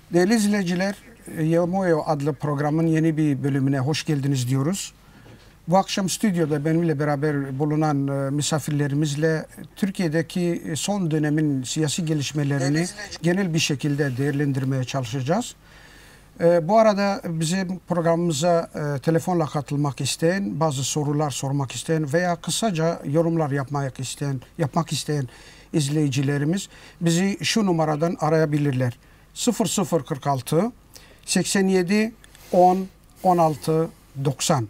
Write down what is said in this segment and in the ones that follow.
Değerli izleyiciler, Yemoyo adlı programın yeni bir bölümüne hoş geldiniz diyoruz. Bu akşam stüdyoda benimle beraber bulunan misafirlerimizle Türkiye'deki son dönemin siyasi gelişmelerini genel bir şekilde değerlendirmeye çalışacağız. Bu arada bizim programımıza telefonla katılmak isteyen, bazı sorular sormak isteyen veya kısaca yorumlar yapmak isteyen izleyicilerimiz bizi şu numaradan arayabilirler. 0046 87 10 16 90.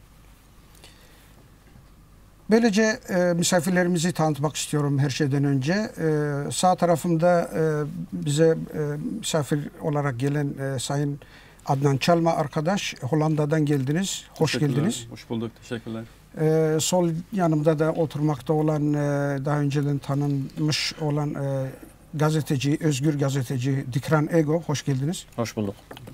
Böylece misafirlerimizi tanıtmak istiyorum her şeyden önce. Sağ tarafımda bize misafir olarak gelen Sayın Adnan Çalma arkadaş, Hollanda'dan geldiniz. Hoş geldiniz. Hoş bulduk. Teşekkürler. Sol yanımda da oturmakta olan, daha önceden tanınmış olan gazeteci, özgür gazeteci Dikran Ego. Hoş geldiniz. Hoş bulduk.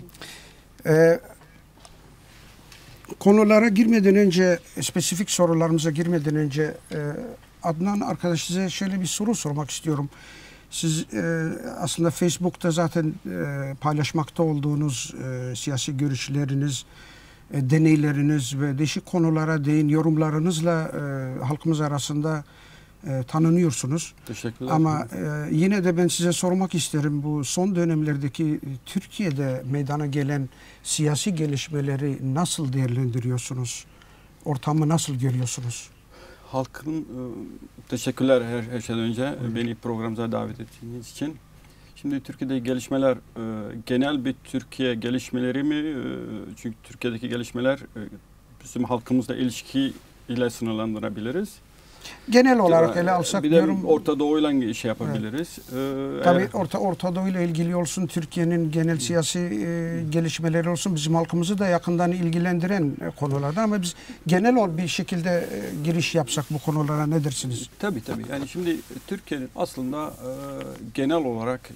Konulara girmeden önce, spesifik sorularımıza girmeden önce Adnan arkadaş size şöyle bir soru sormak istiyorum. Siz aslında Facebook'ta zaten paylaşmakta olduğunuz siyasi görüşleriniz, deneyleriniz ve değişik konulara değin yorumlarınızla halkımız arasında tanınıyorsunuz. Teşekkürler. Ama yine de ben size sormak isterim, bu son dönemlerdeki Türkiye'de meydana gelen siyasi gelişmeleri nasıl değerlendiriyorsunuz? Ortamı nasıl görüyorsunuz? Halkın teşekkürler her şeyden önce beni programımıza davet ettiğiniz için. Şimdi Türkiye'deki gelişmeler genel bir Türkiye gelişmeleri mi? Çünkü Türkiye'deki gelişmeler bizim halkımızla ilişkiyle sınırlandırabiliriz. Genel olarak ele alsak bir de diyorum. Orta Doğu'yla şey yapabiliriz. Evet. Tabii Orta Doğu ile ilgili olsun, Türkiye'nin genel siyasi gelişmeleri olsun, bizim halkımızı da yakından ilgilendiren konularda, ama biz genel bir şekilde giriş yapsak bu konulara ne dersiniz? Tabii. Yani şimdi Türkiye'nin aslında genel olarak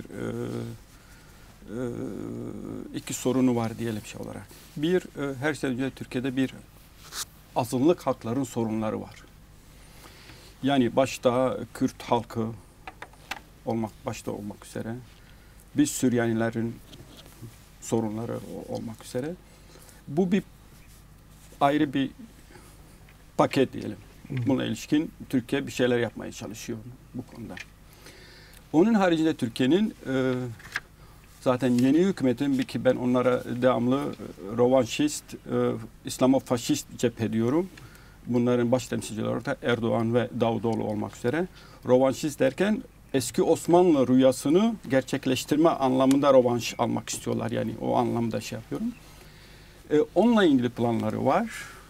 iki sorunu var diyelim şey olarak. Bir, her şeyden önce Türkiye'de bir azınlık hakların sorunları var. Yani başta Kürt halkı başta olmak üzere, biz Süryanilerin sorunları olmak üzere. Bu bir ayrı bir paket diyelim. Buna ilişkin Türkiye bir şeyler yapmaya çalışıyor bu konuda. Onun haricinde Türkiye'nin zaten yeni hükümetin, ki ben onlara devamlı rovanşist, İslamofaşist cephe diyorum. Bunların baş temsilcileri orada Erdoğan ve Davutoğlu olmak üzere. Rovanşist derken eski Osmanlı rüyasını gerçekleştirme anlamında rovanş almak istiyorlar. Yani o anlamda şey yapıyorum. Onunla ilgili planları var.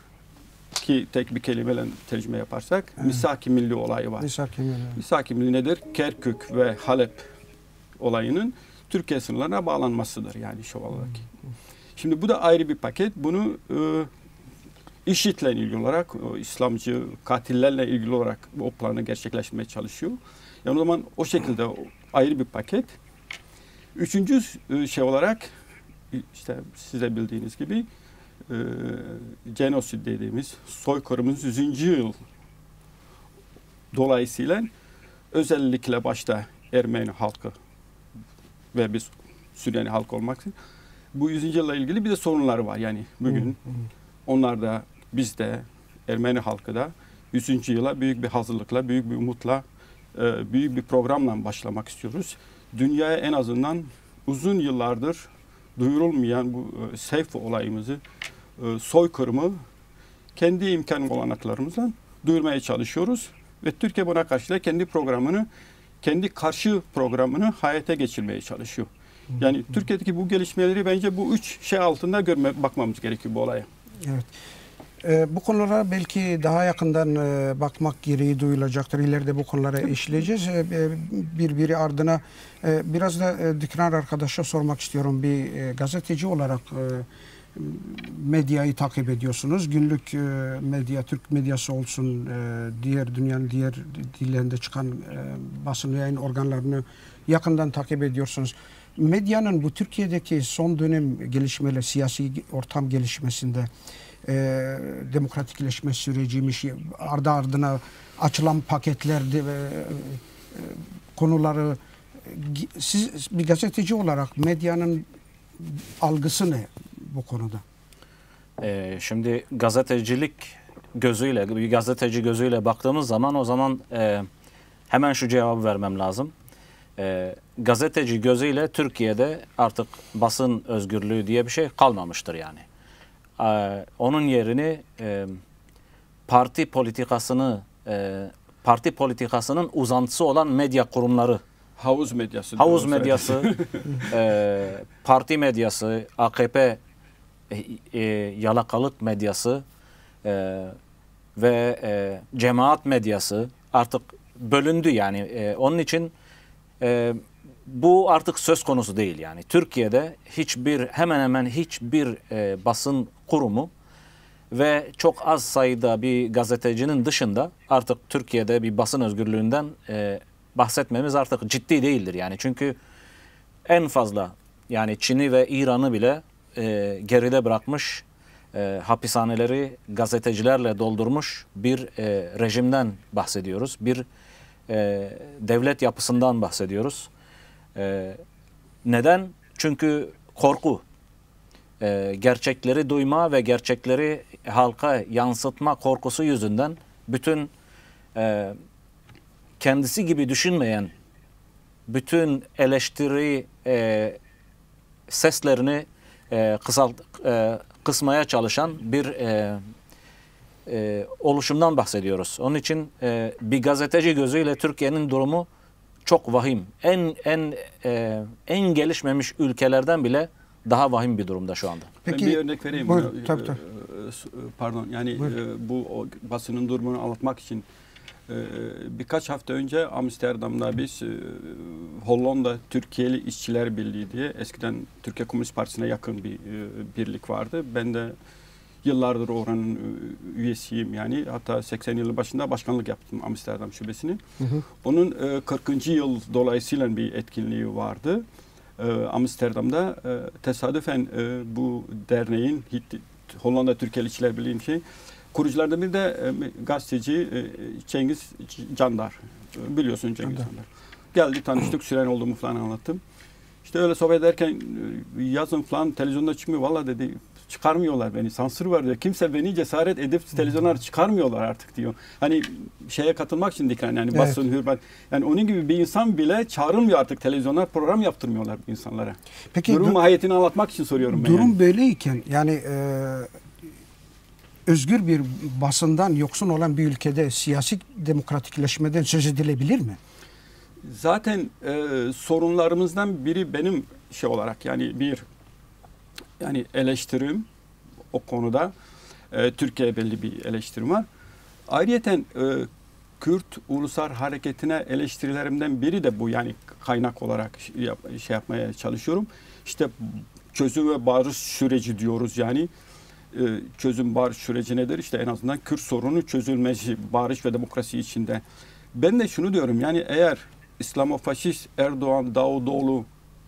Ki tek bir kelimeyle tercüme yaparsak Misak-ı Milli olayı var. Misak-ı Milli nedir? Kerkük ve Halep olayının Türkiye sınırlarına bağlanmasıdır yani şu olarak. Şimdi bu da ayrı bir paket. Bunu IŞİD'le ilgili olarak, İslamcı katillerle ilgili olarak o planı gerçekleştirmeye çalışıyor. Yani o zaman o şekilde ayrı bir paket. Üçüncü şey olarak, işte size bildiğiniz gibi genosid dediğimiz soykırımın 100. yıl dolayısıyla özellikle başta Ermeni halkı ve biz Süryani halkı olmak için bu 100. yılla ilgili bir de sorunları var. Yani bugün onlar da, biz de, Ermeni halkı da 100. yıla büyük bir hazırlıkla, büyük bir umutla, büyük bir programla başlamak istiyoruz. Dünyaya en azından uzun yıllardır duyurulmayan bu Seyfo olayımızı, soykırımı kendi imkan olanaklarımızla duyurmaya çalışıyoruz. Ve Türkiye buna karşı da kendi karşı programını hayata geçirmeye çalışıyor. Yani Türkiye'deki bu gelişmeleri bence bu üç şey altında bakmamız gerekiyor bu olaya. Evet. Bu konulara belki daha yakından bakmak gereği duyulacaktır. İleride bu konulara işleyeceğiz. Birbiri ardına biraz da Dikran arkadaşa sormak istiyorum. Bir gazeteci olarak medyayı takip ediyorsunuz. Günlük medya, Türk medyası olsun, dünyanın diğer dillerinde çıkan basın yayın organlarını yakından takip ediyorsunuz. Medyanın bu Türkiye'deki son dönem gelişmeler, siyasi ortam gelişmesinde demokratikleşme süreciymiş, ardı ardına açılan paketler, konuları, siz bir gazeteci olarak medyanın algısı ne bu konuda? Şimdi gazetecilik gözüyle, bir gazeteci gözüyle baktığımız zaman o zaman hemen şu cevabı vermem lazım. Gazeteci gözüyle Türkiye'de artık basın özgürlüğü diye bir şey kalmamıştır yani. Onun yerini parti politikasının uzantısı olan medya kurumları, Havuz medyası. parti medyası, AKP yalakalık medyası ve cemaat medyası artık bölündü yani. Onun için bu artık söz konusu değil yani. Türkiye'de hemen hemen hiçbir basın kurumu ve çok az sayıda bir gazetecinin dışında artık Türkiye'de bir basın özgürlüğünden bahsetmemiz artık ciddi değildir yani. Çünkü en fazla yani Çin'i ve İran'ı bile geride bırakmış, hapishaneleri gazetecilerle doldurmuş bir rejimden bahsediyoruz. Bir devlet yapısından bahsediyoruz. Neden? Çünkü korku. Gerçekleri duyma ve gerçekleri halka yansıtma korkusu yüzünden bütün kendisi gibi düşünmeyen bütün eleştiri seslerini kısmaya çalışan bir oluşumdan bahsediyoruz. Onun için bir gazeteci gözüyle Türkiye'nin durumu çok vahim. En gelişmemiş ülkelerden bile daha vahim bir durumda şu anda. Peki, ben bir örnek vereyim. Buyurun, tabii. Pardon, yani bu basının durumunu anlatmak için birkaç hafta önce Amsterdam'da biz Hollanda Türkiye'li İşçiler Birliği diye eskiden Türkiye Komünist Partisi'ne yakın bir birlik vardı. Ben de yıllardır oranın üyesiyim yani. Hatta 80 yılı başında başkanlık yaptım Amsterdam şubesini. Onun 40. yıl dolayısıyla bir etkinliği vardı. Amsterdam'da tesadüfen bu derneğin Hollanda Türkiye'li İşçiler Birliği'nin kuruculardan biri de gazeteci Cengiz Candar. Biliyorsun Cengiz Candar. Geldi, tanıştık, süren olduğumu falan anlattım. İşte öyle sohbet ederken yazın falan televizyonda çıkmıyor. Valla dedi, çıkarmıyorlar beni. Sansür var diyor. Kimse beni cesaret edip televizyonlara çıkarmıyorlar artık diyor. Hani şeye katılmak için dikkat yani basın, hürmet. Yani onun gibi bir insan bile çağrılmıyor artık televizyonlar, program yaptırmıyorlar bu insanlara. Peki durum mahiyetini anlatmak için soruyorum ben. Durum yani böyleyken yani özgür bir basından yoksun olan bir ülkede siyasi demokratikleşmeden söz edilebilir mi? Zaten sorunlarımızdan biri benim olarak yani eleştirim o konuda Türkiye'ye belli bir eleştirim var. Ayrıyeten Kürt Ulusal Hareketi'ne eleştirilerimden biri de bu yani kaynak olarak yapmaya çalışıyorum. İşte çözüm ve barış süreci diyoruz yani. Çözüm barış süreci nedir? İşte en azından Kürt sorunu çözülmesi, barış ve demokrasi içinde. Ben de şunu diyorum yani eğer İslamofaşist Erdoğan, Davutoğlu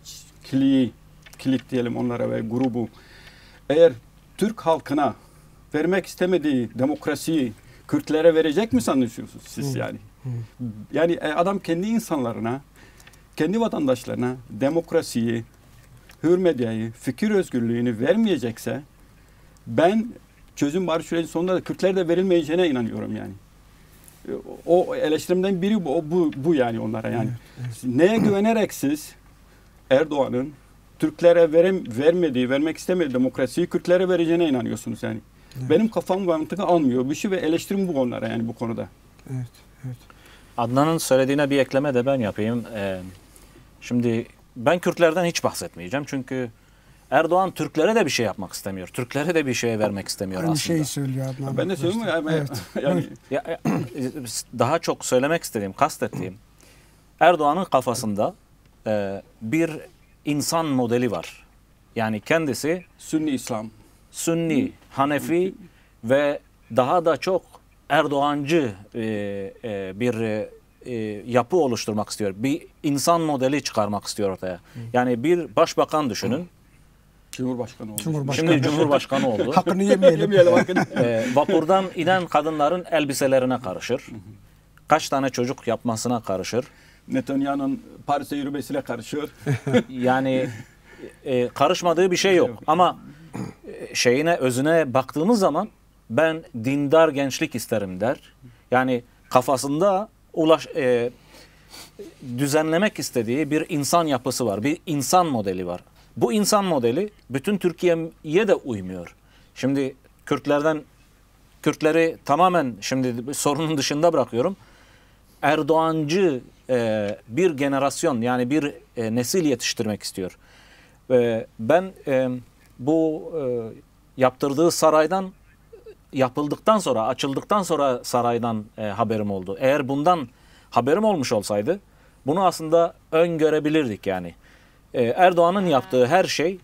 kilit diyelim onlara ve grubu eğer Türk halkına vermek istemediği demokrasiyi Kürtlere verecek mi sanıyorsunuz siz yani? Yani adam kendi insanlarına, kendi vatandaşlarına demokrasiyi, hür medyayı, fikir özgürlüğünü vermeyecekse ben çözüm barış süreci sonunda da Kürtlere de verilmeyeceğine inanıyorum yani. O eleştirimden biri bu yani onlara yani. Neye güvenerek siz Erdoğan'ın Türklere vermek istemediği demokrasiyi Kürtlere vereceğine inanıyorsunuz yani. Benim kafam mantığı almıyor bir şey ve eleştirim bu onlara yani bu konuda. Evet. Adnan'ın söylediğine bir ekleme de ben yapayım. Şimdi ben Kürtlerden hiç bahsetmeyeceğim çünkü Erdoğan Türklere de bir şey yapmak istemiyor. Türklere de bir şey vermek istemiyor aslında. Aynı şeyi söylüyor Adnan. Ben de söylüyorum ya. Evet. Daha çok söylemek istediğim, kastettiğim Erdoğan'ın kafasında bir insan modeli var. Yani kendisi Sünni İslam, Sünni, Hanefi ve daha da çok Erdoğancı bir yapı oluşturmak istiyor. Bir insan modeli çıkarmak istiyor ortaya. Yani bir başbakan düşünün. Cumhurbaşkanı oldu. Şimdi Cumhurbaşkanı oldu. Hakkını yemeyelim. Vapurdan inen kadınların elbiselerine karışır. Kaç tane çocuk yapmasına karışır. Netanyahu'nun Paris'e yürümesiyle karışır. Yani karışmadığı bir şey yok. Ama şeyine, özüne baktığımız zaman ben dindar gençlik isterim der. Yani kafasında düzenlemek istediği bir insan yapısı var. Bir insan modeli var. Bu insan modeli bütün Türkiye'ye de uymuyor. Şimdi Kürtleri tamamen şimdi sorunun dışında bırakıyorum. Erdoğancı bir generasyon, yani bir nesil yetiştirmek istiyor. Ben bu yaptırdığı saraydan, yapıldıktan sonra, açıldıktan sonra saraydan haberim oldu. Eğer bundan haberim olmuş olsaydı bunu aslında öngörebilirdik yani. Erdoğan'ın yaptığı her şey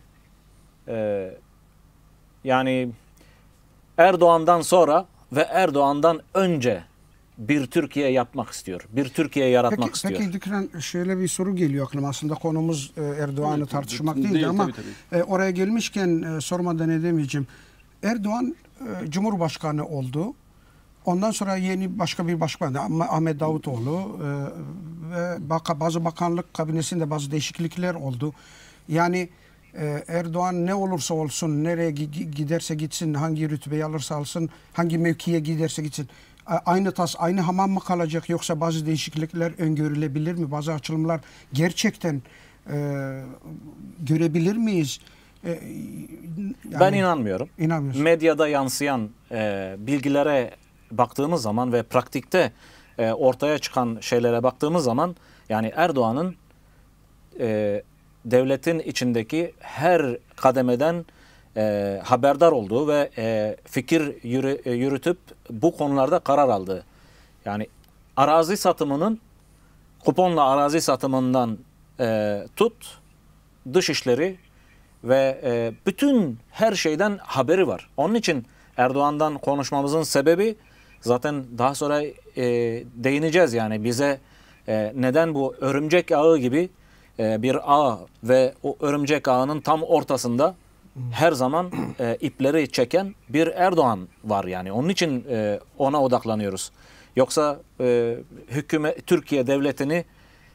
yani Erdoğan'dan sonra ve Erdoğan'dan önce bir Türkiye yapmak istiyor. Bir Türkiye yaratmak istiyor. Peki Dikran, şöyle bir soru geliyor aklıma. Aslında konumuz Erdoğan'ı Evet, tartışmak değil, değildi ama tabii. Oraya gelmişken sormadan edemeyeceğim. Erdoğan Cumhurbaşkanı oldu. Ondan sonra yeni başka bir başkan, Ahmet Davutoğlu ve bazı bakanlık kabinesinde bazı değişiklikler oldu. Yani Erdoğan ne olursa olsun, nereye giderse gitsin, hangi rütbeyi alırsa alsın, hangi mevkiye giderse gitsin, aynı tas, aynı hamam mı kalacak, yoksa bazı değişiklikler öngörülebilir mi? Bazı açılımlar gerçekten görebilir miyiz? Yani, ben inanmıyorum. İnanmıyorsun. Medyada yansıyan bilgilere baktığımız zaman ve pratikte ortaya çıkan şeylere baktığımız zaman yani Erdoğan'ın devletin içindeki her kademeden haberdar olduğu ve fikir yürütüp bu konularda karar aldığı. Yani arazi satımının, kuponla arazi satımından tut, dışişleri ve bütün her şeyden haberi var. Onun için Erdoğan'dan konuşmamızın sebebi zaten daha sonra değineceğiz. Yani bize neden bu örümcek ağı gibi bir ağ ve o örümcek ağının tam ortasında her zaman ipleri çeken bir Erdoğan var yani. Onun için ona odaklanıyoruz. Yoksa Türkiye devletini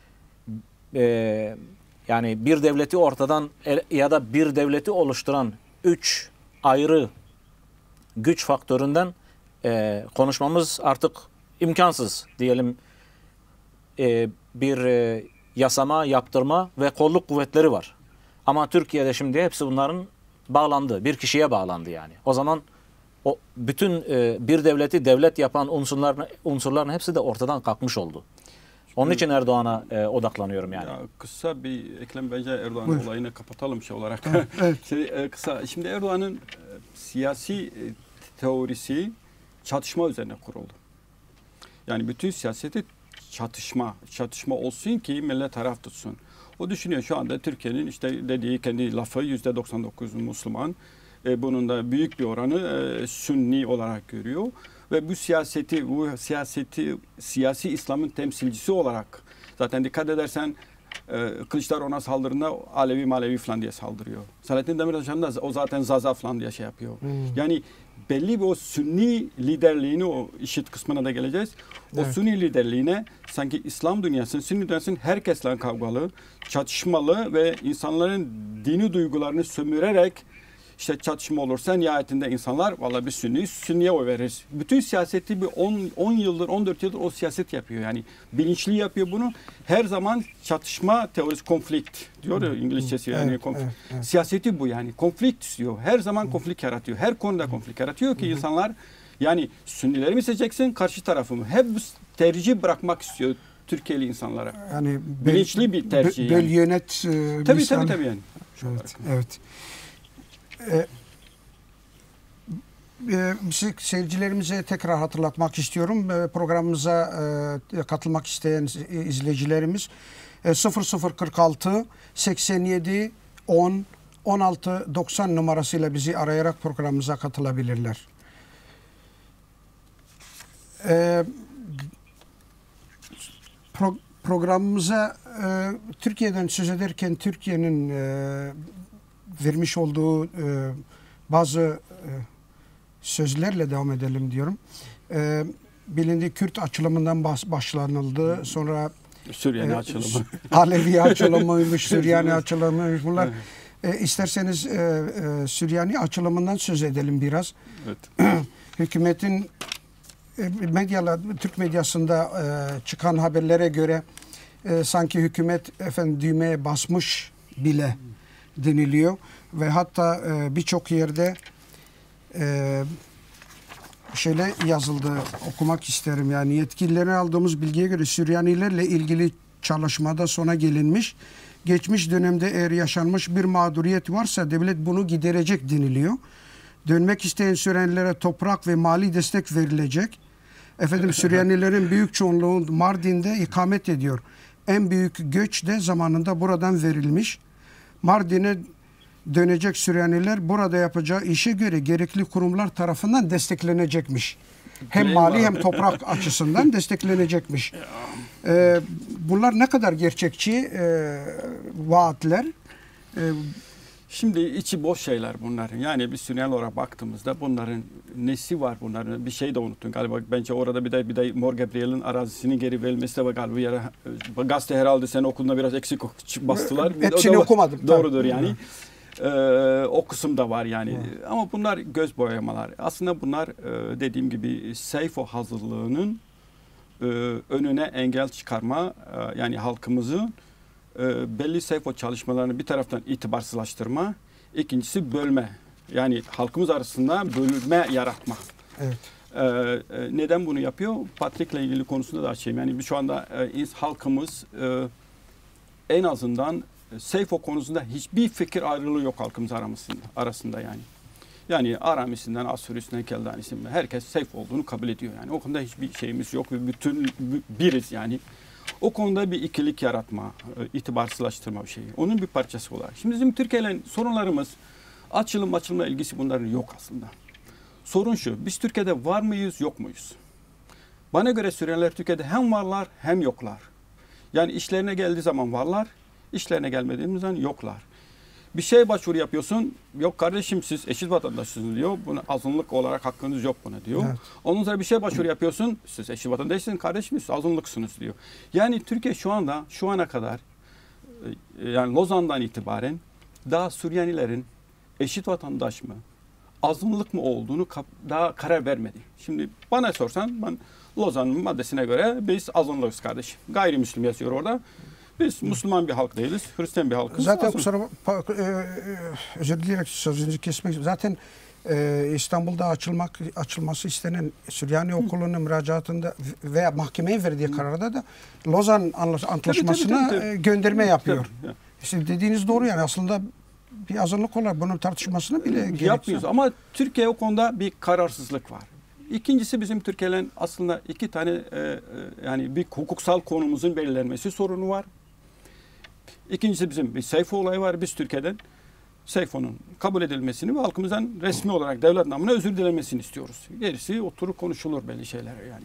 yani bir devleti ortadan ya da bir devleti oluşturan 3 ayrı güç faktöründen konuşmamız artık imkansız diyelim. Bir yasama, yaptırma ve kolluk kuvvetleri var. Ama Türkiye'de şimdi hepsi bunların bağlandı. Bir kişiye bağlandı yani. O zaman o bütün bir devleti devlet yapan unsurların hepsi de ortadan kalkmış oldu. Onun için Erdoğan'a odaklanıyorum yani. Ya, kısa bir eklem, bence Erdoğan olayını kapatalım şey olarak. Evet. Kısa. Şimdi Erdoğan'ın siyasi teorisi çatışma üzerine kuruldu. Yani bütün siyaseti çatışma olsun ki millet taraf tutsun. O düşünüyor şu anda Türkiye'nin işte dediği kendi lafı %99 Müslüman. Bunun da büyük bir oranı Sünni olarak görüyor. Ve bu siyasi İslam'ın temsilcisi olarak zaten dikkat edersen Kılıçdaroğlu ona saldırında Alevi Malevi falan diye saldırıyor. Selahattin Demirtaş'ın da o zaten Zaza falan diye şey yapıyor. Yani belli bir o Sünni liderliğini, o IŞİD kısmına da geleceğiz. O evet. Sünni liderliğine sanki İslam dünyasının, Sünni dünyasının herkesle kavgalı, çatışmalı ve insanların dini duygularını sömürerek işte çatışma olursa nihayetinde insanlar vallahi bir Sünni'ye oy veririz. Bütün siyaseti bir 10 yıldır, 14 yıldır o siyaset yapıyor. Yani bilinçli yapıyor bunu. Her zaman çatışma teorisi, konflikt diyor ya İngilizcesi. Yani evet. Siyaseti bu yani. Konflikt istiyor. Her zaman konflikt yaratıyor. Her konuda konflikt yaratıyor ki insanlar yani Sünnileri mi seçeceksin, karşı tarafı mı? Hep tercih bırakmak istiyor Türkiye'li insanlara. Yani bilinçli bir tercih. Böl yönet. Tabii yani. Evet. Seyircilerimize tekrar hatırlatmak istiyorum. Programımıza katılmak isteyen izleyicilerimiz 0046 87 10 16 90 numarasıyla bizi arayarak programımıza katılabilirler. Programımıza Türkiye'den söz ederken Türkiye'nin vermiş olduğu bazı sözlerle devam edelim diyorum. Bilindiği Kürt açılımından başlanıldı. Sonra Süryani açılımı. Alevi açılımıymış, Süryani açılımıymış. Bunlar İsterseniz Süryani açılımından söz edelim biraz. Evet. Hükümetin Türk medyasında çıkan haberlere göre sanki hükümet düğmeye basmış bile deniliyor ve hatta birçok yerde şöyle yazıldı, okumak isterim. Yani yetkililerden aldığımız bilgiye göre Süryanilerle ilgili çalışmada sona gelinmiş. Geçmiş dönemde eğer yaşanmış bir mağduriyet varsa devlet bunu giderecek deniliyor. Dönmek isteyen Süryanilere toprak ve mali destek verilecek. Süryanilerin büyük çoğunluğu Mardin'de ikamet ediyor. En büyük göç de zamanında buradan verilmiş. Mardin'e dönecek Süryaniler burada yapacağı işe göre gerekli kurumlar tarafından desteklenecekmiş. Hem mali hem toprak açısından desteklenecekmiş. Bunlar ne kadar gerçekçi vaatler? Şimdi içi boş şeyler bunlar. Yani bir Süryani olarak baktığımızda bunların nesi var bunların? Bir şey de unuttun galiba. Bence orada bir de Mor Gabriel'in arazisinin geri verilmesi de galiba yere gazete herhalde sen okulunda biraz eksik bastılar. Hepsini okumadım. Doğrudur yani. O kısım da var yani. Ama bunlar göz boyamalar. Aslında bunlar dediğim gibi SEYFO hazırlığının önüne engel çıkarma, yani halkımızın belli SEYFO çalışmalarını bir taraftan itibarsızlaştırma, ikincisi bölme. Yani halkımız arasında bölme yaratma. Evet. Neden bunu yapıyor? Patrick'le ilgili konusunda da açayım. Yani biz şu anda halkımız en azından SEYFO konusunda hiçbir fikir ayrılığı yok halkımız arasında yani. Yani Aramisinden, Asürisinden, Keldanisinden herkes SEYFO olduğunu kabul ediyor yani. O konuda hiçbir şeyimiz yok ve bütün biriz yani. O konuda bir ikilik yaratma, itibarsızlaştırma bir şeyi. Onun bir parçası olarak. Şimdi bizim Türkiye'yle sorunlarımız açılma ilgisi bunların yok aslında. Sorun şu, biz Türkiye'de var mıyız, yok muyuz? Bana göre Süryaniler Türkiye'de hem varlar hem yoklar. Yani işlerine geldiği zaman varlar, işlerine gelmediğimiz zaman yoklar. Bir şeye başvuru yapıyorsun, yok kardeşim siz eşit vatandaşsınız diyor. Buna azınlık olarak hakkınız yok buna diyor. Evet. Ondan sonra bir şeye başvuru yapıyorsun, siz eşit vatandaşsınız kardeşim siz azınlıksınız diyor. Yani Türkiye şu ana kadar yani Lozan'dan itibaren daha Süryanilerin eşit vatandaş mı, azınlık mı olduğunu daha karar vermedi. Şimdi bana sorsan ben Lozan'ın maddesine göre biz azınlığız kardeşim. Gayrimüslim yazıyor orada. Biz Müslüman bir halk değiliz, Hristiyan bir halkız. Zaten özür dileyerek sözünüzü kesmek. Zaten İstanbul'da açılması istenen Süryani Okulu'nun müracaatında veya mahkemeye verdiği kararda da Lozan Antlaşması'na tabii. Gönderme yapıyor. Tabii. İşte dediğiniz doğru yani aslında bir azınlık olarak bunun tartışmasını bile yapmıyoruz. Ama Türkiye o konuda bir kararsızlık var. İkincisi bizim Türkiye'nin aslında iki tane yani bir hukuksal konumuzun belirlenmesi sorunu var. İkincisi bizim bir SEYFO olayı var. Biz Türkiye'den SEYFO'nun kabul edilmesini ve halkımızdan resmi olarak devlet namına özür dilemesini istiyoruz. Gerisi oturur konuşulur belli şeyler yani.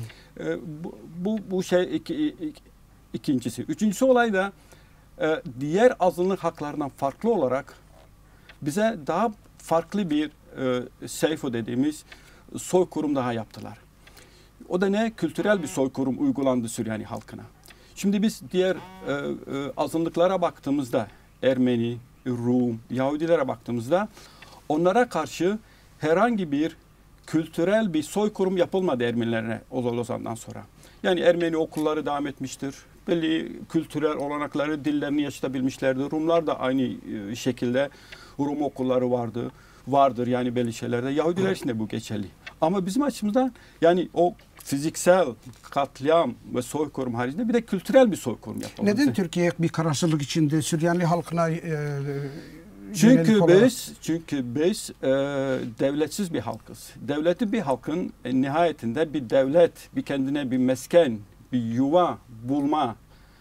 Bu şey ikincisi. Üçüncüsü olay da diğer azınlık haklarından farklı olarak bize daha farklı bir SEYFO dediğimiz soykırım daha yaptılar. O da ne? Kültürel bir soykırım uygulandı Süryani halkına. Şimdi biz diğer azınlıklara baktığımızda Ermeni, Rum, Yahudilere baktığımızda onlara karşı herhangi bir kültürel bir soykırım yapılmadı Ermenilere Lozan'dan sonra. Yani Ermeni okulları devam etmiştir. Belli kültürel olanakları, dillerini yaşatabilmişlerdi. Rumlar da aynı şekilde Rum okulları vardır yani belli şeylerde. Yahudiler için de bu geçerli. Ama bizim açımızdan yani o fiziksel katliam ve soykırım haricinde bir de kültürel bir soykırım yapılması. Neden Türkiye bir kararsızlık içinde Süryani halkına Çünkü biz devletsiz bir halkız. Devletli bir halkın nihayetinde bir devlet, bir kendine bir mesken, bir yuva bulma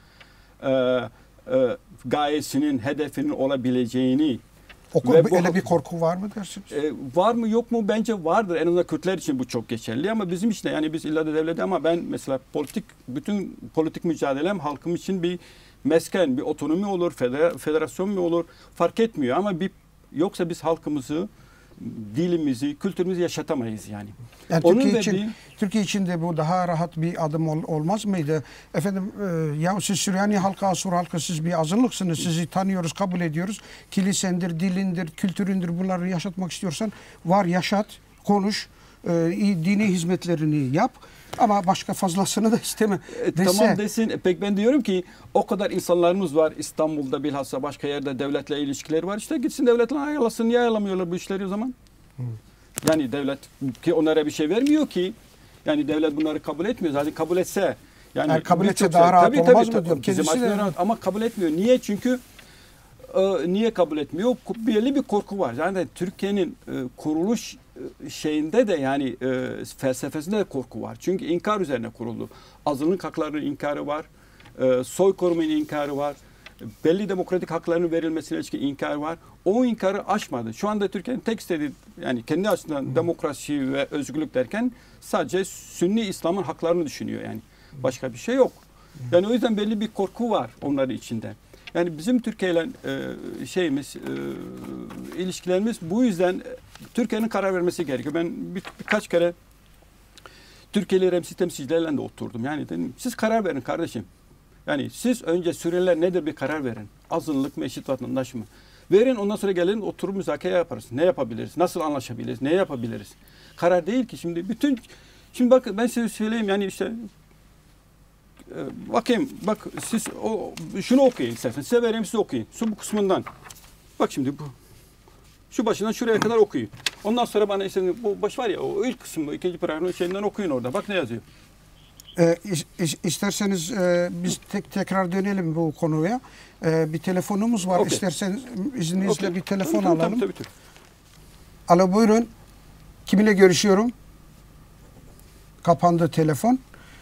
gayesinin, hedefinin olabileceğini öyle bir korku var mı dersiniz? Var mı yok mu? Bence vardır. En azından Kürtler için bu çok geçerli ama bizim için de yani biz illa da devleti ama ben mesela bütün politik mücadelem halkım için bir mesken, bir otonomi olur, federasyon mu olur fark etmiyor ama yoksa biz halkımızı dilimizi, kültürümüzü yaşatamayız yani. Yani Onun Türkiye için de bu daha rahat bir adım olmaz mıydı? Efendim ya siz Süryani halkı, Asur halkı, siz bir azınlıksınız. Sizi tanıyoruz, kabul ediyoruz. Kilisendir, dilindir, kültüründür, bunları yaşatmak istiyorsan var, yaşat, konuş, dini hizmetlerini yap. Ama başka fazlasını da isteme dese. Tamam desin. Pek ben diyorum ki o kadar insanlarımız var İstanbul'da, bilhassa başka yerde devletle ilişkileri var. İşte gitsin devletle ayarlasın. Niye ayarlamıyorlar bu işleri o zaman? Yani devlet ki onlara bir şey vermiyor ki. Yani devlet bunları kabul etmiyor. Zaten kabul etse yani kabul etse daha rahat olmaz mı diyor. Bizim rahat, ama kabul etmiyor. Niye? Çünkü niye kabul etmiyor? Belli bir korku var. Yani Türkiye'nin kuruluş şeyinde de yani felsefesinde de korku var. Çünkü inkar üzerine kuruldu. Azınlık haklarının inkarı var. Soykırımın inkarı var. Belli demokratik haklarının verilmesine ilişkin inkar var. O inkarı aşmadı. Şu anda Türkiye'nin tek istediği yani kendi açısından demokrasi ve özgürlük derken sadece Sünni İslam'ın haklarını düşünüyor yani. Başka bir şey yok. Yani o yüzden belli bir korku var onların içinde. Yani bizim Türkiye ile ilişkilerimiz bu yüzden Türkiye'nin karar vermesi gerekiyor. Ben birkaç kere Türkiye'li temsilcilerle de oturdum. Yani dedim siz karar verin kardeşim. Yani siz önce Suriyeliler nedir bir karar verin. Azınlık mı, eşit vatandaş mı? Verin, ondan sonra gelin oturup müzakere yaparız. Ne yapabiliriz? Nasıl anlaşabiliriz? Ne yapabiliriz? Karar değil ki şimdi şimdi bakın ben size söyleyeyim yani işte bakayım bak siz şunu okuyun isterseniz. Size vereyim, siz okuyun. Bu kısmından. Bak şimdi bu. Şu başından şuraya kadar okuyun. Ondan sonra bana işte bu baş var ya o ilk kısmı, ikinci paragrafın şeyinden okuyun orada. Bak ne yazıyor. İsterseniz biz tekrar dönelim bu konuya. Bir telefonumuz var. Okay. İsterseniz izninizle bir telefon alalım. Tabii. Alo buyurun. Kiminle görüşüyorum? Kapandı telefon.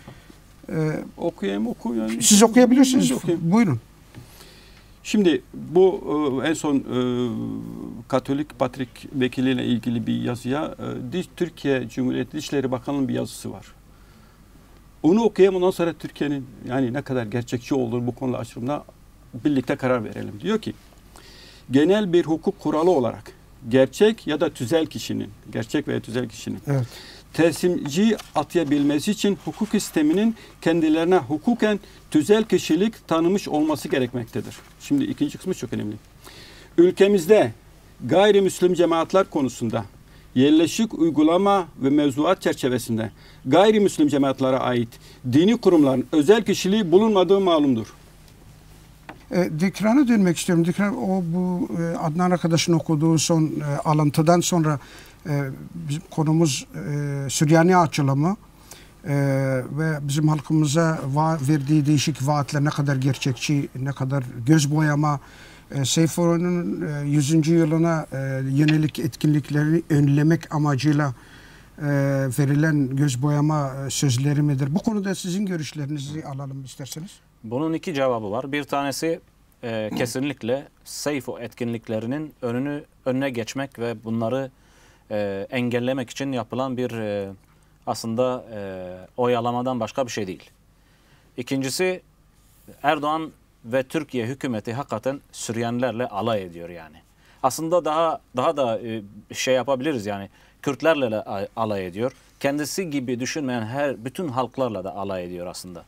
Yani. Siz okuyabilirsiniz. Buyurun. Şimdi bu en son Katolik Patrik vekiliyle ilgili bir yazıya Türkiye Cumhuriyeti Dışişleri Bakanlığı'nın bir yazısı var. Onu okuyayım, ondan sonra Türkiye'nin yani ne kadar gerçekçi olduğunu bu konuda açılımda birlikte karar verelim. Diyor ki genel bir hukuk kuralı olarak gerçek ya da tüzel kişinin, gerçek veya tüzel kişinin evet, temsilci atayabilmesi için hukuk sisteminin kendilerine hukuken tüzel kişilik tanımış olması gerekmektedir. Şimdi ikinci kısmı çok önemli. Ülkemizde gayrimüslim cemaatler konusunda yerleşik uygulama ve mevzuat çerçevesinde gayrimüslim cemaatlere ait dini kurumların özel kişiliği bulunmadığı malumdur. Dikran'a dönmek istiyorum. Dikran, bu Adnan arkadaşın okuduğu son alıntıdan sonra bizim konumuz Süryani açılımı ve bizim halkımıza verdiği değişik vaatler ne kadar gerçekçi, ne kadar göz boyama, Seyfo'nun 100. yılına yönelik etkinlikleri önlemek amacıyla verilen göz boyama sözleri midir? Bu konuda sizin görüşlerinizi alalım isterseniz. Bunun iki cevabı var. Bir tanesi kesinlikle Seyfo etkinliklerinin önüne geçmek ve bunları engellemek için yapılan bir aslında oyalamadan başka bir şey değil. İkincisi Erdoğan ve Türkiye hükümeti hakikaten Süryanilerle alay ediyor yani. Aslında daha da şey yapabiliriz yani Kürtlerle de alay ediyor. Kendisi gibi düşünmeyen bütün halklarla da alay ediyor aslında.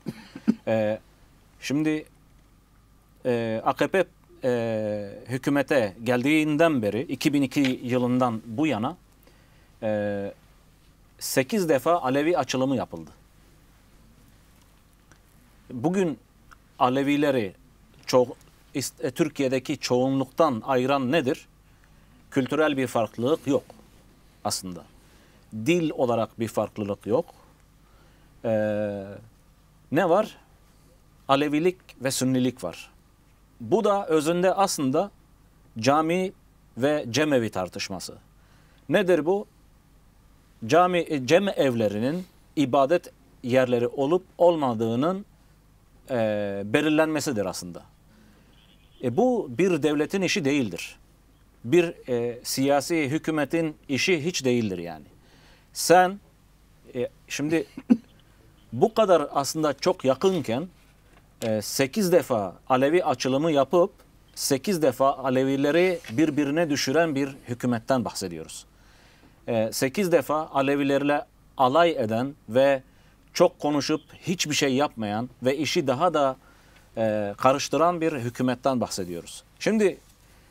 Şimdi AKP hükümete geldiğinden beri 2002 yılından bu yana 8 defa Alevi açılımı yapıldı. Bugün Alevileri Türkiye'deki çoğunluktan ayıran nedir? Kültürel bir farklılık yok aslında. Dil olarak bir farklılık yok. Ne var? Alevilik ve Sünnilik var. Bu da özünde aslında cami ve cemevi tartışması. Nedir bu? Cem evlerinin ibadet yerleri olup olmadığının belirlenmesidir aslında. Bu bir devletin işi değildir. Bir siyasi hükümetin işi hiç değildir yani. Sen şimdi bu kadar aslında çok yakınken 8 defa Alevi açılımı yapıp 8 defa Alevileri birbirine düşüren bir hükümetten bahsediyoruz. 8 defa Alevilerle alay eden ve çok konuşup hiçbir şey yapmayan ve işi daha da karıştıran bir hükümetten bahsediyoruz. Şimdi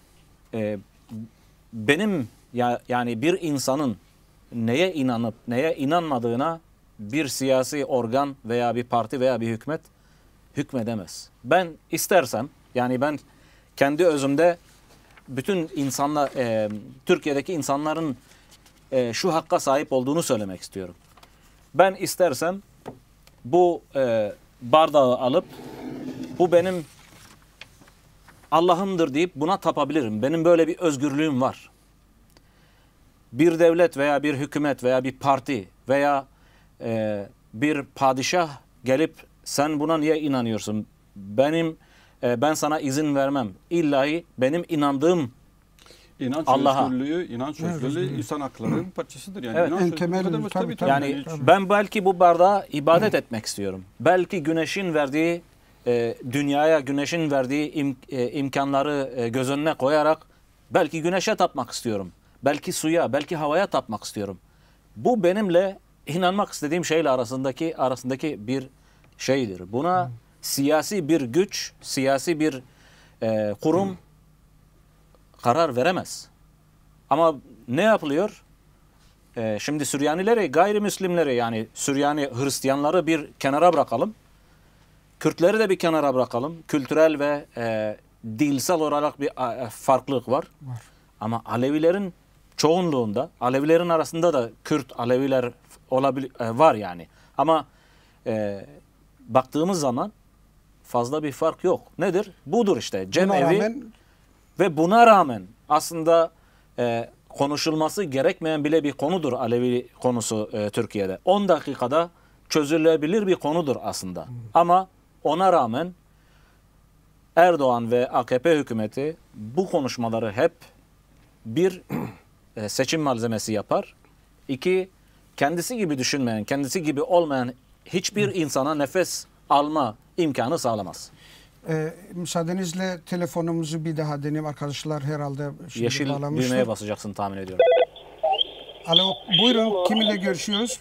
benim yani bir insanın neye inanıp neye inanmadığına bir siyasi organ veya bir parti veya bir hükümet hükmedemez. Ben istersem, yani ben kendi özümde bütün insanlar, Türkiye'deki insanların şu hakka sahip olduğunu söylemek istiyorum. Ben istersem bu bardağı alıp bu benim Allah'ımdır deyip buna tapabilirim. Benim böyle bir özgürlüğüm var. Bir devlet veya bir hükümet veya bir parti veya bir padişah gelip sen buna niye inanıyorsun? Ben sana izin vermem. İllahi benim inandığım İnanç Allah'a. özgürlüğü, inanç özgürlüğü insan haklarının parçasıdır. Yani Evet. inanç En özgürlüğü temel, demek tabii, tabii. Yani tabii. ben belki bu bardağa ibadet etmek istiyorum. Belki güneşin verdiği dünyaya güneşin verdiği imkanları göz önüne koyarak belki güneşe tapmak istiyorum. Belki suya, belki havaya tapmak istiyorum. Bu benimle inanmak istediğim şeyle arasındaki bir şeydir. Buna siyasi bir güç, siyasi bir kurum karar veremez. Ama ne yapılıyor? Şimdi Süryanileri, gayrimüslimleri, yani Süryani Hristiyanları bir kenara bırakalım. Kürtleri de bir kenara bırakalım. Kültürel ve dilsel olarak bir farklılık var. Ama Alevilerin çoğunluğunda, Alevilerin arasında da Kürt Aleviler var yani. Ama baktığımız zaman fazla bir fark yok. Nedir? Budur işte. Cemevi ve buna rağmen aslında konuşulması gerekmeyen bile bir konudur Alevi konusu Türkiye'de. 10 dakikada çözülebilir bir konudur aslında. Ama ona rağmen Erdoğan ve AKP hükümeti bu konuşmaları hep bir seçim malzemesi yapar. İki, kendisi gibi düşünmeyen, kendisi gibi olmayan hiçbir insana nefes alma imkanı sağlamaz. Müsaadenizle telefonumuzu bir daha deneyim arkadaşlar, herhalde şimdi Yeşil bağlamışlar. düğmeye basacaksın tahmin ediyorum. Alo, buyurun, kiminle görüşüyoruz?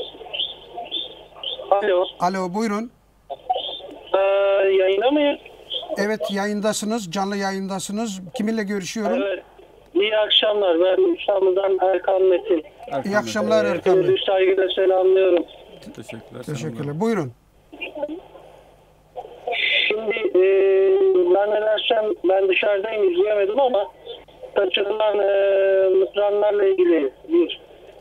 Alo. Alo, buyurun. Yayında mıyız? Evet, yayındasınız, canlı yayındasınız. Kiminle görüşüyorum? Evet. İyi akşamlar. Ben İstanbul'dan Erkan Metin. İyi akşamlar Erkan Bey. Hepinizi saygıyla selamlıyorum. Teşekkürler. Teşekkürler. Buyurun. Şimdi ben ne dersem, ben dışarıdayım, izleyemedim ama kaçırılan Mısranlarla ilgili bir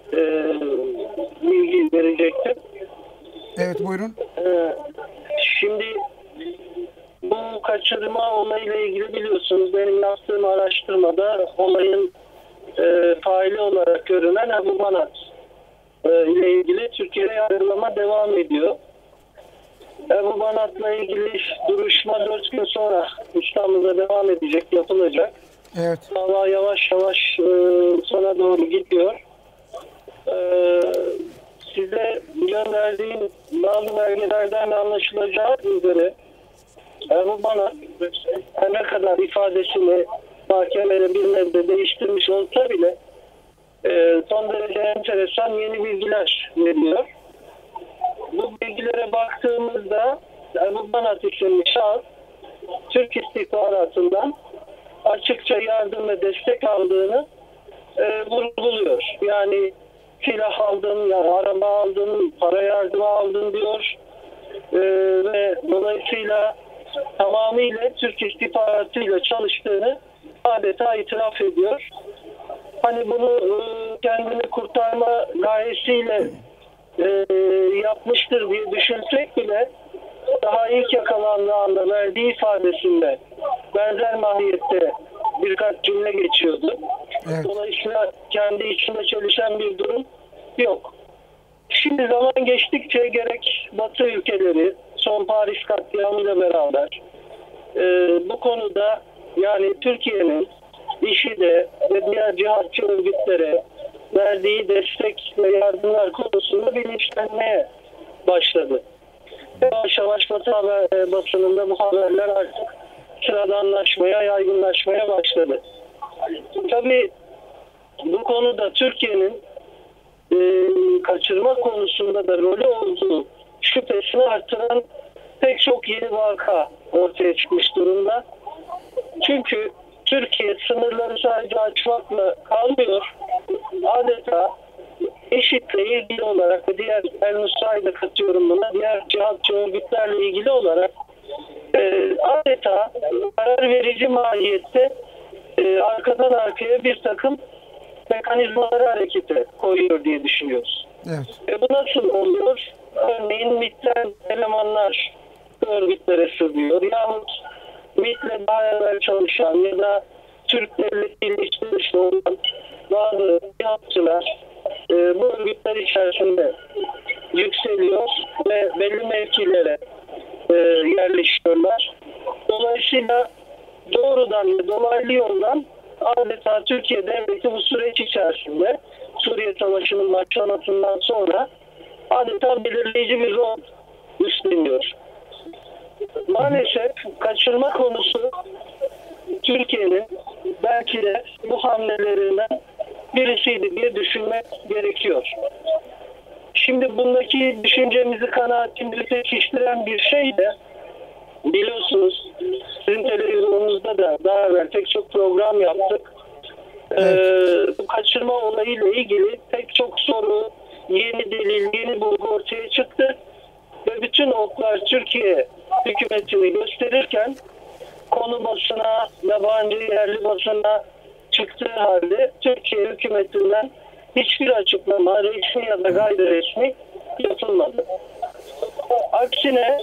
bilgi verecektim. Evet, buyurun. Şimdi bu kaçırma olayıyla ilgili biliyorsunuz benim yaptığım araştırmada olayın faili olarak görünen Ebu Banat ile ilgili Türkiye'de yargılama devam ediyor. Ebu Banat'la ilgili duruşma 4 gün sonra İstanbul'da devam edecek, yapılacak. Evet. Dava yavaş yavaş sona doğru gidiyor. Size gönderdiğim bazı belgelerden anlaşılacağı üzere Ebu Banat her ne kadar ifadesini mahkemede bir nebze değiştirmiş olsa bile son derece enteresan yeni bilgiler veriyor. Bu bilgilere baktığımızda Ebu Banat isimli şahıs Türk istihbaratından açıkça yardım ve destek aldığını vurguluyor. Yani silah aldım, yani araba aldım, para yardımı aldım diyor. Ve dolayısıyla tamamıyla Türk istihbaratıyla çalıştığını adeta itiraf ediyor. Hani bunu kendini kurtarma gayesiyle yapmıştır diye düşünsek bile daha ilk yakalandığı anda verdiği ifadesinde benzer mahiyette birkaç cümle geçiyordu. Evet. Dolayısıyla kendi içinde çelişen bir durum yok. Şimdi zaman geçtikçe gerek Batı ülkeleri son Paris katliamıyla beraber bu konuda yani Türkiye'nin IŞİD'e ve diğer cihatçı örgütlere verdiği destek ve yardımlar konusunda bilinçlenmeye başladı. Yavaş yavaş Batı basınında bu haberler artık sıradanlaşmaya, yaygınlaşmaya başladı. Tabii bu konuda Türkiye'nin kaçırma konusunda da rolü olduğu şüphesini artıran pek çok yeni vaka ortaya çıkmış durumda. Çünkü Türkiye sınırları sadece açmakla kalmıyor. Adeta IŞİD'le ilgili olarak ve diğer El-Nusra'yı da katıyorum buna, diğer cihatçı örgütlerle ilgili olarak adeta karar verici mahiyette arkadan arkaya bir takım mekanizmaları harekete koyuyor diye düşünüyoruz. Evet. Bu nasıl oluyor? Örneğin MİT'ten elemanlar örgütlere sığınıyor yahut MİT'le daha evvel çalışan ya da Türk devletiyle içli dışlı olan bazı yapıcılar bu örgütler içerisinde yükseliyor ve belli mevkilere yerleşiyorlar. Dolayısıyla doğrudan ve dolaylı yoldan adeta Türkiye devleti bu süreç içerisinde Suriye Savaşı'nın başlamasından sonra adeta belirleyici bir rol üstleniyor. Maalesef kaçırma konusu Türkiye'nin belki de bu hamlelerinden birisiydi diye düşünmek gerekiyor. Şimdi bundaki düşüncemizi, kanaatimizi pekiştiren bir şey de biliyorsunuz sizin televizyonunuzda da daha evvel pek çok program yaptık. Bu kaçırma olayıyla ilgili pek çok soru, yeni delil, yeni bulgu ortaya çıktı. Ve bütün oklar Türkiye hükümetini gösterirken konu basına, yabancı yerli basına çıktığı halde Türkiye hükümetinden hiçbir açıklama, resmi ya da gayri resmi yapılmadı. Aksine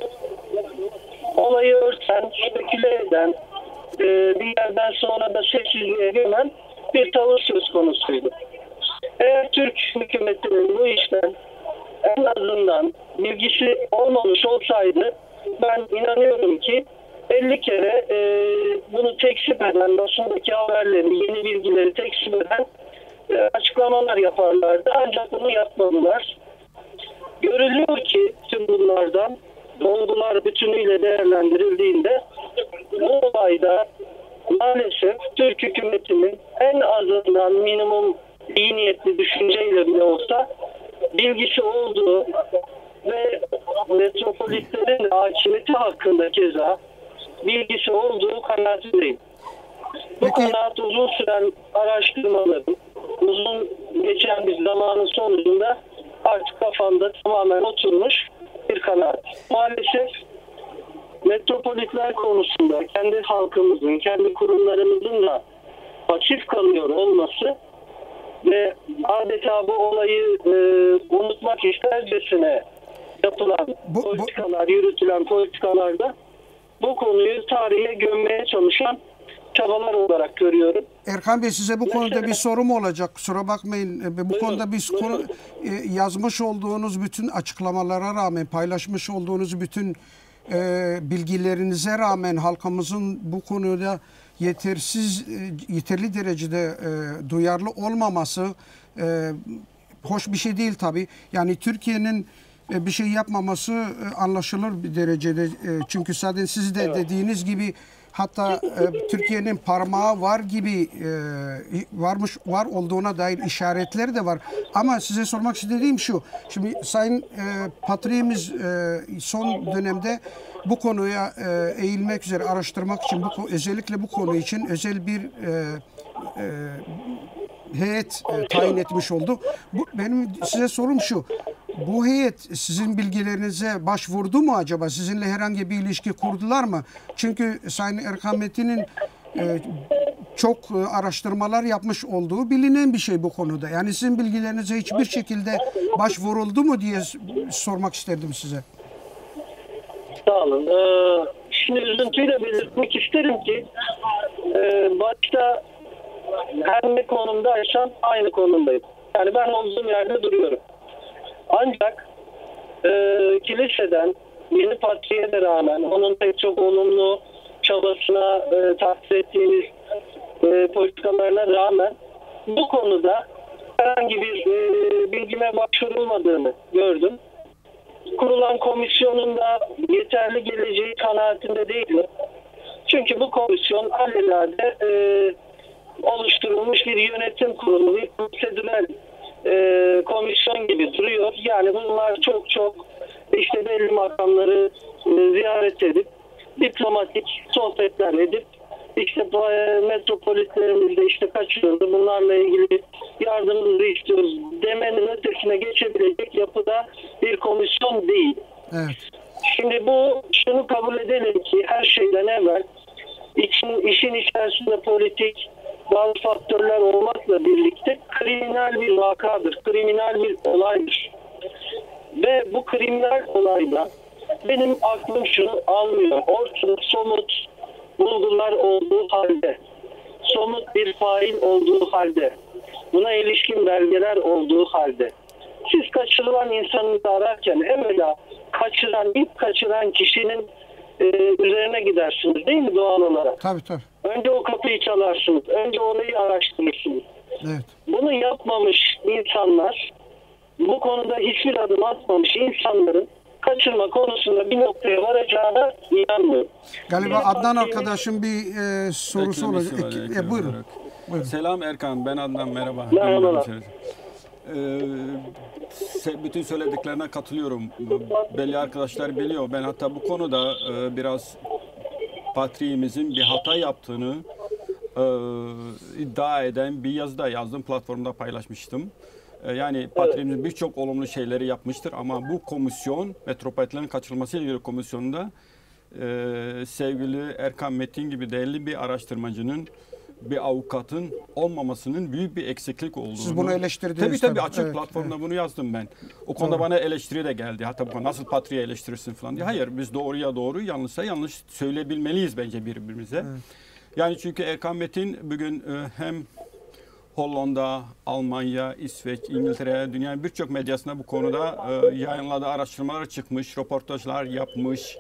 olayı örten, speküle eden, bir yerden sonra da sessizliğe gömen bir tavır söz konusuydu. Eğer Türk hükümetinin bu işten en azından bilgisi olmamış olsaydı ben inanıyorum ki 50 kere bunu tekzip eden, basındaki haberleri, yeni bilgileri tekzip eden açıklamalar yaparlardı. Ancak bunu yapmadılar. Görülüyor ki tüm bunlardan olgular bütünüyle değerlendirildiğinde bu olayda maalesef Türk hükümetinin en azından minimum iyi niyetli düşünceyle bile olsa bilgisi olduğu ve metropolitlerin hakimiyeti hakkında keza bilgisi olduğu kanaatindeyim. Bu kanaat uzun süren araştırmaların, uzun geçen bir zamanın sonucunda artık kafamda tamamen oturmuş bir kanaat. Maalesef metropolitler konusunda kendi halkımızın, kendi kurumlarımızın da pasif kalıyor olması ve adeta bu olayı unutmak istercesine yapılan politikalar, yürütülen politikalarda bu konuyu tarihe gömmeye çalışan çabalar olarak görüyorum. Erkan Bey, size bu konuda bir sorum olacak. Kusura bakmayın. Bu konuda bir konu yazmış olduğunuz bütün açıklamalara rağmen, paylaşmış olduğunuz bütün bilgilerinize rağmen halkımızın bu konuda yeterli derecede duyarlı olmaması hoş bir şey değil tabii. Yani Türkiye'nin bir şey yapmaması anlaşılır bir derecede. Çünkü zaten siz de dediğiniz gibi hatta Türkiye'nin parmağı var gibi var olduğuna dair işaretleri de var. Ama size sormak istediğim şu. Şimdi Sayın Patriğimiz son dönemde bu konuya eğilmek üzere araştırmak için özellikle bu konu için özel bir heyet tayin etmiş oldu. Benim size sorum şu. Bu heyet sizin bilgilerinize başvurdu mu acaba? Sizinle herhangi bir ilişki kurdular mı? Çünkü Sayın Erkan Metin'in çok araştırmalar yapmış olduğu bilinen bir şey bu konuda. Yani sizin bilgilerinize hiçbir şekilde başvuruldu mu diye sormak isterdim size. Sağ olun. Şimdi üzüntüyle belirtmek isterim ki başta her ne konumdaysam aynı konumdayım. Yani ben olduğum yerde duruyorum. Ancak kiliseden yeni patriğe de rağmen onun pek çok olumlu çabasına takdir ettiğimiz politikalarına rağmen bu konuda herhangi bir bilgime başvurulmadığını gördüm. Kurulan komisyonun da yeterli geleceği kanaatinde değilim. Çünkü bu komisyon alelade oluşturulmuş bir yönetim kurulu, bir prosedürel komisyon gibi duruyor. Yani bunlar çok işte belli makamları ziyaret edip diplomatik sohbetler edip işte metropolitlerimizde işte kaçırıldı, bunlarla ilgili yardımınızı istiyoruz demenin ötesine geçebilecek yapıda bir komisyon değil. Evet. Şimdi şunu kabul edelim ki her şeyden evvel işin içerisinde politik bazı faktörler olmakla birlikte kriminal bir vakadır, kriminal bir olaydır. Ve bu kriminal olayda benim aklım şunu almıyor. Ortada somut bulgular olduğu halde, somut bir fail olduğu halde, buna ilişkin belgeler olduğu halde, siz kaçırılan insanı da ararken evvela ilk kaçıran kişinin üzerine gidersiniz değil mi doğal olarak? Tabii. Önce o kapıyı çalarsınız. Önce orayı araştırırsınız. Evet. Bunu yapmamış insanlar, bu konuda hiçbir adım atmamış insanların kaçırma konusunda bir noktaya varacağına inanmıyorum. Galiba Adnan arkadaşım bir sorusu olacak. Buyurun. Selam Erkan, ben Adnan, merhaba. Merhabalar. Bütün söylediklerine katılıyorum. Belli arkadaşlar biliyor. Ben hatta bu konuda biraz patriğimizin bir hata yaptığını iddia eden bir yazı da yazdım. Platformda paylaşmıştım. Yani patriğimiz birçok olumlu şeyleri yapmıştır ama bu komisyon, metropolitlerin kaçırılması ile ilgili komisyonda sevgili Erkan Metin gibi değerli bir araştırmacının, bir avukatın olmamasının büyük bir eksiklik olduğunu. Siz bunu eleştirdiniz. Tabii açık platformda bunu yazdım ben. O konuda bana eleştiri de geldi. Hatta bu nasıl patriği eleştirirsin falan diye. Hayır, biz doğruya doğru, yanlışsa yanlış söyleyebilmeliyiz bence birbirimize. Evet. Yani çünkü Erkan Metin bugün hem Hollanda, Almanya, İsveç, İngiltere, dünyanın birçok medyasında bu konuda yayınladığı araştırmalar çıkmış, röportajlar yapmış.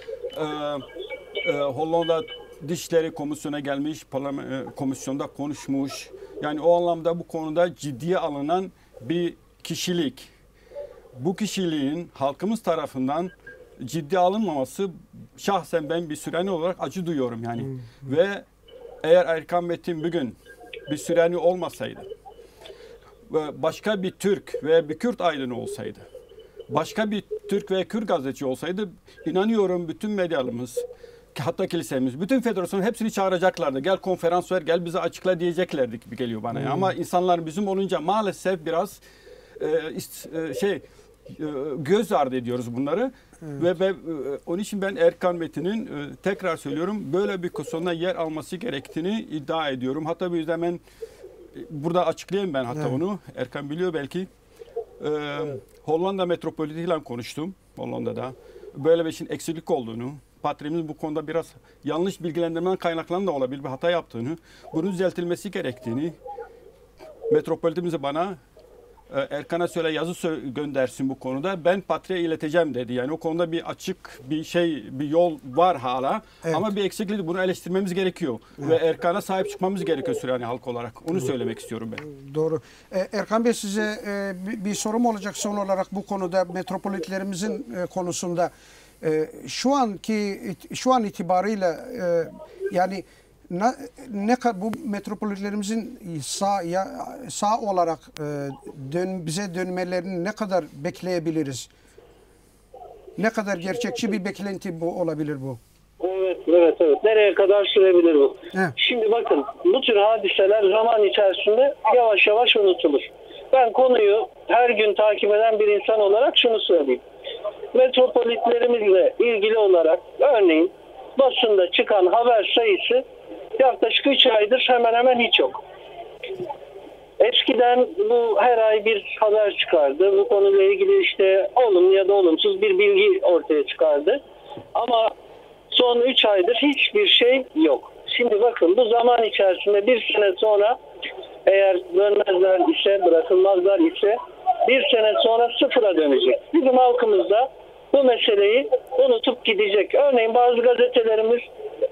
Hollanda Dışişleri Komisyonu'na gelmiş, komisyonda konuşmuş. Yani o anlamda bu konuda ciddiye alınan bir kişilik. Bu kişiliğin halkımız tarafından ciddiye alınmaması şahsen ben bir Süryani olarak acı duyuyorum yani. Ve eğer Erkan Metin bugün bir Süryani olmasaydı, başka bir Türk veya bir Kürt aydını olsaydı, başka bir Türk veya Kürt gazeteci olsaydı, inanıyorum bütün medyalımız, hatta kilisemiz, bütün federasyon hepsini çağıracaklardı. Gel konferans ver, gel bize açıkla diyeceklerdi gibi geliyor bana. Ama insanlar bizim olunca maalesef biraz göz ardı ediyoruz bunları. Evet. Ve onun için ben Erkan Metin'in tekrar söylüyorum böyle bir komisyonda yer alması gerektiğini iddia ediyorum. Hatta bu yüzden ben burada açıklayayım ben hatta onu. Erkan biliyor belki. Hollanda metropolitiyle konuştum Hollanda'da. Böyle bir şeyin eksiklik olduğunu, patriğimiz bu konuda biraz yanlış bilgilendirmeden kaynaklanan da olabilir bir hata yaptığını, bunun düzeltilmesi gerektiğini, metropolitimize bana Erkan'a söyle yazı göndersin bu konuda. Ben patriğe ileteceğim dedi. Yani o konuda bir açık bir yol var hala. Evet. Ama bir eksiklik bunu eleştirmemiz gerekiyor. Evet. Ve Erkan'a sahip çıkmamız gerekiyor Süryani halk olarak. Onu söylemek istiyorum ben. Doğru. Erkan Bey size bir sorum olacak son olarak bu konuda metropolitlerimizin konusunda. Şu an itibariyle yani bu metropolitlerimizin sağ olarak bize dönmelerini ne kadar bekleyebiliriz? Ne kadar gerçekçi bir beklenti bu olabilir bu? Evet. Nereye kadar sürebilir bu? Evet. Şimdi bakın bu tür hadiseler zaman içerisinde yavaş yavaş unutulur. Ben konuyu her gün takip eden bir insan olarak şunu söyleyeyim. Metropolitlerimizle ilgili olarak örneğin basında çıkan haber sayısı yaklaşık 3 aydır hemen hemen hiç yok. Eskiden bu her ay bir haber çıkardı. Bu konuyla ilgili işte olumlu ya da olumsuz bir bilgi ortaya çıkardı. Ama son 3 aydır hiçbir şey yok. Şimdi bakın bu zaman içerisinde bir sene sonra eğer dönmezler ise, bırakılmazlar ise bir sene sonra sıfıra dönecek. Bizim halkımız da bu meseleyi unutup gidecek. Örneğin bazı gazetelerimiz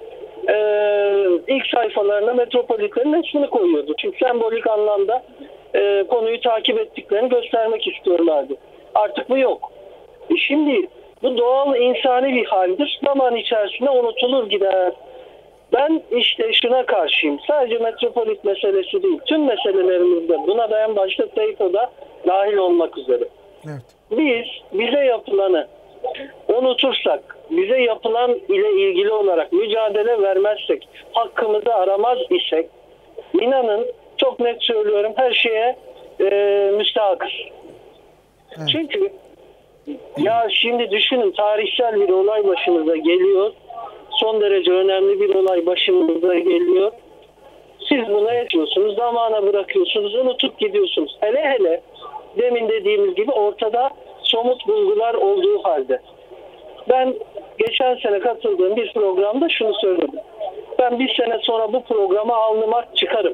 ilk sayfalarına metropolitlerin ismini koyuyordu. Çünkü sembolik anlamda konuyu takip ettiklerini göstermek istiyorlardı. Artık bu yok. Şimdi bu doğal insani bir haldir. Zaman içerisinde unutulur gider. Ben işte şuna karşıyım. Sadece metropolit meselesi değil. Tüm meselelerimizde buna da en başta Seyfo'da dahil olmak üzere. Evet. Biz bize yapılanı unutursak, bize yapılan ile ilgili olarak mücadele vermezsek, hakkımızı aramaz isek, inanın çok net söylüyorum, her şeye müstahakız. Evet. Çünkü ya şimdi düşünün, tarihsel bir olay başımıza geliyor. Son derece önemli bir olay başımıza geliyor. Siz bunu yapıyorsunuz, zamana bırakıyorsunuz, unutup gidiyorsunuz. Hele hele demin dediğimiz gibi ortada somut bulgular olduğu halde. Ben geçen sene katıldığım bir programda şunu söyledim. Ben bir sene sonra bu programa alnıma çıkarım.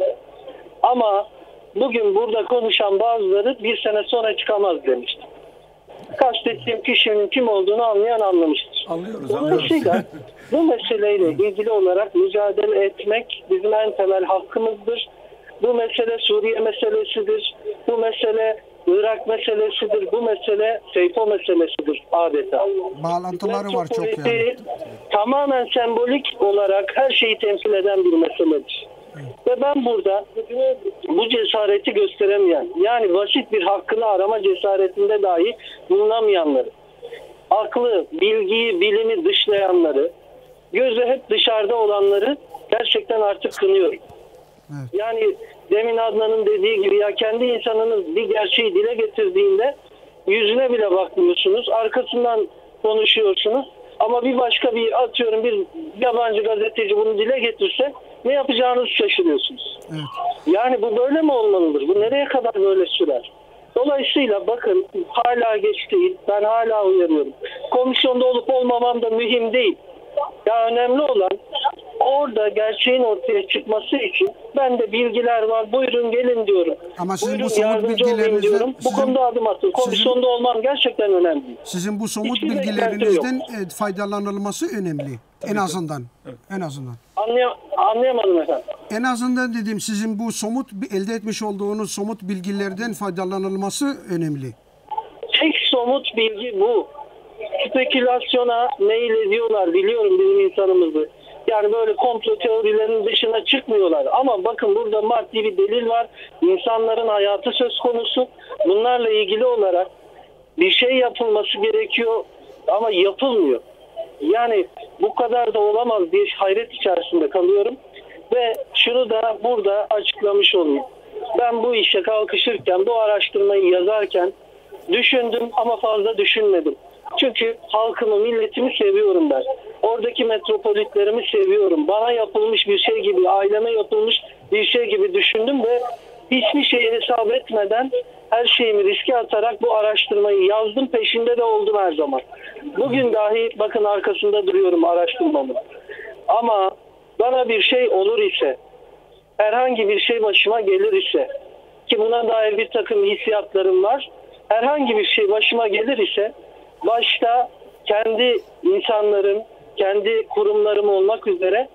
Ama bugün burada konuşan bazıları bir sene sonra çıkamaz demiştim. Kastettiğim kişinin kim olduğunu anlayan anlamıştır. Anlıyoruz. Dolayısıyla bu meseleyle ilgili olarak mücadele etmek bizim en temel hakkımızdır. Bu mesele Suriye meselesidir. Bu mesele Irak meselesidir. Bu mesele Seyfo meselesidir adeta. Bağlantıları var çok yani. Metropoliti tamamen sembolik olarak her şeyi temsil eden bir meseledir. Ve ben burada bu cesareti gösteremeyen, yani basit bir hakkını arama cesaretinde dahi bulunamayanları, aklı, bilgiyi, bilimi dışlayanları, gözü hep dışarıda olanları gerçekten artık kınıyorum. Evet. Yani demin Adnan'ın dediği gibi, ya kendi insanınız bir gerçeği dile getirdiğinde yüzüne bile bakmıyorsunuz, arkasından konuşuyorsunuz. Ama bir başka atıyorum bir yabancı gazeteci bunu dile getirse ne yapacağınızı şaşırıyorsunuz. Evet. Yani bu böyle mi olmalıdır? Bu nereye kadar böyle sürer? Dolayısıyla bakın, hala geç değil. Ben hala uyarıyorum. Komisyonda olup olmamam da mühim değil. Ya önemli olan orada gerçeğin ortaya çıkması için bende bilgiler var. Buyurun gelin diyorum. Ama sizin Buyurun bu somut yardımcı olayım bilgilerinizden- diyorum. Bu sizin- konuda adım atın. Komisyonda olmam gerçekten önemli. Sizin bu somut Hiçbir bilgilerinizden faydalanılması önemli. En azından. En azından. Anlayamadım efendim. En azından dediğim, sizin bu somut elde etmiş olduğunuz somut bilgilerden faydalanılması önemli. Tek somut bilgi bu. Spekülasyona meyil ediyorlar, biliyorum bizim insanımızı. Yani böyle komplo teorilerinin dışına çıkmıyorlar. Ama bakın, burada maddi bir delil var. İnsanların hayatı söz konusu. Bunlarla ilgili olarak bir şey yapılması gerekiyor ama yapılmıyor. Yani bu kadar da olamaz diye hayret içerisinde kalıyorum. Ve şunu da burada açıklamış olayım. Ben bu işe kalkışırken, bu araştırmayı yazarken düşündüm ama fazla düşünmedim. Çünkü halkımı, milletimi seviyorum ben. Oradaki metropolitlerimi seviyorum. Bana yapılmış bir şey gibi, aileme yapılmış bir şey gibi düşündüm ve hiçbir şeyi hesap etmeden, her şeyimi riske atarak bu araştırmayı yazdım. Peşinde de oldum her zaman. Bugün dahi bakın arkasında duruyorum araştırmamın. Ama bana bir şey olur ise, herhangi bir şey başıma gelir ise, ki buna dair bir takım hissiyatlarım var. Herhangi bir şey başıma gelir ise, başta kendi insanlarım, kendi kurumlarım olmak üzere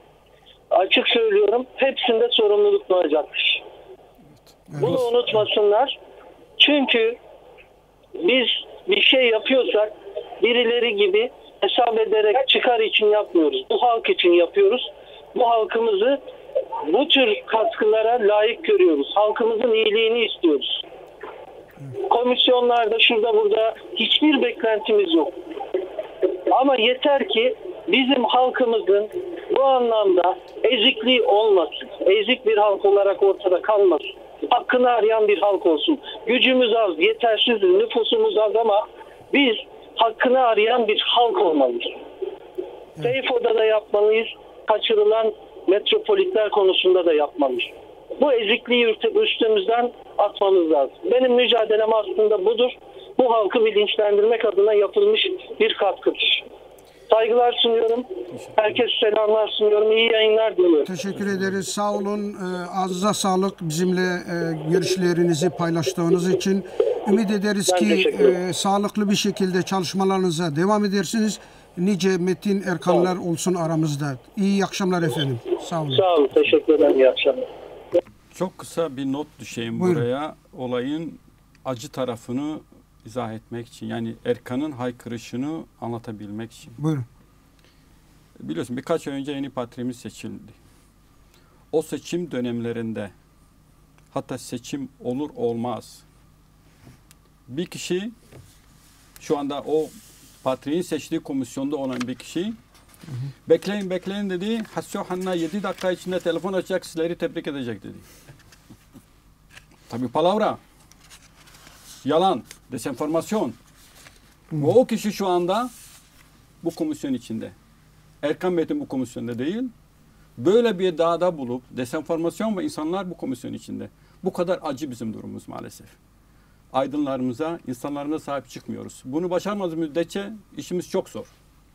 açık söylüyorum, hepsinde sorumluluk doğacaktır. Bunu unutmasınlar. Çünkü biz bir şey yapıyorsak birileri gibi hesap ederek çıkar için yapmıyoruz. Bu halk için yapıyoruz. Bu halkımızı bu tür katkılara layık görüyoruz. Halkımızın iyiliğini istiyoruz. Komisyonlarda, şurada burada hiçbir beklentimiz yok. Ama yeter ki bizim halkımızın bu anlamda ezikliği olmasın. Ezik bir halk olarak ortada kalmasın. Hakkını arayan bir halk olsun. Gücümüz az, yetersiz, nüfusumuz az ama biz hakkını arayan bir halk olmalıyız. Seyfo'da da yapmalıyız. Kaçırılan metropolitler konusunda da yapmalıyız. Bu ezikliği üstümüzden atmamız lazım. Benim mücadelem aslında budur. Bu halkı bilinçlendirmek adına yapılmış bir katkıdır. Saygılar sunuyorum. Herkese selamlar sunuyorum. İyi yayınlar diliyorum. Teşekkür ederiz. Sağ olun. Ağzınıza sağlık. Bizimle görüşlerinizi paylaştığınız için. Ümit ederiz Ben ki teşekkür ederim. sağlıklı bir şekilde çalışmalarınıza devam edersiniz. Nice Metin Erkanlar olsun aramızda. İyi akşamlar efendim. Sağ olun. Sağ olun. Teşekkür ederim. İyi akşamlar. Çok kısa bir not düşeyim Buyurun. buraya. Olayın acı tarafını izah etmek için, yani Erkan'ın haykırışını anlatabilmek için. Buyurun. biliyorsun birkaç ay önce yeni patriğimiz seçildi. O seçim dönemlerinde hatta seçim olur olmaz bir kişi şu anda o patriğin seçtiği komisyonda olan bir kişi bekleyin dedi. Hasso Hanna 7 dakika içinde telefon açacak, sizleri tebrik edecek dedi. Tabii palavra. Yalan, dezenformasyon. O kişi şu anda bu komisyon içinde. Erkan Metin bu komisyonda değil. Böyle bir dağda bulup dezenformasyon ve insanlar bu komisyon içinde. Bu kadar acı bizim durumumuz maalesef. Aydınlarımıza, insanlarımıza sahip çıkmıyoruz. Bunu başarmadığımız müddetçe işimiz çok zor.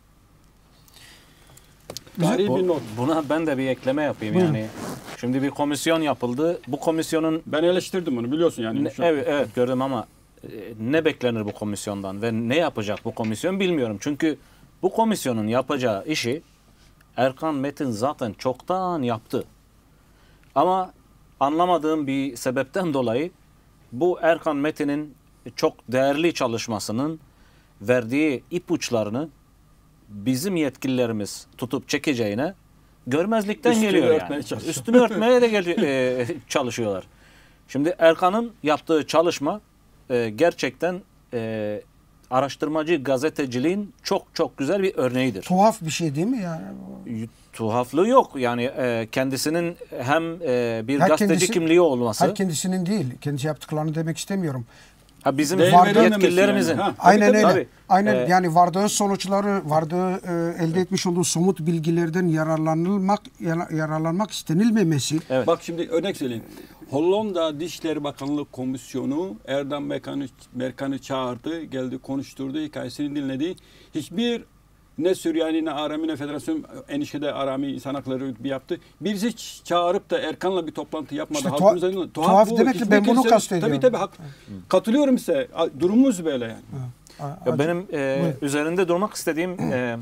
Tarihi bir not. Buna ben de bir ekleme yapayım. Buyurun. Yani şimdi bir komisyon yapıldı. Bu komisyonun Ben eleştirdim bunu biliyorsun yani. evet gördüm ama ne beklenir bu komisyondan ve ne yapacak bu komisyon bilmiyorum. Çünkü bu komisyonun yapacağı işi Erkan Metin zaten çoktan yaptı. Ama anlamadığım bir sebepten dolayı bu Erkan Metin'in çok değerli çalışmasının verdiği ipuçlarını bizim yetkililerimiz tutup çekeceğine görmezlikten Üstünü geliyor örtmeye yani. çalışıyor. Üstünü örtmeye de çalışıyorlar. Şimdi Erkan'ın yaptığı çalışma gerçekten araştırmacı gazeteciliğin çok güzel bir örneğidir. Tuhaf bir şey değil mi yani? Tuhaflığı yok. Yani kendisinin hem bir Her gazeteci kendisi- kimliği olması. Her kendisinin değil. Kendisi yaptıklarını demek istemiyorum. Ha, bizim Değer yetkililerimizin. verilmemesi yani. Ha. Aynen tabii, öyle. tabii. Aynen yani vardığı sonuçları, elde etmiş olduğu somut bilgilerden yararlanmak istenilmemesi. Evet. Bak şimdi örnek söyleyeyim. Hollanda Dışişleri Bakanlığı Komisyonu Erdem Merkan'ı çağırdı, geldi konuşturdu, hikayesini dinledi. Hiçbir ne Süryani ne Arami ne Federasyon enişte Arami insan hakları bir yaptı. Birisi çağırıp da Erkan'la bir toplantı yapmadı. İşte Halkımıza tuhaf bu. demek ki Hiçbir ben bunu kimse- kastediyorum. Tabii katılıyorum size. Durumumuz böyle yani. Ya benim üzerinde durmak istediğim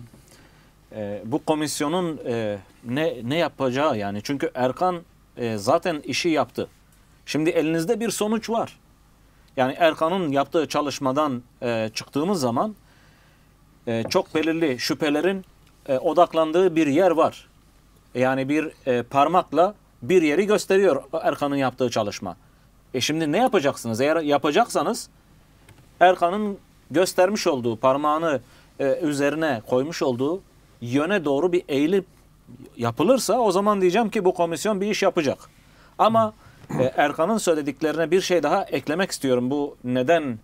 bu komisyonun ne yapacağı yani. Çünkü Erkan zaten işi yaptı. Şimdi elinizde bir sonuç var. Yani Erkan'ın yaptığı çalışmadan çıktığımız zaman çok belirli şüphelerin odaklandığı bir yer var. Yani bir parmakla bir yeri gösteriyor Erkan'ın yaptığı çalışma. Şimdi ne yapacaksınız? Eğer yapacaksanız Erkan'ın göstermiş olduğu parmağını üzerine koymuş olduğu yöne doğru bir eğilip yapılırsa o zaman diyeceğim ki bu komisyon bir iş yapacak. Ama Erkan'ın söylediklerine bir şey daha eklemek istiyorum. Bu neden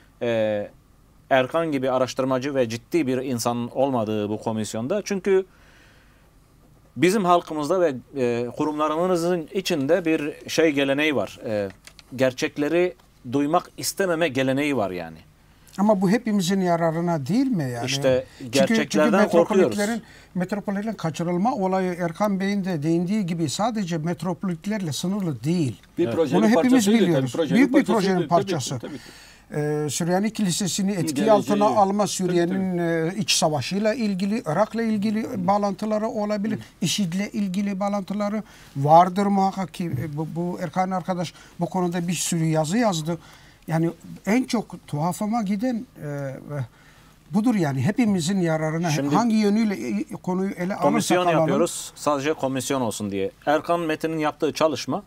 Erkan gibi araştırmacı ve ciddi bir insanın olmadığı bu komisyonda? Çünkü bizim halkımızda ve kurumlarımızın içinde bir şey geleneği var. Gerçekleri duymak istememe geleneği var yani. Ama bu hepimizin yararına değil mi yani? İşte gerçeklerden korkuyoruz. Metropollerin kaçırılma olayı Erkan Bey'in de değindiği gibi sadece metropollerle sınırlı değil. Bir projenin Bunu hepimiz parçasıydı, biliyoruz. tabii, Büyük bir parçasıydı. projenin parçası. Tabii. Süryani Kilisesi'ni etki Geleceği. altına alma, Suriye'nin iç savaşıyla ilgili, Irak'la ilgili bağlantıları olabilir. IŞİD'le ilgili bağlantıları vardır muhakkak ki. Bu Erkan arkadaş bu konuda bir sürü yazı yazdı. Yani en çok tuhafıma giden budur yani. Hepimizin yararına Şimdi hangi yönüyle konuyu ele alırsak komisyon alalım. yapıyoruz. Sadece komisyon olsun diye. Erkan Metin'in yaptığı çalışma,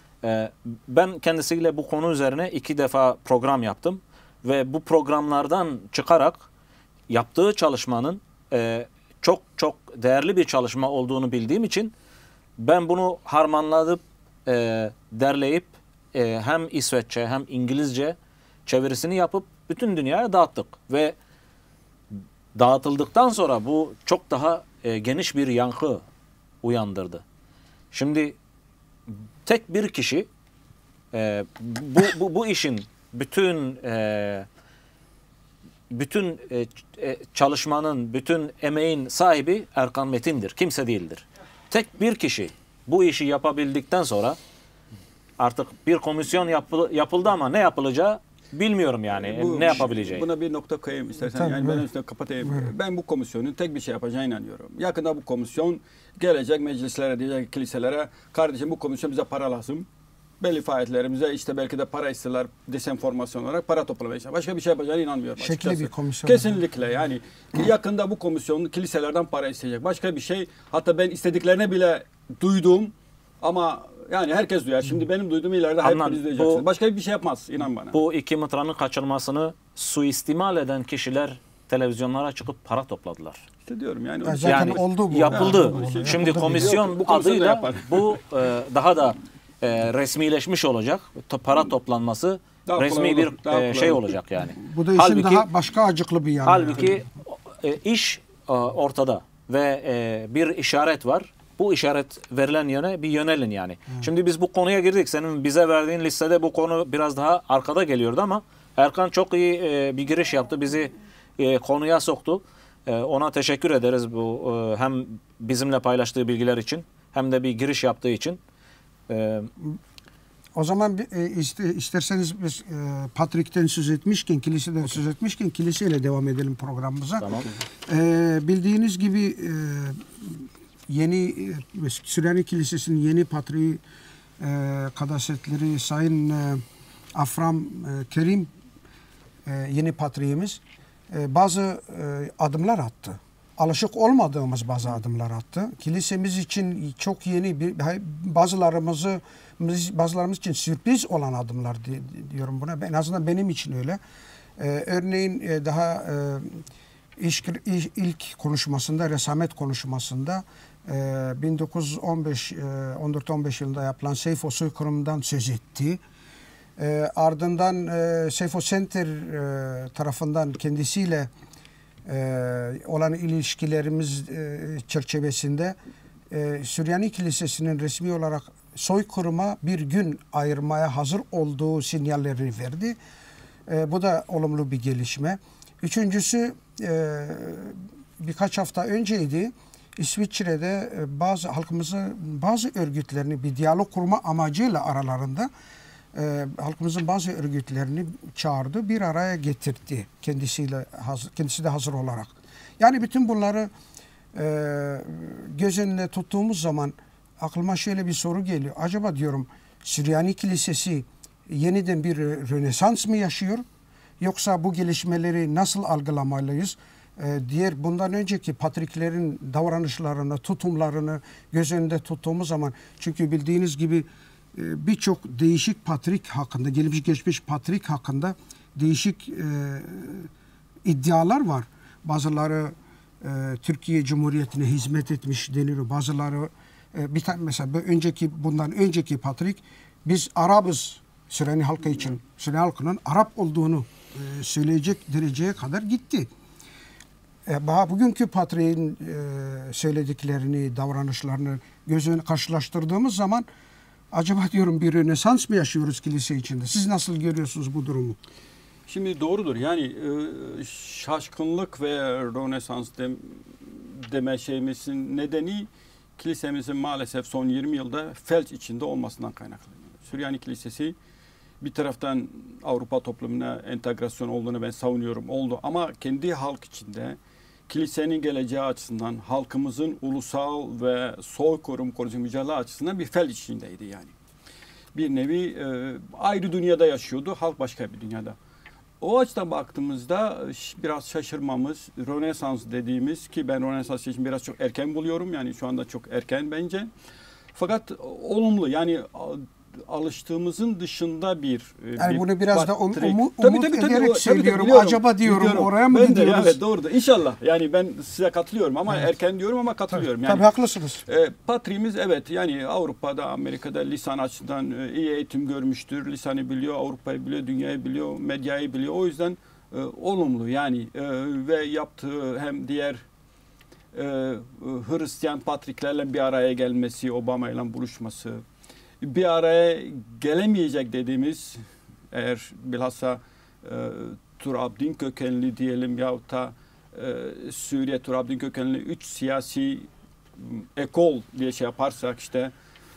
ben kendisiyle bu konu üzerine 2 defa program yaptım. Ve bu programlardan çıkarak yaptığı çalışmanın çok değerli bir çalışma olduğunu bildiğim için ben bunu harmanladıp, derleyip hem İsveççe hem İngilizce çevirisini yapıp bütün dünyaya dağıttık. Ve dağıtıldıktan sonra bu çok daha geniş bir yankı uyandırdı. Şimdi tek bir kişi bu işin bütün çalışmanın, bütün emeğin sahibi Erkan Metin'dir. Kimse değildir. Tek bir kişi bu işi yapabildikten sonra artık bir komisyon yapıldı ama ne yapılacağı bilmiyorum yani. Ne yapabileceği. Buna bir nokta koyayım istersen. Tabii, Yani buyurun. ben üstüne kapatayım. Ben bu komisyonun tek bir şey yapacağına inanıyorum. Yakında bu komisyon gelecek meclislere, diyecek kiliselere, kardeşim bu komisyon bize para lazım. belli faaliyetlerimize işte belki de para isterler desenformasyon olarak para toplamaya çalışıyor. Başka bir şey yapacağına inanmıyorum Şekli açıkçası. bir komisyon. Kesinlikle yani yakında bu komisyon kiliselerden para isteyecek. Başka bir şey, hatta ben istediklerine bile duydum ama yani herkes duyar. Şimdi benim duyduğumu ileride hepiniz duyacaksınız. Başka bir şey yapmaz, inan bana. Bu iki mıtranın kaçırmasını suistimal eden kişiler televizyonlara çıkıp para topladılar. İşte diyorum yani. Zaten Yani oldu bu. yapıldı. Oldu. Şimdi Yapıldı. komisyon Yok, bu komisyon da adıyla yapar. bu daha da resmileşmiş olacak. Para toplanması Daha resmi kolay bir olur, daha kolay şey olur. olacak yani. Bu da işin daha başka acıklı bir yanı. Halbuki iş ortada ve bir işaret var. Bu işaret verilen yöne bir yönelin yani. Şimdi biz bu konuya girdik. Senin bize verdiğin listede bu konu biraz daha arkada geliyordu ama Erkan çok iyi bir giriş yaptı. Bizi konuya soktu. Ona teşekkür ederiz bu hem bizimle paylaştığı bilgiler için hem de bir giriş yaptığı için. O zaman isterseniz biz Patrick'ten söz etmişken, kiliseden söz etmişken kiliseyle devam edelim programımıza. Tamam. Bildiğiniz gibi yeni Süryani Kilisesi'nin yeni patriği Kadasetleri Sayın Afram Kerim yeni patriğimiz bazı adımlar attı. Alışık olmadığımız bazı adımlar attı. Kilisemiz için çok yeni bazılarımız için sürpriz olan adımlar diyorum buna. En azından benim için öyle. Örneğin daha ilk konuşmasında, Resamet konuşmasında 14-15 yılında yapılan Seyfo soykırımından söz etti. Ardından Seyfo Center tarafından kendisiyle olan ilişkilerimiz çerçevesinde Süryani Kilisesi'nin resmi olarak soykırıma bir gün ayırmaya hazır olduğu sinyallerini verdi. Bu da olumlu bir gelişme. Üçüncüsü birkaç hafta önceydi. İsviçre'de bazı örgütlerini bir diyalog kurma amacıyla aralarında halkımızın bazı örgütlerini çağırdı, bir araya getirdi kendisi de hazır olarak. Yani bütün bunları göz önünde tuttuğumuz zaman aklıma şöyle bir soru geliyor. Acaba diyorum Süryani Kilisesi yeniden bir rönesans mı yaşıyor? Yoksa bu gelişmeleri nasıl algılamalıyız? Diğer bundan önceki patriklerin davranışlarını, tutumlarını göz önünde tuttuğumuz zaman, çünkü bildiğiniz gibi birçok değişik patrik hakkında, gelmiş geçmiş patrik hakkında değişik iddialar var. Bazıları Türkiye Cumhuriyeti'ne hizmet etmiş deniliyor. Bazıları mesela bundan önceki patrik biz Arabız, Süryani halkı için, Süryani halkının Arap olduğunu söyleyecek dereceye kadar gitti. Bugünkü patriğin söylediklerini, davranışlarını göz önüne karşılaştırdığımız zaman acaba diyorum bir rönesans mı yaşıyoruz kilise içinde? Siz nasıl görüyorsunuz bu durumu? Şimdi doğrudur. Yani şaşkınlık ve rönesans deme şeyimizin nedeni kilisemizin maalesef son 20 yılda felç içinde olmasından kaynaklanıyor. Süryani Kilisesi bir taraftan Avrupa toplumuna entegrasyon olduğunu ben savunuyorum. Oldu ama kendi halk içinde kilisenin geleceği açısından, halkımızın ulusal ve soykırım konusunda mücadele açısından bir felç içindeydi yani. Bir nevi ayrı dünyada yaşıyordu, halk başka bir dünyada. O açıdan baktığımızda biraz şaşırmamız, Rönesans dediğimiz, ki ben Rönesans için biraz çok erken buluyorum. Yani şu anda çok erken bence. Fakat olumlu, yani alıştığımızın dışında bir yani bunu biraz da umut ederek tabii, söylüyorum. biliyorum, acaba diyorum biliyorum. Oraya mı ben gidiyoruz? De, evet doğru da inşallah. Yani ben size katılıyorum ama evet. Erken diyorum ama katılıyorum. Tabii haklısınız. Patriğimiz evet yani Avrupa'da, Amerika'da lisan açısından iyi eğitim görmüştür. Lisanı biliyor, Avrupa'yı biliyor, dünyayı biliyor, medyayı biliyor. O yüzden olumlu yani ve yaptığı hem diğer Hristiyan patriklerle bir araya gelmesi, Obama ile buluşması, bir araya gelemeyecek dediğimiz, eğer bilhassa Turabdin kökenli diyelim yahut da Suriye Turabdin kökenli 3 siyasi ekol diye şey yaparsak işte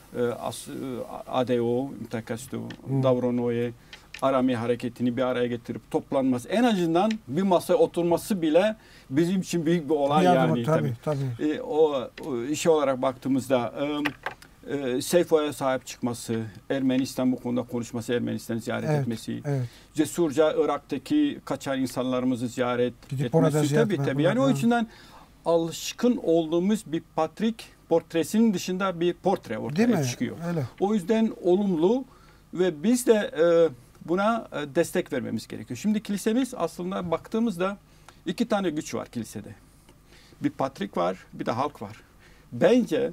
ADO, Mtakasto, Davronoye, Arami hareketini bir araya getirip toplanması, en azından bir masaya oturması bile bizim için büyük bir olay yani. Tabii. O işe olarak baktığımızda Seyfo'ya sahip çıkması, Ermenistan bu konuda konuşması, Ermenistan'ı ziyaret etmesi, cesurca Irak'taki kaçan insanlarımızı ziyaret etmesi. Tabii. Yani o yüzden alışkın olduğumuz bir patrik portresinin dışında bir portre ortaya çıkıyor. Öyle. O yüzden olumlu ve biz de buna destek vermemiz gerekiyor. Şimdi kilisemiz aslında baktığımızda iki tane güç var kilisede. Bir patrik var, bir de halk var. Bence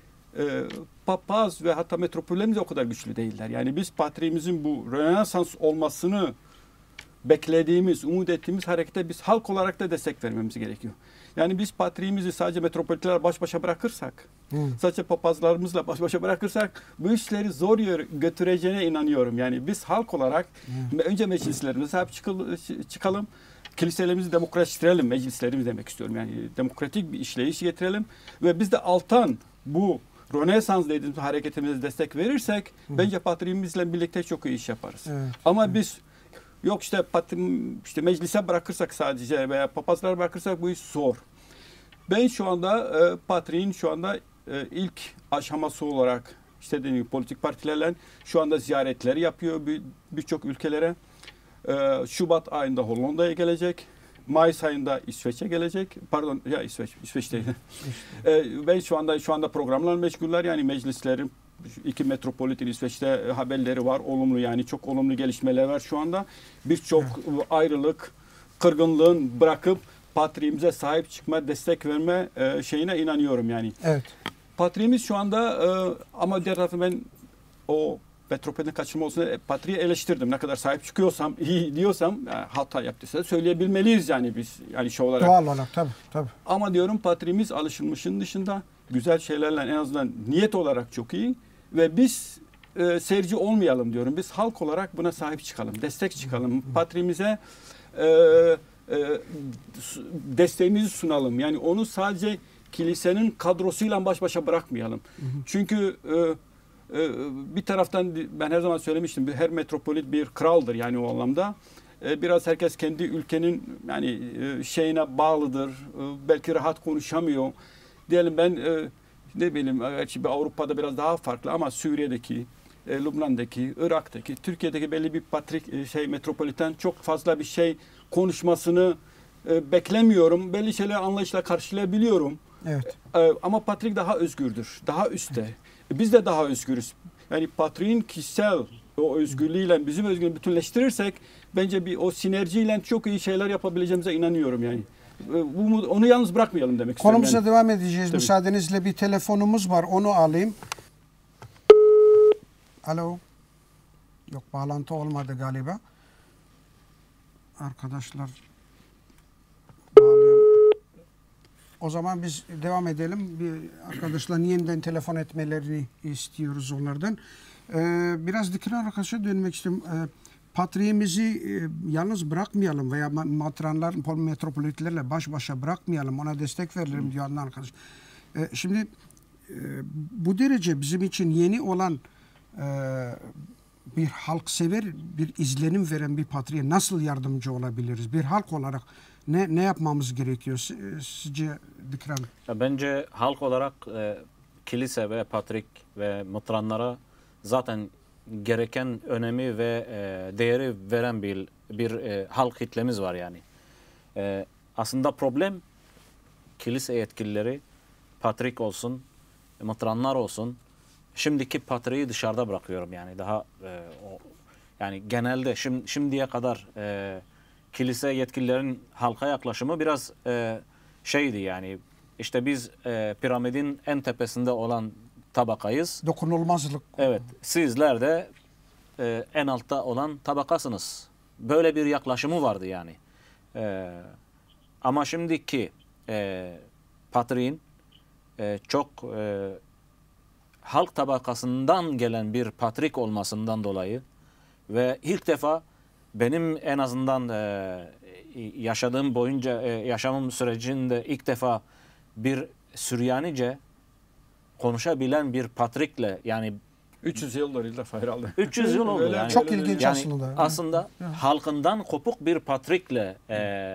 papaz ve hatta metropollerimiz o kadar güçlü değiller. Yani biz patriğimizin bu Rönesans olmasını beklediğimiz, umut ettiğimiz harekete biz halk olarak da destek vermemiz gerekiyor. Yani biz patriğimizi sadece metropolitlerle baş başa bırakırsak, sadece papazlarımızla baş başa bırakırsak bu işleri zor götüreceğine inanıyorum. Yani biz halk olarak önce meclislerimize sahip çıkalım. Kiliselerimizi demokratleştirelim, meclislerimizi demek istiyorum. Yani demokratik bir işleyiş getirelim ve biz de alttan bu Rönesans dediğimiz hareketimize destek verirsek bence patriğimizle birlikte çok iyi iş yaparız. Ama biz yok işte meclise bırakırsak sadece veya papazlara bırakırsak bu iş zor. Ben şu anda patriğin şu anda ilk aşaması olarak işte dediğim gibi politik partilerle şu anda ziyaretleri yapıyor birçok ülkelere. Şubat ayında Hollanda'ya gelecek. Mayıs ayında İsveç'e gelecek. Pardon ya İsveç değil. Ben şu anda programlarla meşguller. Yani meclislerin iki metropolitin İsveç'te haberleri var. Olumlu yani çok olumlu gelişmeler var şu anda. Birçok ayrılık, kırgınlığın bırakıp patriğimize sahip çıkma, destek verme şeyine inanıyorum yani. Evet. Patriğimiz şu anda ama diğer tarafı ben o metropolden kaçırma olsun patriği eleştirdim. Ne kadar sahip çıkıyorsam, iyi diyorsam hata yaptıysa söyleyebilmeliyiz yani biz yani şey olarak. Doğal olarak tabii. Ama diyorum patriğimiz alışılmışın dışında güzel şeylerle en azından niyet olarak çok iyi ve biz seyirci olmayalım diyorum. Biz halk olarak buna sahip çıkalım, destek çıkalım. Patriğimize desteğimizi sunalım. Yani onu sadece kilisenin kadrosuyla baş başa bırakmayalım. Çünkü bir taraftan ben her zaman söylemiştim her metropolit bir kraldır yani o anlamda. Biraz herkes kendi ülkenin yani şeyine bağlıdır. Belki rahat konuşamıyor. Diyelim ben ne bileyim Avrupa'da biraz daha farklı ama Suriye'deki, Lübnan'daki, Irak'taki, Türkiye'deki belli bir patrik metropoliten çok fazla bir şey konuşmasını beklemiyorum. Belli şeyler anlayışla karşılayabiliyorum. Evet. Ama patrik daha özgürdür. Daha üstte. Biz de daha özgürüz. Yani patriğin kişisel o özgürlüğüyle bizim özgürlüğümüzü bütünleştirirsek bence o sinerjiyle çok iyi şeyler yapabileceğimize inanıyorum yani. Onu yalnız bırakmayalım demek istiyorum. Konumuza yani. devam edeceğiz. Tabii. Müsaadenizle bir telefonumuz var. Onu alayım. Alo. Yok bağlantı olmadı galiba. Arkadaşlar bağlayalım. O zaman biz devam edelim. Arkadaşlar yeniden telefon etmelerini istiyoruz onlardan. Biraz dikkat arkadaşa dönmek istiyorum. Patriğimizi yalnız bırakmayalım veya matranlar, metropolitlerle baş başa bırakmayalım. Ona destek verelim diyor arkadaş. Şimdi bu derece bizim için yeni olan bir halksever, bir izlenim veren bir patriğe nasıl yardımcı olabiliriz? Bir halk olarak ne yapmamız gerekiyor sizce Dikran? Bence halk olarak kilise ve patrik ve mıtranlara zaten gereken önemi ve değeri veren bir halk kitlemiz var yani. Aslında problem kilise yetkilileri, patrik olsun, mıtranlar olsun. Şimdiki patriği dışarıda bırakıyorum yani daha yani genelde şimdiye kadar kilise yetkililerin halka yaklaşımı biraz şeydi yani işte biz piramidin en tepesinde olan tabakayız. Dokunulmazlık. Evet. Sizler de en altta olan tabakasınız. Böyle bir yaklaşımı vardı yani. Ama şimdiki patriğin çok halk tabakasından gelen bir patrik olmasından dolayı ve ilk defa benim en azından yaşadığım boyunca yaşamım sürecinde ilk defa bir Süryanice konuşabilen bir patrikle yani 300 yıldır ilk defa herhalde. 300 yıl oldu yani. Çok ilginç yani aslında. Aslında halkından kopuk bir patrikle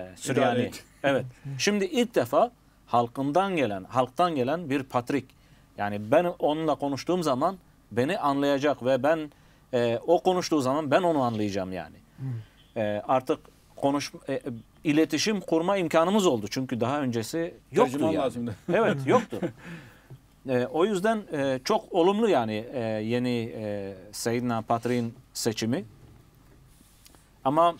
Süryani. Evet. Şimdi ilk defa halktan gelen bir patrik Yani ben onunla konuştuğum zaman beni anlayacak ve ben o konuştuğu zaman ben onu anlayacağım yani. Artık iletişim kurma imkanımız oldu. Çünkü daha öncesi yoktu Tercüman yani. lazımdı. Evet, yoktu. O yüzden çok olumlu yani yeni Seyyidina Patriğin seçimi. Ama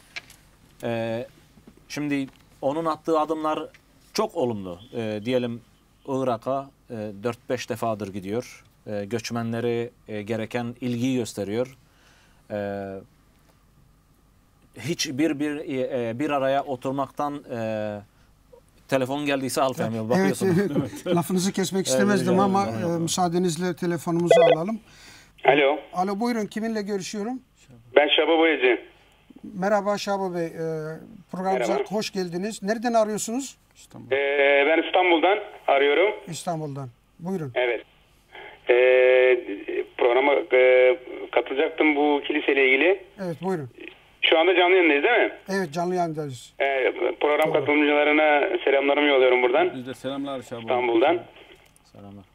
şimdi onun attığı adımlar çok olumlu. Diyelim Irak'a 4-5 defadır gidiyor. Göçmenlere gereken ilgiyi gösteriyor. Hiç bir araya oturmaktan telefon geldiyse al Fehmi, bakıyorsun. Evet, lafınızı kesmek istemezdim ama müsaadenizle telefonumuzu alalım. Alo. Alo, buyurun, kiminle görüşüyorum? Ben Şaba Boyacı. Merhaba Şaba Bey, programımıza Merhaba. hoş geldiniz. Nereden arıyorsunuz? Ben İstanbul'dan arıyorum. İstanbul'dan. Buyurun. Evet. Programa katılacaktım bu kiliseyle ilgili. Evet, buyurun. Şu anda canlı yayındayız değil mi? Evet, canlı yayındayız. Program katılımcılarına selamlarımı yolluyorum buradan. Biz de selamlar Şaban. İstanbul'dan. Selamlar.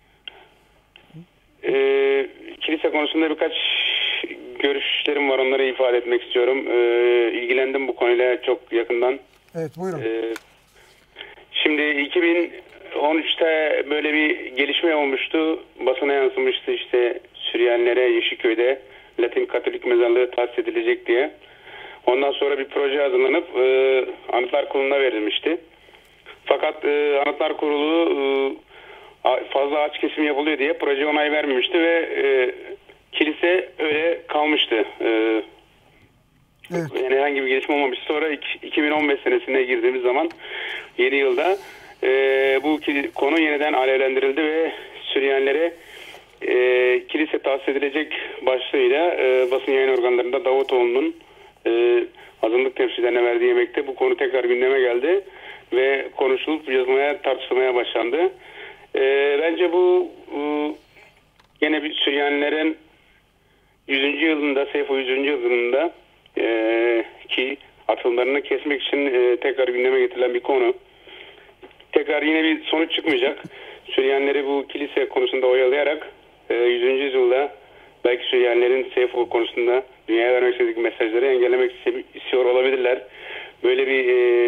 Kilise konusunda birkaç görüşlerim var. Onları ifade etmek istiyorum. İlgilendim bu konuyla çok yakından. Evet, buyurun. Şimdi 2013'te böyle bir gelişme olmuştu. Basına yansımıştı işte Süryanilere Yeşilköy'de Latin Katolik mezarlığı tahsis edilecek diye. Ondan sonra bir proje hazırlanıp Anıtlar Kurulu'na verilmişti. Fakat Anıtlar Kurulu fazla ağaç kesimi yapılıyor diye proje onay vermemişti ve kilise öyle kalmıştı. Evet. Yani herhangi bir gelişme olmamış. Sonra 2015 senesine girdiğimiz zaman yeni yılda bu konu yeniden alevlendirildi ve Süryanilere kilise tahsis edilecek başlığıyla basın yayın organlarında Davutoğlu'nun azınlık temsilcilerine verdiği yemekte bu konu tekrar gündeme geldi ve konuşulup yazılmaya, tartışılmaya başlandı. Bence bu yine bir Süryanilerin 100. yılında, Seyfo 100. yılında ki atılımlarını kesmek için tekrar gündeme getirilen bir konu. Tekrar yine bir sonuç çıkmayacak. Süryanileri bu kilise konusunda oyalayarak 100. yüzyılda belki Süryanilerin Seyfo konusunda dünyaya vermek istedikleri mesajları engellemek istiyor olabilirler. Böyle bir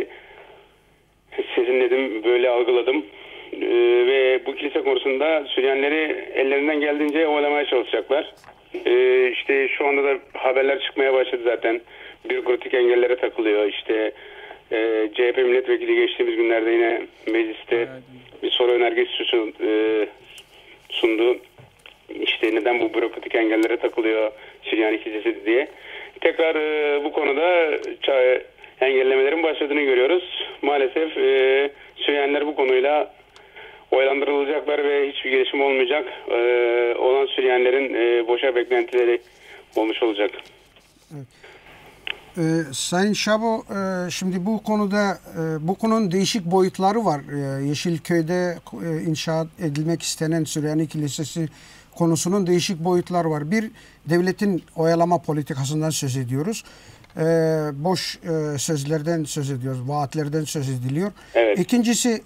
sezinledim, böyle algıladım. Ve bu kilise konusunda Süryanileri ellerinden geldiğince oyalamaya çalışacaklar. İşte şu anda da haberler çıkmaya başladı zaten. Bürokratik engellere takılıyor. İşte CHP milletvekili geçtiğimiz günlerde yine mecliste bir soru önergesi sundu. İşte neden bu bürokratik engellere takılıyor Süryani Kilisesi diye. Tekrar bu konuda engellemelerin başladığını görüyoruz. Maalesef Süryaniler bu konuyla oyalandırılacaklar ve hiçbir gelişim olmayacak. Olan Süryanilerin boşa beklentileri olmuş olacak. Evet. Sayın Şabo, şimdi bu konuda bu konunun değişik boyutları var. Yeşilköy'de inşaat edilmek istenen Süryani Kilisesi konusunun değişik boyutları var. Bir, devletin oyalama politikasından söz ediyoruz. Boş sözlerden söz ediyoruz, vaatlerden söz ediliyor. Evet. İkincisi,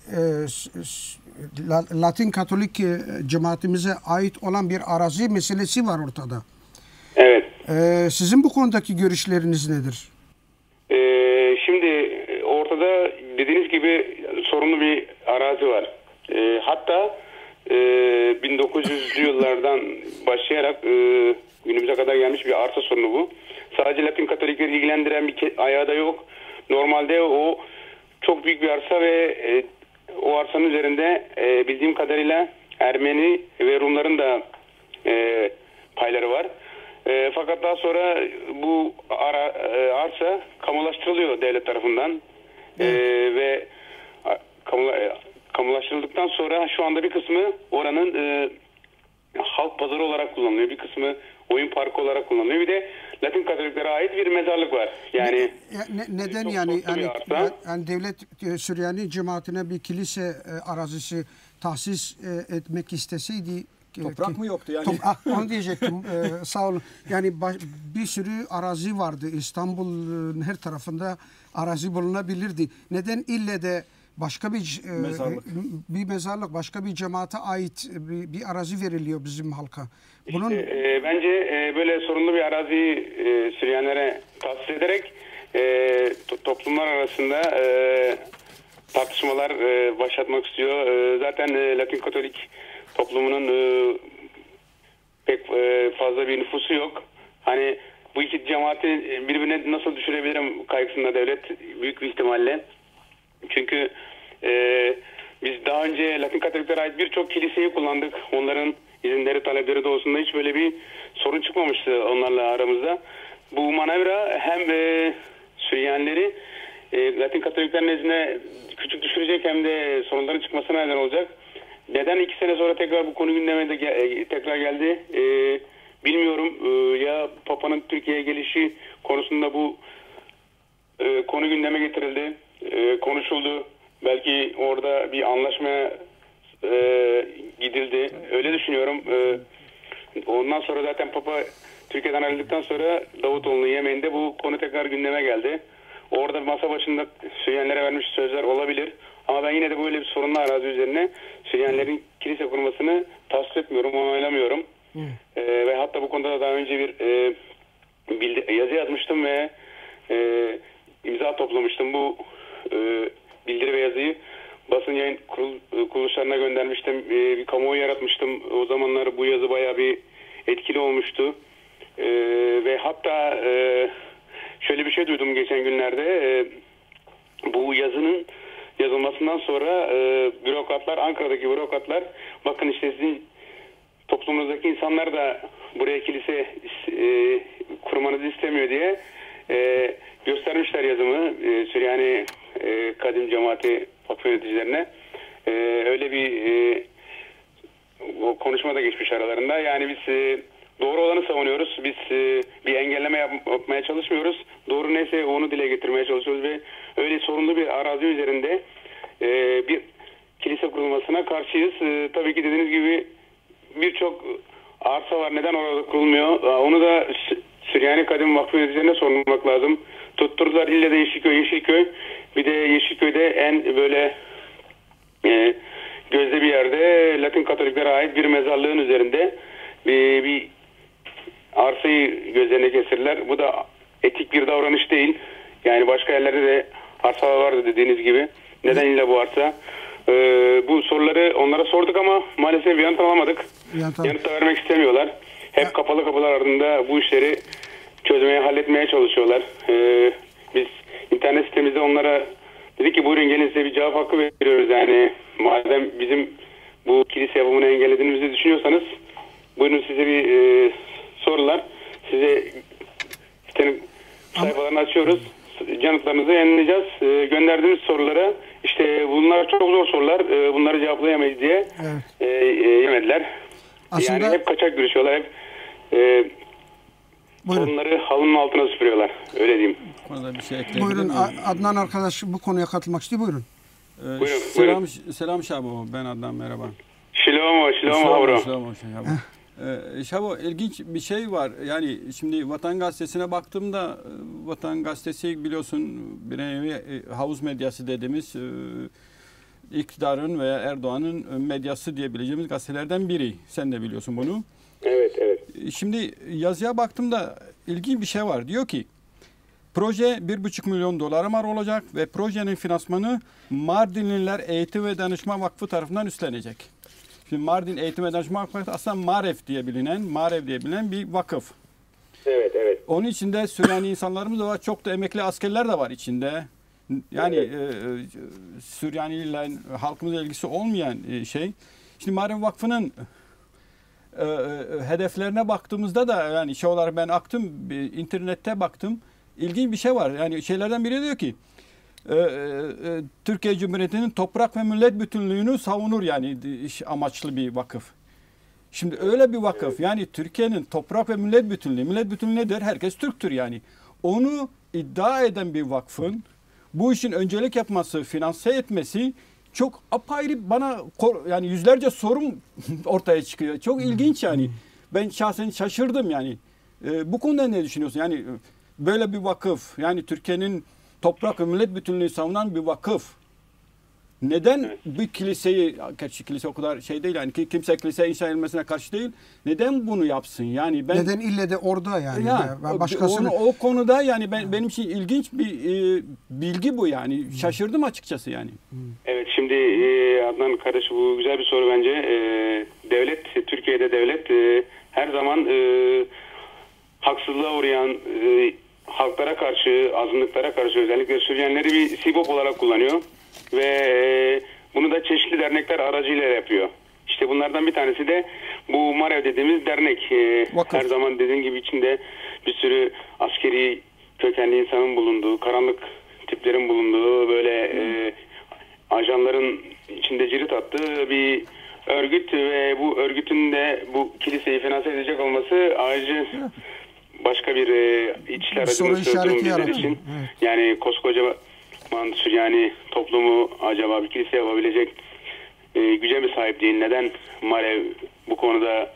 Latin Katolik cemaatimize ait olan bir arazi meselesi var ortada. Evet. Sizin bu konudaki görüşleriniz nedir? Şimdi ortada dediğiniz gibi sorunlu bir arazi var. Hatta 1900'lü yıllardan başlayarak günümüze kadar gelmiş bir arsa sorunu bu. Sadece Latin Katolikleri ilgilendiren bir ayağı da yok. Normalde o çok büyük bir arsa ve o arsanın üzerinde bildiğim kadarıyla Ermeni ve Rumların da payları var. Fakat daha sonra bu arsa kamulaştırılıyor devlet tarafından. Ve kamulaştırıldıktan sonra şu anda bir kısmı oranın halk pazarı olarak kullanılıyor. Bir kısmı oyun parkı olarak kullanılıyor. Bir de Latin Katoliklere ait bir mezarlık var. Yani neden yani devlet Süryani cemaatine bir kilise arazisi tahsis etmek isteseydi toprak mı yoktu yani? Onu diyecektim. Sağ olun. Yani bir sürü arazi vardı. İstanbul'un her tarafında arazi bulunabilirdi. Neden ille de başka bir mezarlık başka bir cemaate ait bir arazi veriliyor bizim halka. Bunun bence böyle sorunlu bir araziyi Süryaniler'e tahsis ederek toplumlar arasında tartışmalar başlatmak istiyor. Zaten Latin Katolik toplumunun pek fazla bir nüfusu yok. Hani bu iki cemaati birbirine nasıl düşürebilirim kaygısında devlet büyük bir ihtimalle. Çünkü biz daha önce Latin Katoliklere ait birçok kiliseyi kullandık. Onların izinleri, talepleri de olsun da hiç böyle bir sorun çıkmamıştı onlarla aramızda. Bu manevra hem Süryanileri Latin Katoliklerin nezdine küçük düşürecek hem de sorunların çıkmasına neden olacak. Neden 2 sene sonra tekrar bu konu gündeme de tekrar geldi bilmiyorum. Ya Papa'nın Türkiye'ye gelişi konusunda bu konu gündeme getirildi, konuşuldu. Belki orada bir anlaşmaya gidildi. Öyle düşünüyorum. Ondan sonra zaten Papa Türkiye'den ayrıldıktan sonra Davutoğlu'nun yemeğinde bu konu tekrar gündeme geldi. Orada masa başında Süryanilere vermiş sözler olabilir. Ama ben yine de böyle bir sorunlu arazi üzerine Süryanilerin kilise kurmasını tasvip etmiyorum, onaylamıyorum. Ve hatta bu konuda da daha önce bir yazı yazmıştım ve imza toplamıştım. Bu bildiri ve yazıyı basın yayın kuruluşlarına göndermiştim. Bir kamuoyu yaratmıştım. O zamanlar bu yazı bayağı bir etkili olmuştu. Ve hatta şöyle bir şey duydum geçen günlerde. Bu yazının yazılmasından sonra bürokratlar, Ankara'daki bürokratlar, bakın işte sizin toplumunuzdaki insanlar da buraya kilise kurmanızı istemiyor diye göstermişler yazımı Süryani Kadim Cemaati vakfı yöneticilerine. Öyle bir konuşma da geçmiş aralarında. Yani biz doğru olanı savunuyoruz. Biz bir engelleme yapmaya çalışmıyoruz. Doğru neyse onu dile getirmeye çalışıyoruz ve öyle sorunlu bir arazi üzerinde bir kilise kurulmasına karşıyız. Tabii ki dediğiniz gibi birçok arsa var. Neden orada kurulmuyor? Onu da Süryani Kadim Vakfı yöneticilerine sormak lazım. Tutturdular ille de Yeşilköy. Bir de Yeşilköy'de en böyle gözde bir yerde Latin Katoliklere ait bir mezarlığın üzerinde bir arsayı gözlerine kesirler. Bu da etik bir davranış değil. Yani başka yerlerde de arsalar vardı dediğiniz gibi. Neden illa bu arsa? Bu soruları onlara sorduk ama maalesef yanıt alamadık. Yanıt da vermek istemiyorlar. Hep kapalı kapılar ardında bu işleri çözmeye, halletmeye çalışıyorlar. Biz internet sitemizde onlara dedik ki buyurun gelin size bir cevap hakkı veriyoruz. Yani madem bizim bu kilise yapımını engellediğimizi düşünüyorsanız buyurun size bir sorular. Size sitenin sayfalarını açıyoruz. Yanıtlarınızı yayınlayacağız. Gönderdiğiniz sorulara işte bunlar çok zor sorular. Bunları cevaplayamayız diye yemediler. Aslında, yani hep kaçak görüşüyorlar. Hep sorunları halının altına süpürüyorlar. Öyle diyeyim. Bir şey buyurun Adnan arkadaş bu konuya katılmak istiyor. Buyurun. Buyurun. Selam Şabo. Ben Adnan, merhaba. Şilomo. Şabo, ilginç bir şey var. Yani şimdi Vatan Gazetesi'ne baktığımda Vatan Gazetesi biliyorsun bir nevi havuz medyası dediğimiz iktidarın veya Erdoğan'ın medyası diyebileceğimiz gazetelerden biri. Sen de biliyorsun bunu. Evet. Şimdi yazıya baktığımda ilginç bir şey var. Diyor ki proje 1,5 milyon dolara mal olacak ve projenin finansmanı Mardinliler Eğitim ve Danışma Vakfı tarafından üstlenecek. Şimdi Mardin Eğitim ve Danışma Vakfı aslında Marev diye bilinen bir vakıf. Evet. Onun içinde Süryani insanlarımız da var. Çok da emekli askerler de var içinde. Yani Süryani'yle halkımızla ilgisi olmayan şey. Şimdi Marev Vakfı'nın hedeflerine baktığımızda da yani şey olarak ben internette baktım. İlginç bir şey var. Yani şeylerden biri diyor ki Türkiye Cumhuriyeti'nin toprak ve millet bütünlüğünü savunur yani amaçlı bir vakıf. Şimdi öyle bir vakıf yani Türkiye'nin toprak ve millet bütünlüğü nedir? Herkes Türktür yani. Onu iddia eden bir vakfın bu işin öncelik yapması, finanse etmesi çok apayrı bana yani yüzlerce sorun ortaya çıkıyor. Çok ilginç yani. Ben şahsen şaşırdım yani. Bu konuda ne düşünüyorsun? Yani böyle bir vakıf yani Türkiye'nin toprak ve millet bütünlüğü savunan bir vakıf. Neden bu kiliseyi, gerçi kilise o kadar şey değil yani, kimse kilise inşa edilmesine karşı değil. Neden bunu yapsın? Yani ben neden ille de orada yani? Başkasını o konuda yani benim için ilginç bir bilgi bu yani. Şaşırdım açıkçası yani. Evet, şimdi Adnan kardeş, bu güzel bir soru bence. Devlet, Türkiye'de devlet her zaman haksızlığa uğrayan halklara karşı, azınlıklara karşı, özellikle Süryanileri bir sibop olarak kullanıyor ve bunu da çeşitli dernekler aracıyla yapıyor. İşte bunlardan bir tanesi de bu Marev dediğimiz dernek. Her zaman dediğim gibi içinde bir sürü askeri kökenli insanın bulunduğu, karanlık tiplerin bulunduğu, böyle ajanların içinde cirit attığı bir örgüt ve bu örgütün de bu kiliseyi finanse edecek olması ayrıca başka bir içler acını sürdürüm bizler için. Evet. Yani koskoca Süryani toplumu acaba bir kilise yapabilecek güce mi sahip değil? Neden Marev bu konuda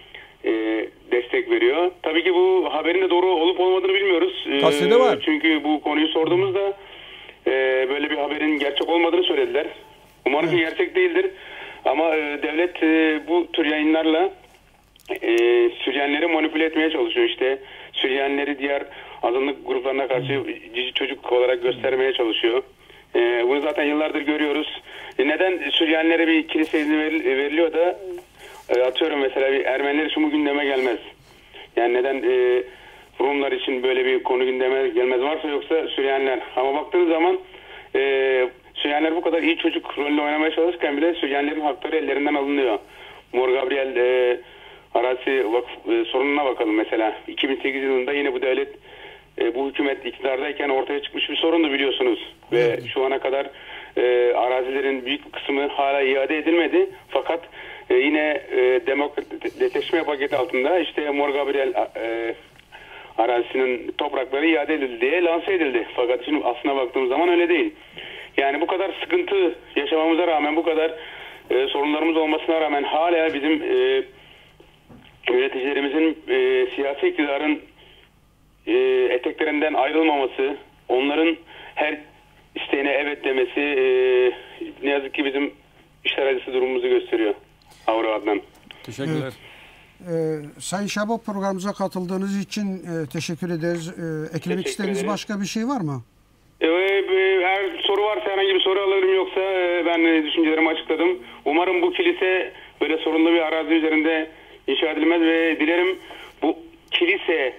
destek veriyor? Tabii ki bu haberin de doğru olup olmadığını bilmiyoruz. Gazetede var. Çünkü bu konuyu sorduğumuzda böyle bir haberin gerçek olmadığını söylediler. Umarım ki gerçek değildir. Ama devlet bu tür yayınlarla Süryanileri manipüle etmeye çalışıyor. İşte Süryanileri diğer azınlık gruplarına karşı cici çocuk olarak göstermeye çalışıyor. Bunu zaten yıllardır görüyoruz. Neden Süryanilere bir kilise izni veriliyor da atıyorum mesela bir Ermeniler için bu gündeme gelmez? Yani neden Rumlar için böyle bir konu gündeme gelmez varsa yoksa Süryaniler. Ama baktığınız zaman Süryaniler bu kadar iyi çocuk rolünü oynamaya çalışırken bile Süryanilerin hakları ellerinden alınıyor. Mor Gabriel arazi sorununa bakalım mesela. 2008 yılında yine bu devlet bu hükümet iktidardayken ortaya çıkmış bir sorundu biliyorsunuz. Ve şu ana kadar arazilerin büyük bir kısmı hala iade edilmedi. Fakat yine demokratikleşme paketi altında işte Mor Gabriel arazisinin toprakları iade edildi diye lanse edildi. Fakat şimdi aslına baktığımız zaman öyle değil. Yani bu kadar sıkıntı yaşamamıza rağmen, bu kadar sorunlarımız olmasına rağmen hala bizim yöneticilerimizin siyasi iktidarın eteklerinden ayrılmaması, onların her isteğine evet demesi ne yazık ki bizim işler acısı durumumuzu gösteriyor. Avru Adnan. Teşekkürler. Sayın Şabo, programımıza katıldığınız için teşekkür ederiz. Eklemek istediğiniz başka bir şey var mı? Eğer soru varsa herhangi bir soru alırım, yoksa ben düşüncelerimi açıkladım. Umarım bu kilise böyle sorunlu bir arazi üzerinde inşa edilmez ve dilerim bu kilise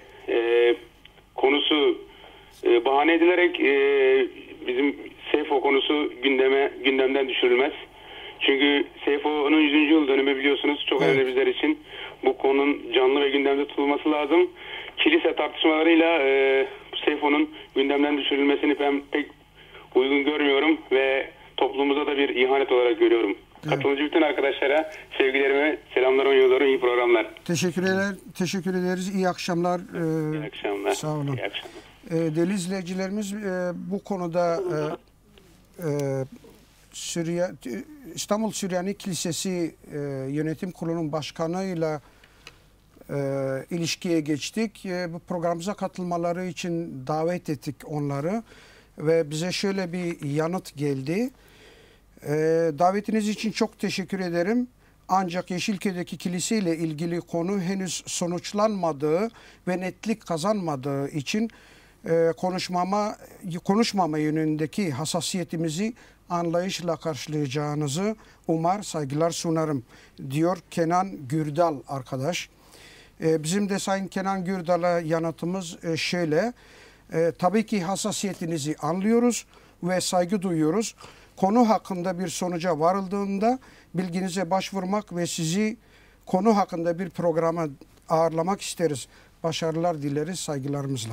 konusu bahane edilerek bizim Seyfo konusu gündemden düşürülmez. Çünkü Seyfo'nun 100. yıl dönümü biliyorsunuz, çok önemli bizler için. Bu konunun canlı ve gündemde tutulması lazım. Kilise tartışmalarıyla Seyfo'nun gündemden düşürülmesini ben pek uygun görmüyorum ve toplumumuza da bir ihanet olarak görüyorum. Evet. Katılıcı bütün arkadaşlara sevgilerimi, selamlarımı yolluyorum. İyi programlar. Teşekkür ederiz. İyi akşamlar. İyi akşamlar. Sağ olun. İyi akşamlar. Değerli izleyicilerimiz, bu konuda İstanbul Süryani Kilisesi Yönetim Kurulu'nun başkanıyla ilişkiye geçtik. Bu programımıza katılmaları için davet ettik onları ve bize şöyle bir yanıt geldi. Davetiniz için çok teşekkür ederim. Ancak Yeşilköy'deki kiliseyle ilgili konu henüz sonuçlanmadığı ve netlik kazanmadığı için konuşmama yönündeki hassasiyetimizi anlayışla karşılayacağınızı umar, saygılar sunarım diyor Kenan Gürdal arkadaş. Bizim de Sayın Kenan Gürdal'a yanıtımız şöyle. Tabii ki hassasiyetinizi anlıyoruz ve saygı duyuyoruz. Konu hakkında bir sonuca varıldığında bilginize başvurmak ve sizi konu hakkında bir programa ağırlamak isteriz. Başarılar dileriz saygılarımızla.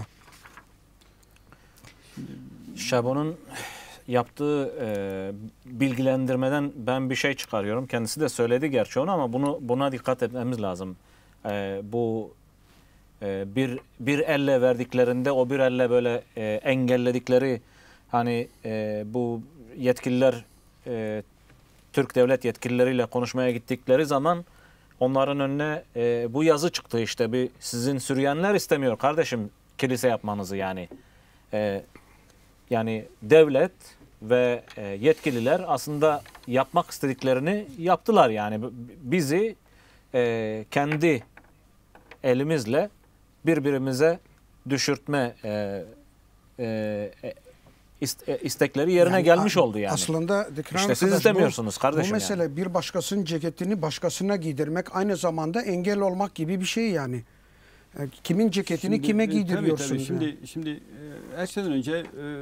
Şabo'nun yaptığı bilgilendirmeden ben bir şey çıkarıyorum. Kendisi de söyledi gerçi onu, ama buna dikkat etmemiz lazım. Bu bir elle verdiklerinde o bir elle böyle engelledikleri, hani bu yetkililer Türk devlet yetkilileriyle konuşmaya gittikleri zaman onların önüne bu yazı çıktı, işte sizin Süryaniler istemiyor kardeşim kilise yapmanızı yani. Yani devlet ve yetkililer aslında yapmak istediklerini yaptılar. Yani bizi kendi elimizle birbirimize düşürtme istekleri yerine gelmiş oldu yani. Aslında İşte siz istemiyorsunuz kardeşim. Bu mesele yani. Bir başkasının ceketini başkasına giydirmek aynı zamanda engel olmak gibi bir şey yani. Kimin ceketini kime giydiriyorsunuz? Tabii. Şimdi her şeyden önce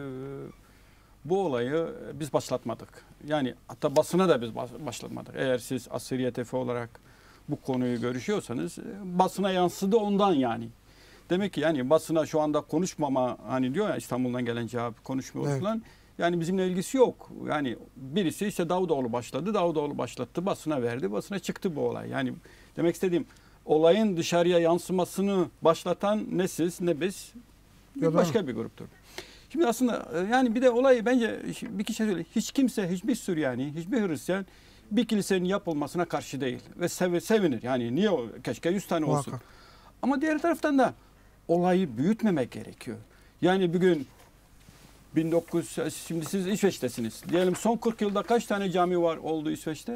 bu olayı biz başlatmadık. Yani hatta basına da biz başlatmadık. Eğer siz Asuriye TV olarak bu konuyu görüşüyorsanız basına yansıdı ondan yani. Demek ki yani basına şu anda konuşmama hani diyor ya İstanbul'dan gelen cevap konuşmuyor evet. Falan. Yani bizimle ilgisi yok. Yani birisi işte Davutoğlu başladı. Davutoğlu başlattı. Basına verdi. Basına çıktı bu olay. Yani demek istediğim olayın dışarıya yansımasını başlatan ne siz ne biz başka bir gruptur. Şimdi aslında yani bir de olayı bence bir kişi söylüyor. Hiç kimse, hiçbir Süryani, hiçbir Hristiyan bir kilisenin yapılmasına karşı değil. Ve sevinir. Yani niye keşke 100 tane olsun. Muhakkak. Ama diğer taraftan da olayı büyütmemek gerekiyor. Yani bugün 1900 şimdi siz İsveç'tesiniz. Diyelim son 40 yılda kaç tane cami var oldu İsveç'te?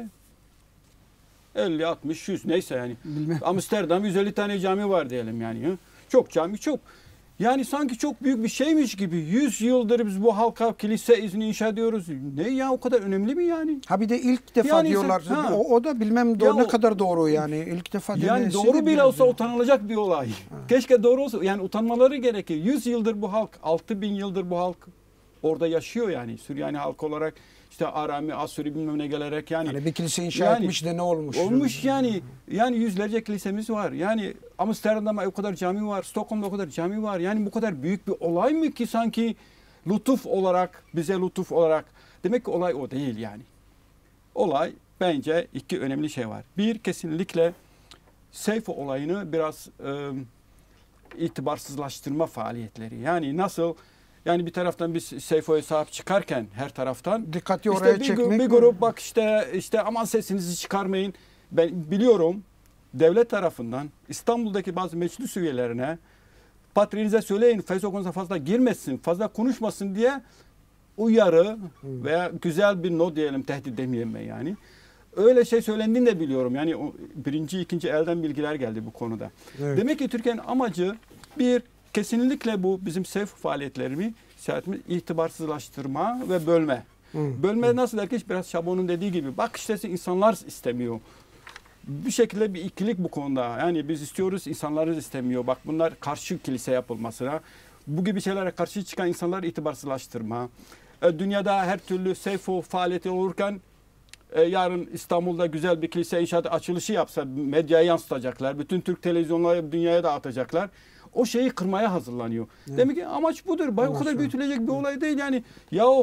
50, 60, 100 neyse yani. Bilmem. Amsterdam 150 tane cami var diyelim yani. Çok cami çok. Yani sanki çok büyük bir şeymiş gibi 100 yıldır biz bu halka kilise izni inşa ediyoruz. Ne ya o kadar önemli mi yani? Ha bir de ilk defa yani diyorlar. O da bilmem ne kadar doğru yani. İlk defa yani doğru bile olsa utanılacak bir olay. Keşke doğru olsa yani utanmaları gerekir. 100 yıldır bu halk, 6000 yıldır bu halk orada yaşıyor yani. Süryani halk olarak işte Arami, Asuri bilmem ne gelerek yani bir kilise inşa etmiş de ne olmuş? Olmuş yani. Yani yüzlerce kilisemiz var. Yani Amsterdam'da o kadar cami var. Stockholm'da o kadar cami var. Yani bu kadar büyük bir olay mı ki sanki lütuf olarak, bize lütuf olarak. Demek ki olay o değil yani. Olay bence iki önemli şey var. Bir, kesinlikle Seyfo olayını biraz itibarsızlaştırma faaliyetleri. Yani nasıl? Yani bir taraftan biz Seyfo'ya sahip çıkarken her taraftan dikkati oraya işte çekmek bir grup bak işte aman sesinizi çıkarmayın. Ben biliyorum devlet tarafından İstanbul'daki bazı meclis üyelerine patrinize söyleyin Feyzo konusu fazla girmesin, fazla konuşmasın diye uyarı veya güzel bir not diyelim, tehdit demeyeyim ben yani. Öyle şey söylendiğini de biliyorum. Yani o birinci, ikinci elden bilgiler geldi bu konuda. Evet. Demek ki Türkiye'nin amacı kesinlikle bu bizim Seyfo faaliyetlerimi itibarsızlaştırma ve bölme. Bölme nasıl der ki biraz Şabon'un dediği gibi bak işte insanlar istemiyor. Bir şekilde bir ikilik bu konuda. Yani biz istiyoruz, insanlar istemiyor. Bak bunlar karşı kilise yapılmasına. Bu gibi şeylere karşı çıkan insanlar itibarsızlaştırma. Dünyada her türlü Seyfo faaliyeti olurken yarın İstanbul'da güzel bir kilise inşaatı açılışı yapsa medyaya yansıtacaklar. Bütün Türk televizyonları dünyaya dağıtacaklar. O şeyi kırmaya hazırlanıyor. Evet. Demek ki amaç budur. O kadar büyütülecek bir olay değil yani. Ya o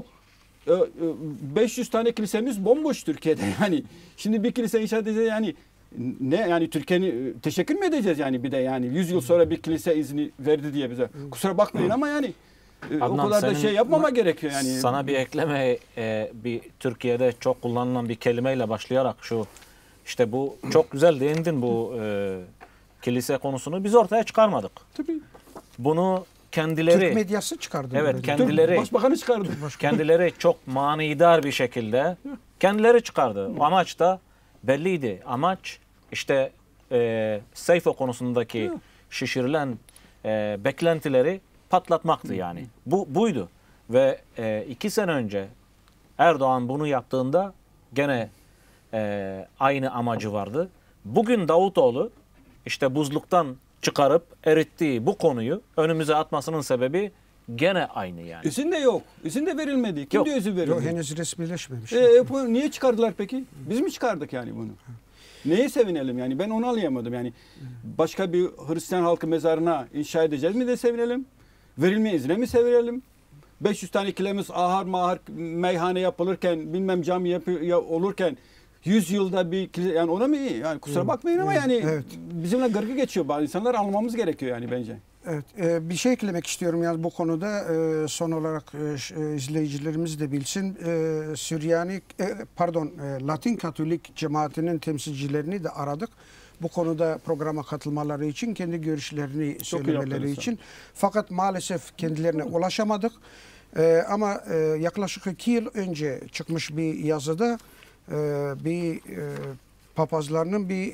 500 tane kilisemiz bomboş Türkiye'de yani. Şimdi bir kilise inşa edeceğiz yani ne yani Türkiye'nin teşekkür mü edeceğiz yani bir de yani 100 yıl sonra bir kilise izni verdi diye bize. Kusura bakmayın ama yani Adnan, o kadar da şey yapmama gerekiyor yani. Sana bir ekleme bir Türkiye'de çok kullanılan bir kelimeyle başlayarak şu işte bu çok güzel değindin bu kilise konusunu biz ortaya çıkarmadık. Tabii. Bunu kendileri Türk medyası çıkardı. Evet, kendileri başbakanı çıkardı. Kendileri çok manidar bir şekilde kendileri çıkardı. Amaç da belliydi. Amaç işte Seyfo konusundaki şişirilen beklentileri patlatmaktı yani. Buydu. Ve 2 sene önce Erdoğan bunu yaptığında gene aynı amacı vardı. Bugün Davutoğlu işte buzluktan çıkarıp erittiği bu konuyu önümüze atmasının sebebi gene aynı yani. İzin de yok. İzin de verilmedi. Kim diyor izin verilmedi? Yok, henüz resmileşmemiş. Niye çıkardılar peki? Biz mi çıkardık yani bunu? Neye sevinelim yani? Ben onu anlayamadım yani. Başka bir Hristiyan halkı mezarına inşa edeceğiz mi de sevinelim? Verilme izine mi sevinelim? 500 tane kilemiz ahar mahar meyhane yapılırken bilmem cami olurken 100 yılda bir kilise yani ona mı iyi? Yani kusura bakmayın ama yani bizimle gırgı geçiyor bazı insanlar anlamamız gerekiyor yani bence. Evet, bir şey eklemek istiyorum yani bu konuda son olarak izleyicilerimiz de bilsin. Süryani Latin Katolik cemaatinin temsilcilerini de aradık. Bu konuda programa katılmaları için, kendi görüşlerini söylemeleri için. Fakat maalesef kendilerine ulaşamadık. Ama yaklaşık 2 yıl önce çıkmış bir yazıda bir papazlarının bir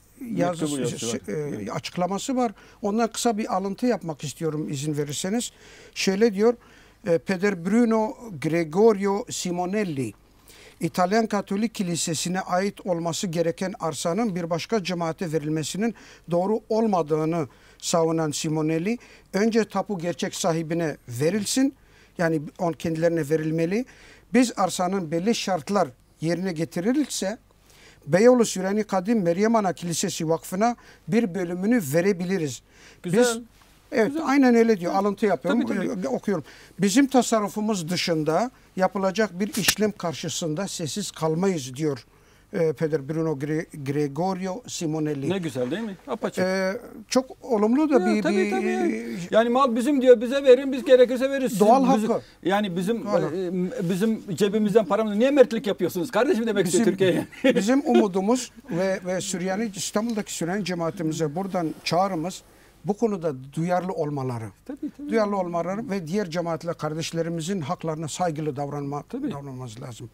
açıklaması var. Ondan kısa bir alıntı yapmak istiyorum izin verirseniz. Şöyle diyor, Peder Bruno Gregorio Simonelli, İtalyan Katolik Kilisesi'ne ait olması gereken arsanın bir başka cemaate verilmesinin doğru olmadığını savunan Simonelli, önce tapu gerçek sahibine verilsin, yani kendilerine verilmeli. Biz arsanın belli şartlar yerine getirilirse Beyoğlu Süreni Kadim Meryem Ana Kilisesi Vakfı'na bir bölümünü verebiliriz. Güzel. Evet, güzel. Aynen öyle diyor. Alıntı yapıyorum. Tabii. Okuyorum. Bizim tasarrufumuz dışında yapılacak bir işlem karşısında sessiz kalmayız diyor Peder Bruno Gregorio Simonelli. Ne güzel değil mi? Apaçık. Çok olumlu da tabii. Yani mal bizim diyor, bize verin, biz gerekirse veririz. Doğal hakkı. Yani bizim cebimizden paramızı niye mertlik yapıyorsunuz kardeşim demek istiyor Türkiye'ye. Bizim umudumuz ve Süryani, İstanbul'daki Süryani cemaatimize buradan çağrımız bu konuda duyarlı olmaları. Tabii. Duyarlı olmaları ve diğer cemaatler kardeşlerimizin haklarına saygılı davranmamız lazım.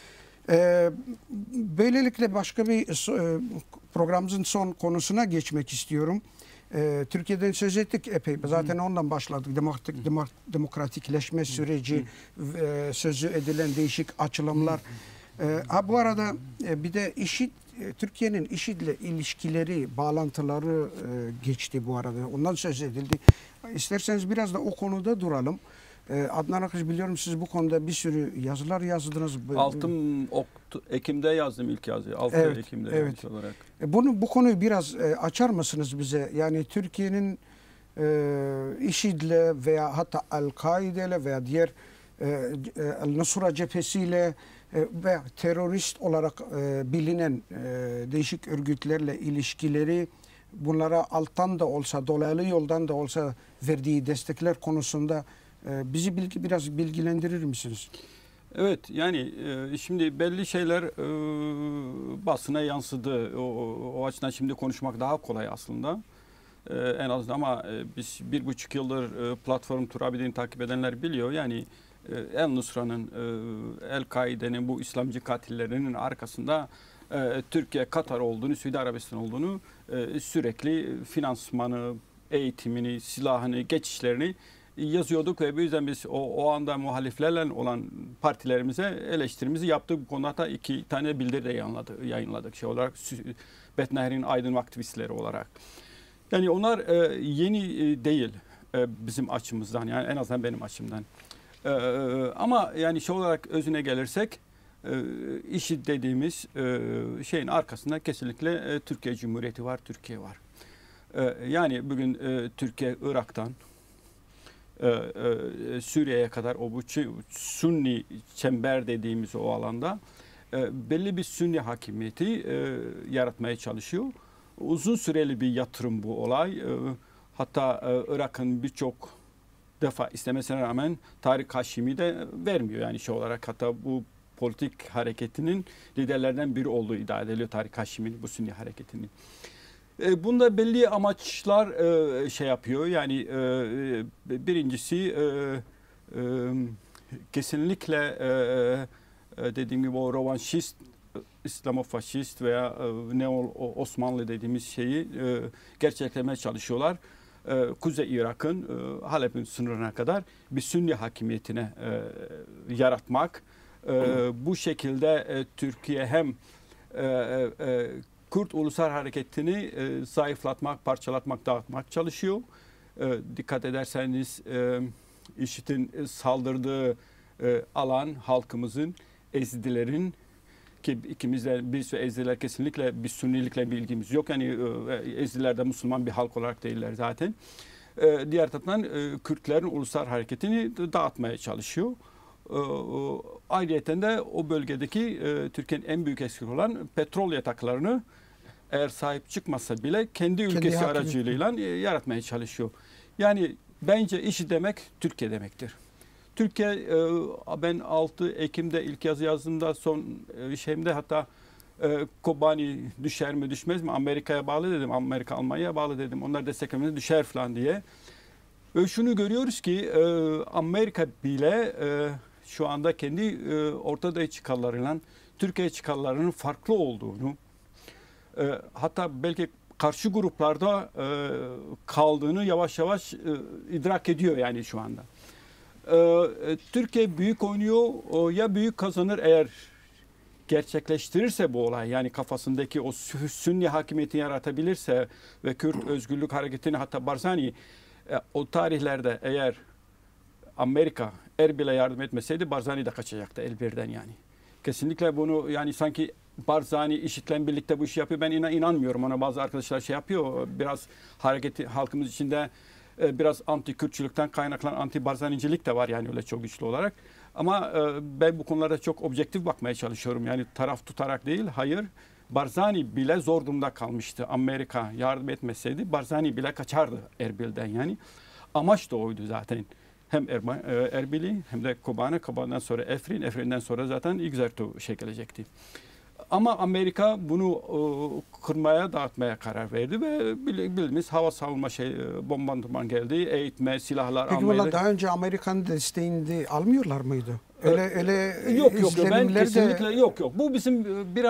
Böylelikle başka bir programımızın son konusuna geçmek istiyorum. Türkiye'den söz ettik epey. Zaten ondan başladık. Demokratikleşme süreci, sözü edilen değişik açılımlar. Bu arada bir de Türkiye'nin IŞİD'le ilişkileri, bağlantıları geçti bu arada. Ondan söz edildi. İsterseniz biraz da o konuda duralım. Adnan Akış, biliyorum siz bu konuda bir sürü yazılar yazdınız. 6 Ekim'de yazdım ilk yazıyı. 6 Ekim'de olarak. Bu konuyu biraz açar mısınız bize? Yani Türkiye'nin IŞİD'le veya hatta El-Kaide'yle veya diğer El-Nusra cephesiyle ve terörist olarak bilinen değişik örgütlerle ilişkileri, bunlara alttan da olsa, dolaylı yoldan da olsa verdiği destekler konusunda bizi biraz bilgilendirir misiniz? Evet, yani şimdi belli şeyler basına yansıdı. O açıdan şimdi konuşmak daha kolay aslında. En azından ama biz 1,5 yıldır platform Turabi'ni takip edenler biliyor. Yani El-Nusra'nın, El-Kaide'nin, bu İslamcı katillerinin arkasında Türkiye, Katar olduğunu, Suudi Arabistan olduğunu, sürekli finansmanı, eğitimini, silahını, geçişlerini yazıyorduk ve bu yüzden biz o anda muhaliflerle olan partilerimize eleştirimizi yaptık. Bu konuda da 2 tane bildiri de yayınladık şey olarak, Betnehir'in aydın aktivistleri olarak. Yani onlar yeni değil bizim açımızdan, yani en azından benim açımdan. Ama yani şey olarak özüne gelirsek, IŞİD dediğimiz şeyin arkasında kesinlikle Türkiye Cumhuriyeti var, Türkiye var. Yani bugün Türkiye, Irak'tan Suriye'ye kadar o bu Sunni çember dediğimiz o alanda belli bir Sünni hakimiyeti yaratmaya çalışıyor. Uzun süreli bir yatırım bu olay. Hatta Irak'ın birçok defa istemesine rağmen Tarık Haşimi de vermiyor. Yani şey olarak, hatta bu politik hareketinin liderlerden biri olduğu iddia ediliyor, Tarık Haşimi'nin, bu Sünni hareketinin. Bunda belli amaçlar şey yapıyor. Yani birincisi kesinlikle dediğim gibi o rovanşist, İslamofaşist veya Neo-Osmanlı dediğimiz şeyi gerçeklemeye çalışıyorlar. Kuzey Irak'ın Halep'in sınırına kadar bir Sünni hakimiyetine yaratmak. Bu şekilde Türkiye hem Kürt Ulusal Hareketi'ni zayıflatmak, parçalatmak, dağıtmak çalışıyor. Dikkat ederseniz IŞİD'in saldırdığı alan halkımızın, Ezidilerin, ki biz ve Ezidiler kesinlikle bir Sünnilikle bir ilgimiz yok. Yani Ezidiler de Müslüman bir halk olarak değiller zaten. Diğer taraftan Kürtlerin ulusal hareketini dağıtmaya çalışıyor. Ayrıca de o bölgedeki Türkiye'nin en büyük eksik olan petrol yataklarını eğer sahip çıkmasa bile kendi ülkesi aracılığıyla yaratmaya çalışıyor. Yani bence IŞİD demek Türkiye demektir. Türkiye, ben 6 Ekim'de ilk yazı yazdığımda son şeyimde hatta Kobani düşer mi düşmez mi, Amerika'ya bağlı dedim, Amerika Almanya'ya bağlı dedim, onlar desteklemede düşer falan diye. Şunu görüyoruz ki Amerika bile şu anda kendi Orta Doğu çıkarlarıyla Türkiye çıkarlarının farklı olduğunu, hatta belki karşı gruplarda kaldığını yavaş yavaş idrak ediyor yani şu anda. Türkiye büyük oynuyor, ya büyük kazanır eğer gerçekleştirirse bu olay, yani kafasındaki o Sünni hakimiyeti yaratabilirse ve Kürt özgürlük hareketini, hatta Barzani o tarihlerde eğer Amerika Erbil'e yardım etmeseydi Barzani de kaçacaktı Elbir'den yani. Kesinlikle bunu yani sanki Barzani IŞİD'le birlikte bu işi yapıyor. Ben inanmıyorum ona. Bazı arkadaşlar şey yapıyor. Biraz hareketi halkımız içinde biraz anti-Kürtçülükten kaynaklanan anti-Barzanicilik de var yani öyle çok güçlü olarak. Ama ben bu konularda çok objektif bakmaya çalışıyorum. Yani taraf tutarak değil. Hayır. Barzani bile zor durumda kalmıştı. Amerika yardım etmeseydi Barzani bile kaçardı Erbil'den yani. Amaç da oydu zaten. Hem Erbil'i hem de Kobane, Kobane'den sonra Efrin, Efrin'den sonra zaten İgzertu gelecekti. Ama Amerika bunu kırmaya, dağıtmaya karar verdi ve bildiğimiz hava savunma bombardıman geldi, eğitme, silahlar Peki almaya. Peki daha önce Amerikan desteğini almıyorlar mıydı? Öyle yok ben izlenimler kesinlikle yok. Bu bizim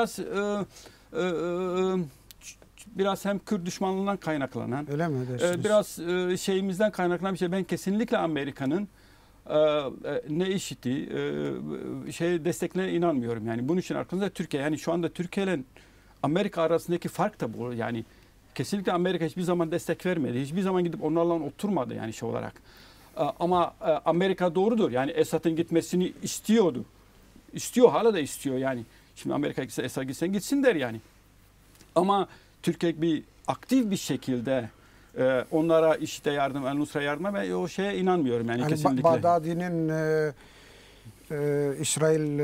biraz hem Kürt düşmanlığından kaynaklanan, öyle mi dersiniz? Biraz şeyimizden kaynaklanan bir şey. Ben kesinlikle Amerika'nın ne işiti desteklerine inanmıyorum. Yani bunun için arkamızda Türkiye. Yani şu anda Türkiye ile Amerika arasındaki fark da bu. Yani kesinlikle Amerika hiçbir zaman destek vermedi. Hiçbir zaman gidip onlarla oturmadı yani şey olarak. Ama Amerika doğrudur. Yani Esad'ın gitmesini istiyordu. İstiyor, hala da istiyor yani. Şimdi Amerika gitse Esad gitsen gitsin der yani. Ama Türkiye bir aktif bir şekilde onlara işte yardım, El-Nusra yardıma ve o şeye inanmıyorum yani kesinlikle. Bağdadi'nin İsrail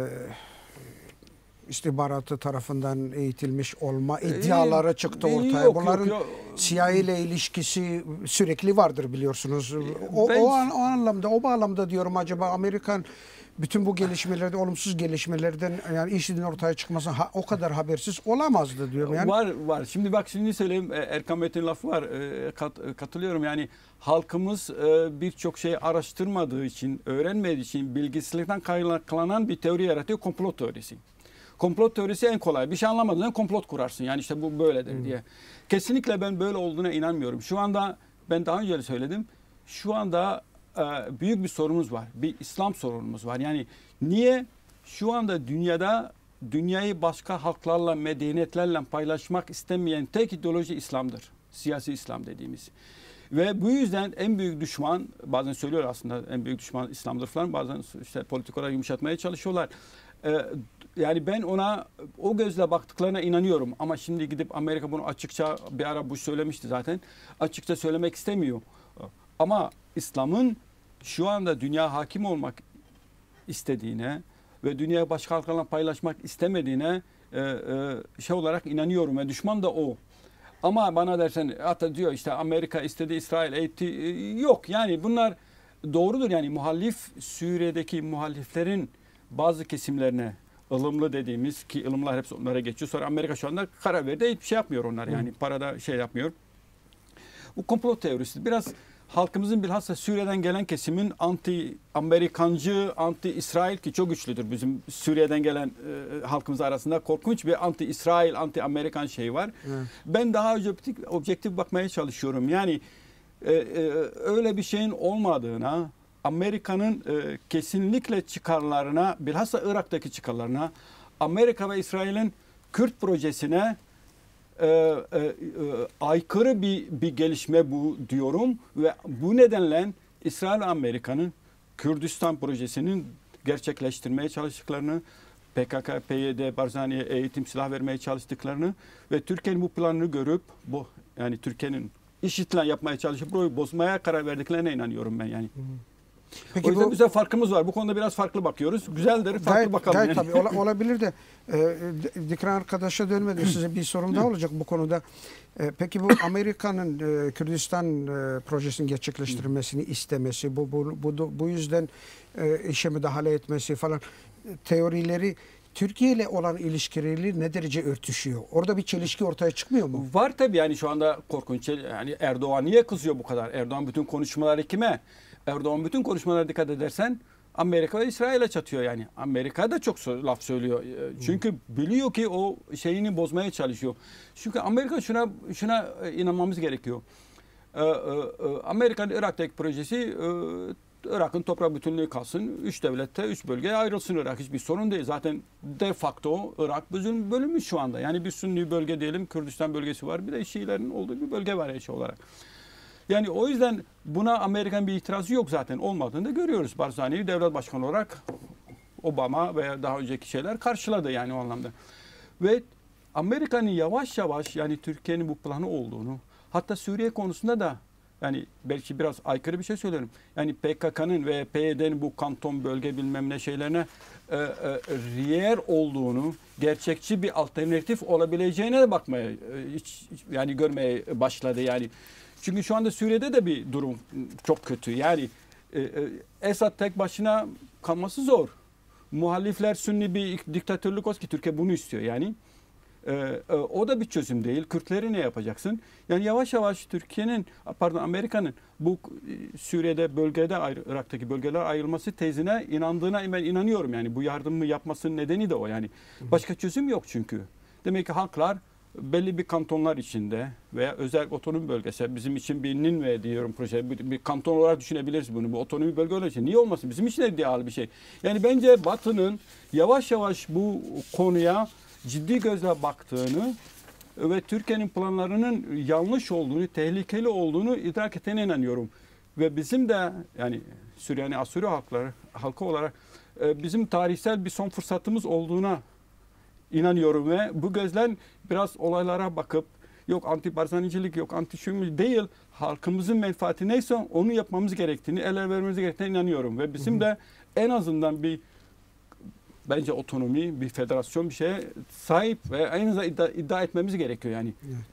istihbaratı tarafından eğitilmiş olma iddiaları çıktı ortaya. Bunların CIA ile ilişkisi sürekli vardır biliyorsunuz. O anlamda diyorum, acaba Amerikan bütün bu gelişmelerde, olumsuz gelişmelerden yani IŞİD'in ortaya çıkması o kadar habersiz olamazdı diyorum. Yani. Var. Şimdi bak şimdi söyleyeyim, Erkan Metin lafı var. Katılıyorum yani halkımız birçok şeyi araştırmadığı için, öğrenmediği için bilgisizlikten kaynaklanan bir teori yaratıyor, komplo teorisi. Komplo teorisi en kolay. Bir şey anlamadığında komplot kurarsın. Yani işte bu böyledir diye. Kesinlikle ben böyle olduğuna inanmıyorum. Şu anda ben daha önce söyledim. Şu anda büyük bir sorunumuz var. Bir İslam sorunumuz var. Yani niye şu anda dünyayı başka halklarla, medeniyetlerle paylaşmak istemeyen tek ideoloji İslam'dır. Siyasi İslam dediğimiz. Ve bu yüzden en büyük düşman, bazen söylüyor aslında en büyük düşman İslam'dır falan, bazen işte politik olarak yumuşatmaya çalışıyorlar. Yani ben ona o gözle baktıklarına inanıyorum. Ama şimdi gidip Amerika bunu açıkça, bir ara Bush söylemişti zaten, açıkça söylemek istemiyor. Ama İslam'ın şu anda dünya hakim olmak istediğine ve dünyayı başka halklarla paylaşmak istemediğine şey olarak inanıyorum ve düşman da o. Ama bana dersen hatta diyor işte Amerika istedi, İsrail eğitti. Yok yani bunlar doğrudur yani Suriye'deki muhaliflerin bazı kesimlerine ılımlı dediğimiz ki ılımlar hepsi onlara geçiyor. Sonra Amerika şu anda karar verdi, hiçbir şey yapmıyor onlar yani parada şey yapmıyor. Bu komplo teorisi biraz halkımızın bilhassa Suriye'den gelen kesimin anti-Amerikancı, anti-İsrail ki çok güçlüdür bizim Suriye'den gelen halkımız arasında korkunç bir anti-İsrail, anti-Amerikan şeyi var. Ben daha objektif bakmaya çalışıyorum. Yani öyle bir şeyin olmadığına, Amerika'nın kesinlikle çıkarlarına, bilhassa Irak'taki çıkarlarına, Amerika ve İsrail'in Kürt projesine aykırı bir gelişme bu diyorum ve bu nedenle İsrail ve Amerika'nın Kürdistan projesinin gerçekleştirmeye çalıştıklarını, PKK, PYD, Barzani'ye eğitim, silah vermeye çalıştıklarını ve Türkiye'nin bu planını görüp yani Türkiye'nin IŞİD'le yapmaya çalışıp burayı bozmaya karar verdiklerine inanıyorum ben yani. Peki o yüzden bize farkımız var. Bu konuda biraz farklı bakıyoruz. Güzeldir, farklı bakalım. Gayet tabii olabilir de Dikran arkadaşa dönmeden size bir sorum daha olacak bu konuda. Peki bu Amerika'nın Kürdistan projesinin gerçekleştirilmesini istemesi, bu yüzden işe müdahale etmesi falan teorileri Türkiye ile olan ilişkileri ne derece örtüşüyor? Orada bir çelişki ortaya çıkmıyor mu? Var tabii, yani şu anda korkunç. Yani Erdoğan niye kızıyor bu kadar? Erdoğan bütün konuşmaları kime? Erdoğan bütün konuşmalara dikkat edersen Amerika ve İsrail'e çatıyor yani. Amerika da çok laf söylüyor. Çünkü biliyor ki o şeyini bozmaya çalışıyor. Çünkü Amerika şuna inanmamız gerekiyor. Amerika'nın Irak'taki projesi Irak'ın toprak bütünlüğü kalsın. 3 devlette 3 bölgeye ayrılsın Irak. Hiçbir sorun değil. Zaten de facto Irak bölünmüş şu anda. Yani bir Sünni bölge diyelim, Kürdistan bölgesi var. Bir de Şiilerin olduğu bir bölge var eşi olarak. Yani o yüzden buna Amerika'nın bir itirazı yok zaten. Olmadığını da görüyoruz. Barzani'yi devlet başkanı olarak Obama veya daha önceki şeyler karşıladı yani o anlamda. Ve Amerika'nın yavaş yavaş yani Türkiye'nin bu planı olduğunu, hatta Suriye konusunda da yani belki biraz aykırı bir şey söylerim. Yani PKK'nın ve PYD'nin bu kanton bölge bilmem ne şeylerine riyer olduğunu, gerçekçi bir alternatif olabileceğine de bakmaya yani görmeye başladı yani. Çünkü şu anda Suriye'de de bir durum çok kötü. Yani Esad tek başına kalması zor. Muhalifler Sünni bir diktatörlük olsun ki Türkiye bunu istiyor yani. O da bir çözüm değil. Kürtleri ne yapacaksın? Yani yavaş yavaş Amerika'nın bu Suriye'de bölgede Irak'taki bölgeler ayrılması tezine inandığına ben inanıyorum yani. Bu yardımı yapmasının nedeni de o yani. Başka çözüm yok çünkü. Demek ki halklar belli bir kantonlar içinde veya özel otonomi bölgesi, bizim için bir Ninve diyorum proje, bir kanton olarak düşünebiliriz bunu. Bu otonomi bölge olacak. Niye olmasın? Bizim için de ideal bir şey. Yani bence Batı'nın yavaş yavaş bu konuya ciddi gözle baktığını ve Türkiye'nin planlarının yanlış olduğunu, tehlikeli olduğunu idrak ettiğine inanıyorum. Ve bizim de yani Süryani Asuri halkı olarak bizim tarihsel bir son fırsatımız olduğuna inanıyorum ve bu gözden biraz olaylara bakıp yok anti Barzanicilik, yok anti şumil değil, halkımızın menfaati neyse onu yapmamız gerektiğini, el vermemiz gerektiğine inanıyorum ve bizim de en azından bir bence otonomi, bir federasyon bir şeye sahip ve en azından iddia etmemiz gerekiyor yani.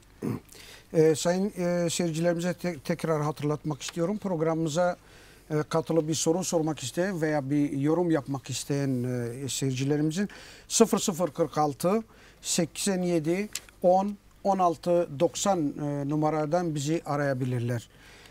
Sayın seyircilerimize tekrar hatırlatmak istiyorum. Programımıza katılıp bir soru sormak isteyen veya bir yorum yapmak isteyen seyircilerimizin 0046 87 10 16 90 numaradan bizi arayabilirler.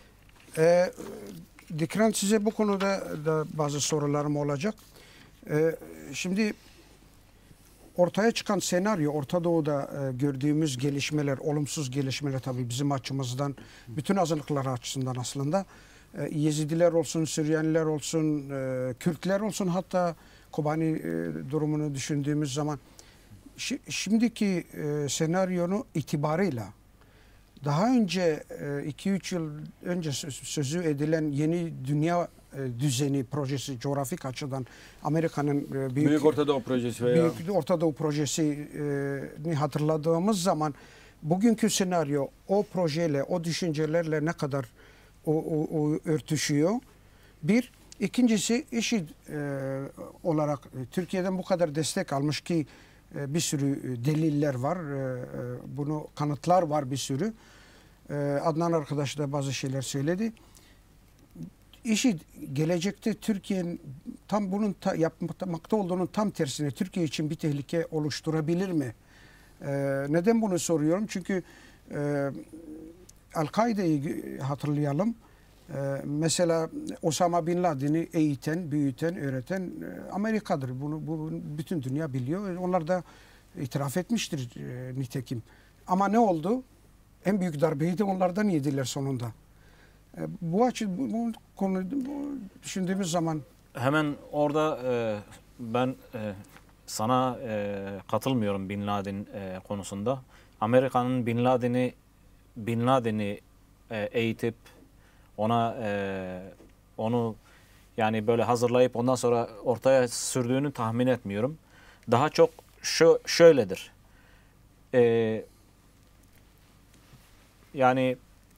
Dikran, size bu konuda da bazı sorularım olacak. Şimdi ortaya çıkan senaryo, Orta Doğu'da gördüğümüz gelişmeler, olumsuz gelişmeler tabii bizim açımızdan, bütün azınlıklar açısından aslında Yezidiler olsun, Süryaniler olsun, Kürtler olsun, hatta Kobani durumunu düşündüğümüz zaman şimdiki senaryonu itibarıyla daha önce 2-3 yıl önce sözü edilen yeni dünya düzeni projesi, coğrafik açıdan Amerika'nın Büyük Orta Doğu projesi veya Büyük Orta Doğu projesini hatırladığımız zaman bugünkü senaryo o projeyle, o düşüncelerle ne kadar o örtüşüyor? Bir. İkincisi, IŞİD olarak Türkiye'den bu kadar destek almış ki bir sürü deliller var, bunu kanıtlar var bir sürü. Adnan arkadaş da bazı şeyler söyledi. IŞİD gelecekte Türkiye'nin tam bunun yapmakta olduğunun tam tersine Türkiye için bir tehlike oluşturabilir mi? Neden bunu soruyorum? Çünkü Al-Kaide'yi hatırlayalım. Mesela Osama Bin Laden'i eğiten, büyüten, öğreten Amerika'dır. Bunu bütün dünya biliyor. Onlar da itiraf etmiştir nitekim. Ama ne oldu? En büyük darbeyi de onlardan yediler sonunda. Bu konuyu düşündüğümüz zaman hemen orada ben sana katılmıyorum Bin Laden konusunda. Amerika'nın Bin Laden'i eğitip onu yani böyle hazırlayıp ondan sonra ortaya sürdüğünü tahmin etmiyorum. Daha çok şöyledir. Yani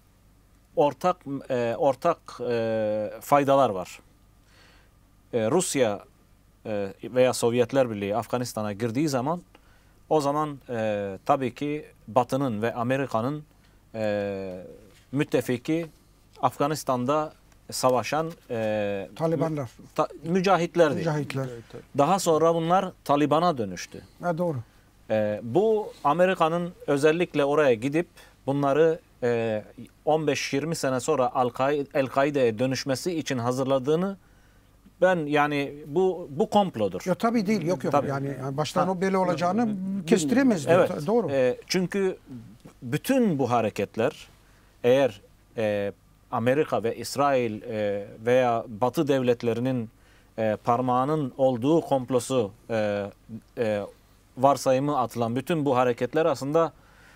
ortak faydalar var. Rusya veya Sovyetler Birliği Afganistan'a girdiği zaman o zaman tabii ki Batı'nın ve Amerika'nın müttefiki Afganistan'da savaşan Talibanlar. mücahitlerdi. Mücahitler. Daha sonra bunlar Taliban'a dönüştü. Ha, doğru. Bu Amerika'nın özellikle oraya gidip bunları 15-20 sene sonra El-Kaide'ye dönüşmesi için hazırladığını ben yani bu komplodur. Ya tabii değil, yok. Tabii. Yani baştan o böyle olacağını kestiremez. Evet. Doğru. Çünkü bütün bu hareketler eğer Amerika ve İsrail veya Batı devletlerinin parmağının olduğu komplosu varsayımı atılan bütün bu hareketler aslında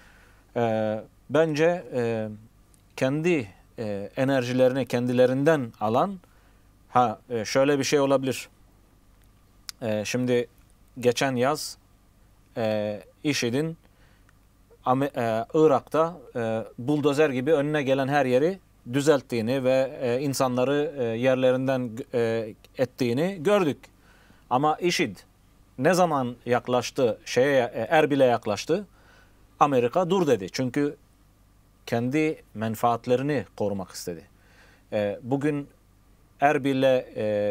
bence kendi enerjilerini kendilerinden alan şöyle bir şey olabilir. Şimdi geçen yaz IŞİD'in Irak'ta buldozer gibi önüne gelen her yeri düzelttiğini ve insanları yerlerinden ettiğini gördük. Ama IŞİD ne zaman yaklaştı Erbil'e yaklaştı, Amerika dur dedi. Çünkü kendi menfaatlerini korumak istedi. Bugün Erbil'e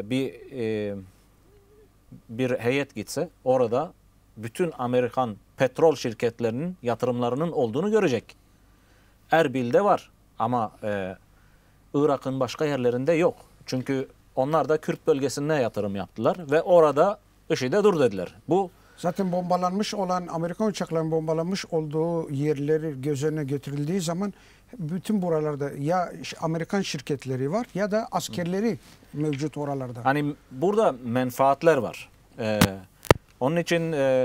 bir heyet gitse orada bütün Amerikan petrol şirketlerinin yatırımlarının olduğunu görecek. Erbil'de var ama Irak'ın başka yerlerinde yok. Çünkü onlar da Kürt bölgesine yatırım yaptılar ve orada IŞİD'e dur dediler. Bu zaten bombalanmış olan, Amerikan uçaklarının bombalanmış olduğu yerleri göz önüne getirildiği zaman bütün buralarda ya Amerikan şirketleri var ya da askerleri mevcut oralarda. Hani burada menfaatler var. Onun için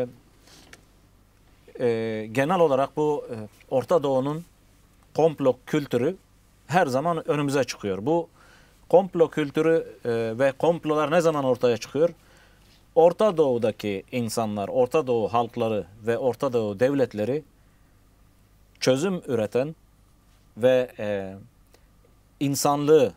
genel olarak bu Orta Doğu'nun komplo kültürü her zaman önümüze çıkıyor. Bu komplo kültürü ve komplolar ne zaman ortaya çıkıyor? Orta Doğu'daki insanlar, Orta Doğu halkları ve Orta Doğu devletleri çözüm üreten ve insanlığı,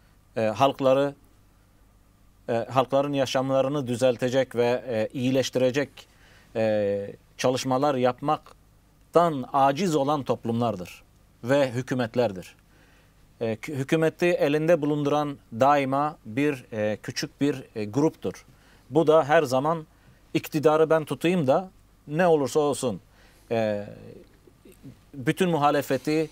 halkların yaşamlarını düzeltecek ve iyileştirecek çalışmalar yapmaktan aciz olan toplumlardır ve hükümetlerdir. Hükümeti elinde bulunduran daima küçük bir gruptur. Bu da her zaman iktidarı ben tutayım da ne olursa olsun bütün muhalefeti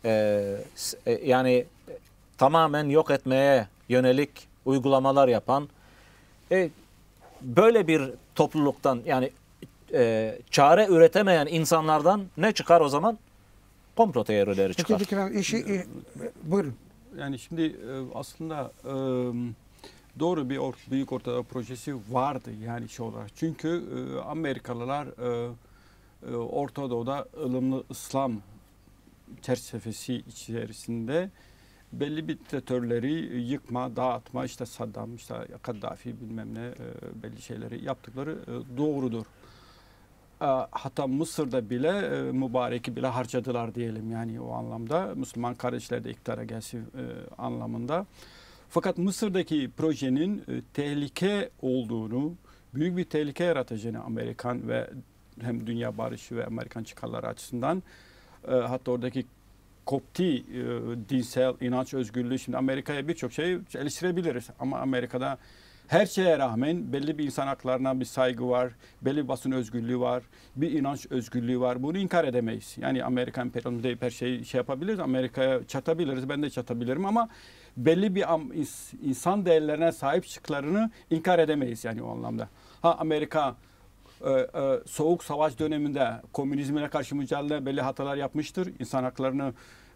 yani tamamen yok etmeye yönelik uygulamalar yapan böyle bir topluluktan yani çare üretemeyen insanlardan ne çıkar o zaman? Komplo teorileri çıkar. Peki, buyurun. Yani şimdi aslında doğru bir büyük Orta Doğu projesi vardı yani şey olarak. Çünkü Amerikalılar Orta Doğu'da ılımlı İslam çerçevesi içerisinde belli bir diktatörleri yıkma, dağıtma, işte Saddam, işte Kaddafi bilmem ne belli şeyleri yaptıkları doğrudur. Hatta Mısır'da bile Mübarek'i bile harcadılar diyelim yani o anlamda. Müslüman kardeşler de iktidara gelsin anlamında. Fakat Mısır'daki projenin tehlike olduğunu, büyük bir tehlike yaratacağını Amerikan ve hem dünya barışı ve Amerikan çıkarları açısından hatta oradaki Kopti dinsel inanç özgürlüğü, şimdi Amerika'ya birçok şey eleştirebiliriz ama Amerika'da her şeye rağmen belli bir insan haklarına bir saygı var, belli bir basın özgürlüğü var, bir inanç özgürlüğü var. Bunu inkar edemeyiz. Yani Amerikan emperyalizmi deyip her şeyi yapabiliriz, Amerika'ya çatabiliriz, ben de çatabilirim ama belli bir insan değerlerine sahip çıktıklarını inkar edemeyiz yani o anlamda. Amerika Soğuk Savaş döneminde komünizmine karşı mücadele belli hatalar yapmıştır. İnsan haklarını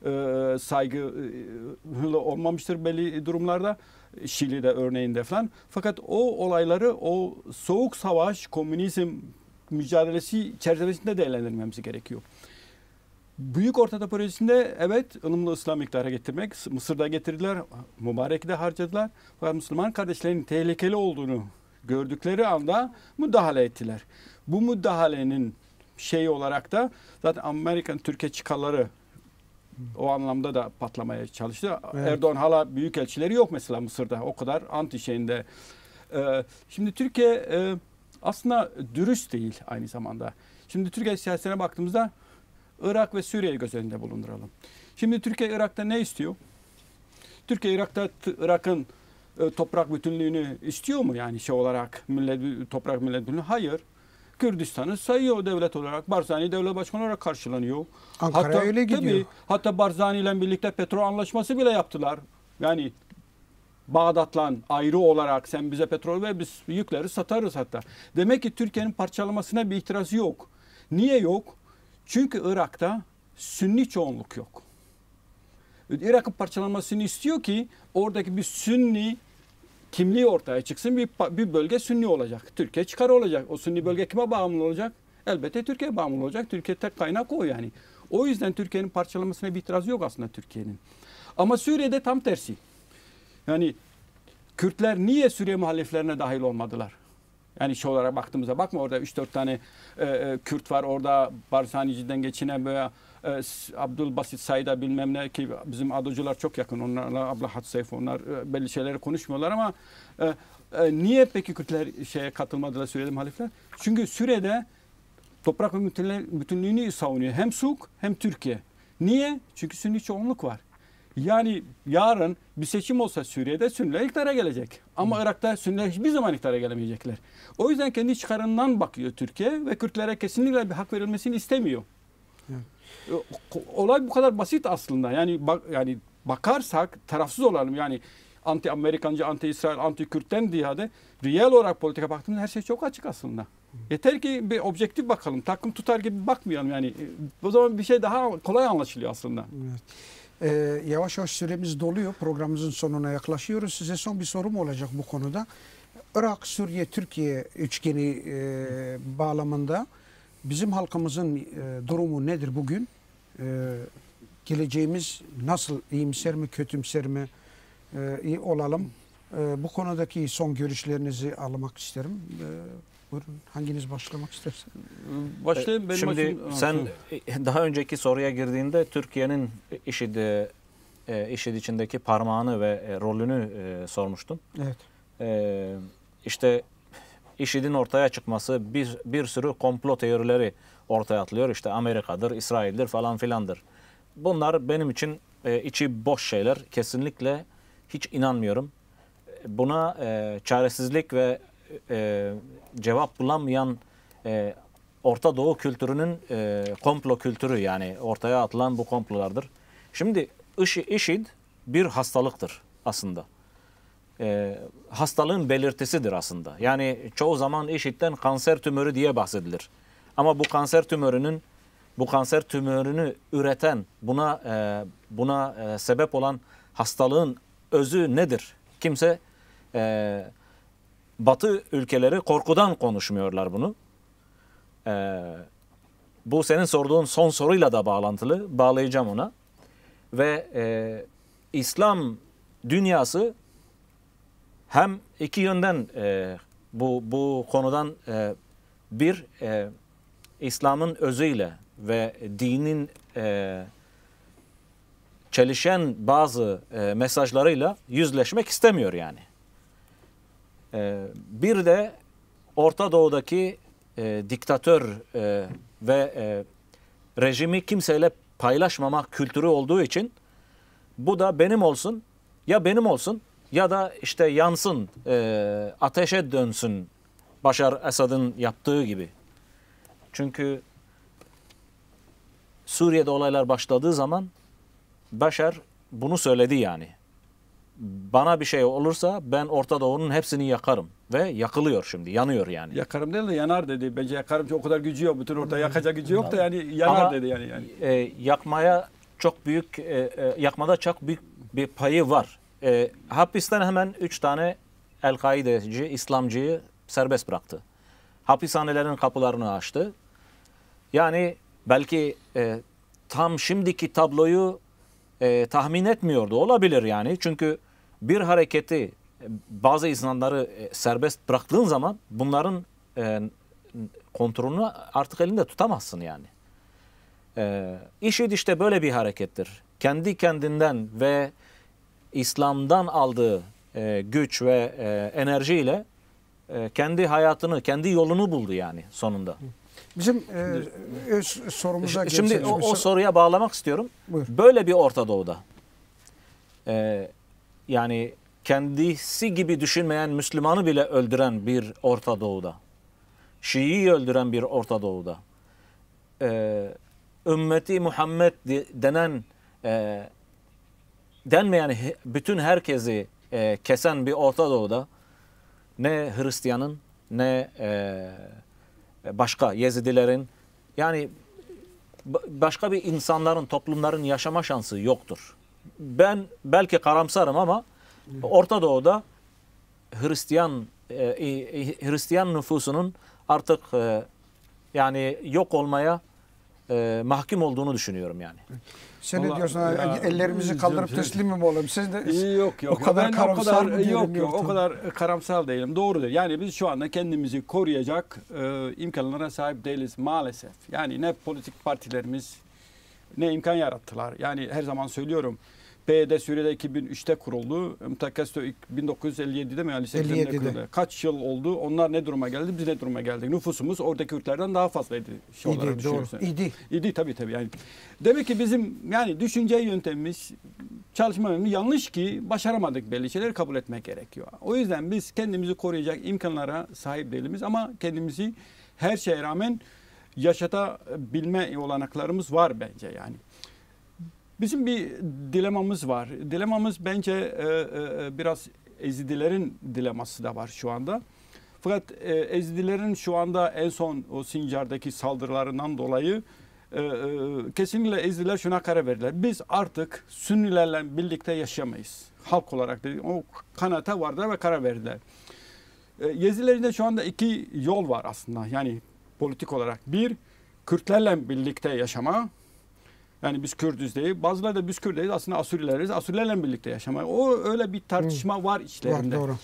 saygılı olmamıştır belli durumlarda. Şili'de örneğinde falan. Fakat o olayları o Soğuk Savaş komünizm mücadelesi çerçevesinde değerlendirmemiz gerekiyor. Büyük Orta Doğu projesinde evet ılımlı İslam iktidara getirmek, Mısır'da getirdiler, Mübarek'i de harcadılar. Fakat Müslüman kardeşlerin tehlikeli olduğunu gördükleri anda müdahale ettiler. Bu müdahalenin şeyi olarak da zaten Amerikan Türkiye çıkarları o anlamda da patlamaya çalıştı. Evet. Erdoğan hala büyükelçileri yok mesela Mısır'da. O kadar anti şeyinde. Şimdi Türkiye aslında dürüst değil aynı zamanda. Şimdi Türkiye siyasetine baktığımızda Irak ve Suriye'yi göz önünde bulunduralım. Şimdi Türkiye Irak'ta ne istiyor? Türkiye Irak'ın toprak bütünlüğünü istiyor mu yani şey olarak toprak millet bütünlüğü? Hayır. Kürdistan'ı sayıyor devlet olarak. Barzani devlet başkanı olarak karşılanıyor. Ankara öyle gidiyor. Tabii, hatta Barzani ile birlikte petrol anlaşması bile yaptılar. Yani Bağdat'la ayrı olarak sen bize petrol ver, biz yükleri satarız hatta. Demek ki Türkiye'nin parçalamasına bir itirazı yok. Niye yok? Çünkü Irak'ta Sünni çoğunluk yok. Irak'ın parçalanmasını istiyor ki oradaki bir Sünni kimliği ortaya çıksın. Bir bölge Sünni olacak. Türkiye çıkarı olacak. O Sünni bölge kime bağımlı olacak? Elbette Türkiye'ye bağımlı olacak. Türkiye tek kaynak o yani. O yüzden Türkiye'nin parçalanmasına bir itirazı yok aslında Türkiye'nin. Ama Suriye'de tam tersi. Yani Kürtler niye Suriye muhaliflerine dahil olmadılar? Yani şey olarak baktığımızda bakma orada 3-4 tane Kürt var. Orada Barzani'den geçinen böyle Abdülbasit Said'a bilmem ne ki bizim adocular çok yakın. Onlarla Ablahat Seyf onlar belli şeyleri konuşmuyorlar ama niye peki Kürtler şeye katılmadılar Suriye'de muhalifler? Çünkü Suriye'de toprak bütünlüğünü savunuyor. Hem SUK hem Türkiye. Niye? Çünkü Sünni çoğunluk var. Yani yarın bir seçim olsa Suriye'de Sünniler iktidara gelecek. Ama Irak'ta Sünniler hiçbir zaman iktidara gelemeyecekler. O yüzden kendi çıkarından bakıyor Türkiye ve Kürtlere kesinlikle bir hak verilmesini istemiyor. Evet. Olay bu kadar basit aslında. Yani bakarsak tarafsız olalım. Yani anti-Amerikancı, anti-İsrail, anti-Kürt'ten ziyade reel olarak politika baktığımızda her şey çok açık aslında. Yeter ki bir objektif bakalım. Takım tutar gibi bakmayalım yani. O zaman bir şey daha kolay anlaşılıyor aslında. Evet. Yavaş yavaş süremiz doluyor. Programımızın sonuna yaklaşıyoruz. Size son bir sorum olacak bu konuda. Irak, Suriye, Türkiye üçgeni bağlamında bizim halkımızın durumu nedir bugün? Geleceğimiz nasıl? İyimser mi, kötümser mi? İyi olalım. Bu konudaki son görüşlerinizi almak isterim. Buyurun, hanginiz başlamak istersen? Başlayayım. Şimdi sen daha önceki soruya girdiğinde Türkiye'nin IŞİD içindeki parmağını ve rolünü sormuştun. Evet. İşte IŞİD'in ortaya çıkması bir sürü komplo teorileri ortaya atılıyor. İşte Amerika'dır, İsrail'dir falan filandır. Bunlar benim için içi boş şeyler. Kesinlikle hiç inanmıyorum. Buna çaresizlik ve cevap bulamayan Orta Doğu kültürünün komplo kültürü yani ortaya atılan bu komplolardır. Şimdi IŞİD bir hastalıktır aslında. Hastalığın belirtisidir aslında. Yani çoğu zaman IŞİD'den kanser tümörü diye bahsedilir. Ama bu kanser tümörünü üreten, buna sebep olan hastalığın özü nedir? Kimse Batı ülkeleri korkudan konuşmuyorlar bunu. Bu senin sorduğun son soruyla da bağlantılı. Bağlayacağım ona. Ve İslam dünyası hem iki yönden bu konudan bir İslam'ın özüyle ve dinin çelişen bazı mesajlarıyla yüzleşmek istemiyor yani. Bir de Orta Doğu'daki diktatör ve rejimi kimseyle paylaşmama kültürü olduğu için bu da benim olsun ya da işte yansın, ateşe dönsün Başar Esad'ın yaptığı gibi. Çünkü Suriye'de olaylar başladığı zaman Başar bunu söyledi yani. Bana bir şey olursa ben Orta Doğu'nun hepsini yakarım. Ve yakılıyor şimdi, yanıyor yani. Yakarım değil de yanar dedi. Bence yakarım o kadar gücü yok. Bütün orada yakacak gücü yok da yani yanar ama dedi yani. Yakmada çok büyük bir payı var. Hapisten hemen 3 tane El-Kaideci, İslamcıyı serbest bıraktı. Hapishanelerin kapılarını açtı. Yani belki tam şimdiki tabloyu tahmin etmiyordu. Olabilir yani. Çünkü bir hareketi bazı insanları serbest bıraktığın zaman bunların kontrolünü artık elinde tutamazsın yani. IŞİD işte böyle bir harekettir. Kendi kendinden ve İslam'dan aldığı güç ve enerjiyle kendi hayatını, kendi yolunu buldu yani sonunda. Bizim sorumuza şimdi o soruya bağlamak istiyorum. Buyur. Böyle bir Orta Doğu'da yani kendisi gibi düşünmeyen Müslümanı bile öldüren bir Orta Doğu'da, Şii'yi öldüren bir Orta Doğu'da, ümmeti Muhammed denen denmeyen bütün herkesi kesen bir Orta Doğu'da ne Hristiyanın ne başka Yezidilerin, yani başka bir insanların, toplumların yaşama şansı yoktur. Ben belki karamsarım ama Orta Doğu'da Hristiyan nüfusunun artık yani yok olmaya mahkum olduğunu düşünüyorum yani. Sen ne diyorsun? Ellerimizi kaldırıp teslim mi olalım? Siz de yok. O kadar karamsar mı diyelim? Yok. O kadar karamsar değilim. Doğrudur. Yani biz şu anda kendimizi koruyacak imkanlara sahip değiliz maalesef. Yani ne politik partilerimiz ne imkan yarattılar. Yani her zaman söylüyorum. PYD Suriye'de 2003'te kuruldu. Mütekesto 1957'de mi? Yani 80'de kuruldu. Kaç yıl oldu? Onlar ne duruma geldi? Biz ne duruma geldik? Nüfusumuz oradaki Kürtlerden daha fazlaydı. İdi tabii. Yani demek ki bizim yani düşünce yöntemimiz, çalışma yöntemimiz yanlış ki başaramadık, belli şeyleri kabul etmek gerekiyor. O yüzden biz kendimizi koruyacak imkanlara sahip değiliz ama kendimizi her şeye rağmen yaşatabilme olanaklarımız var bence yani. Bizim bir dilemamız var. Dilemamız bence biraz Ezidilerin dileması da var şu anda. Fakat Ezidilerin şu anda en son o Sincar'daki saldırılarından dolayı kesinlikle Ezidiler şuna karar verdiler. Biz artık Sünnilerle birlikte yaşayamayız. Halk olarak dedi. O kanaate vardılar ve karar verdiler. Yezidilerin de şu anda iki yol var aslında. Yani politik olarak. Bir, Kürtlerle birlikte yaşama. Yani biz Kürdüz değil. Bazıları da biz Kürt değiliz. Aslında Asurileriz. Asurilerle birlikte yaşamayı. O öyle bir tartışma var içlerinde. Doğru.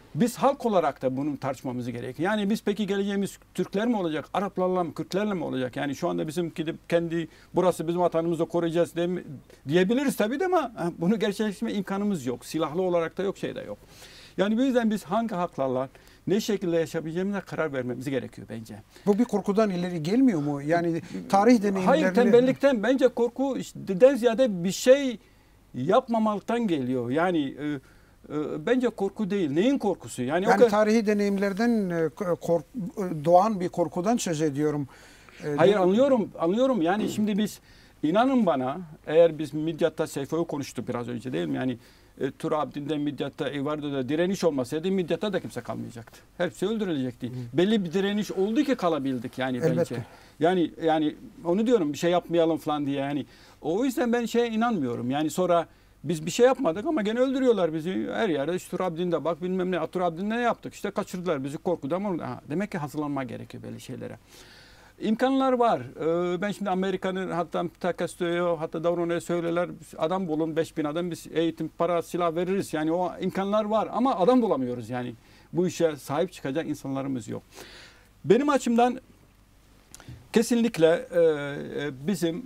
Bu bir korkudan ileri gelmiyor mu? Yani tarih deneyimlerini... Hayır, tembellikten bence korkudan ziyade bir şey yapmamaktan geliyor. Yani bence korku değil. Neyin korkusu? Yani tarihi deneyimlerden doğan bir korkudan söz ediyorum. Hayır, anlıyorum. Yani şimdi biz, inanın bana, eğer biz Midyat'ta Seyfo'yu konuştuk biraz önce değil mi? Yani Turabdin'de, Midyat'ta, Evardo'da direniş olmasaydı Midyat'ta da kimse kalmayacaktı. Hepsi öldürülecekti. Belli bir direniş oldu ki kalabildik yani bence. Yani onu diyorum, bir şey yapmayalım falan diye yani. O yüzden ben şeye inanmıyorum. Yani sonra biz bir şey yapmadık ama gene öldürüyorlar bizi her yerde. İşte Turabdin'de bak bilmem ne. Turabdin'de ne yaptık? İşte kaçırdılar bizi korkudan ama demek ki hazırlanma gerekiyor belli şeylere. İmkanlar var. Ben şimdi Amerika'nın hatta Takasto'ya hatta Davron'a söylerler, adam bulun, 5000 adam, biz eğitim, para, silah veririz. Yani o imkanlar var ama adam bulamıyoruz yani. Bu işe sahip çıkacak insanlarımız yok. Benim açımdan kesinlikle bizim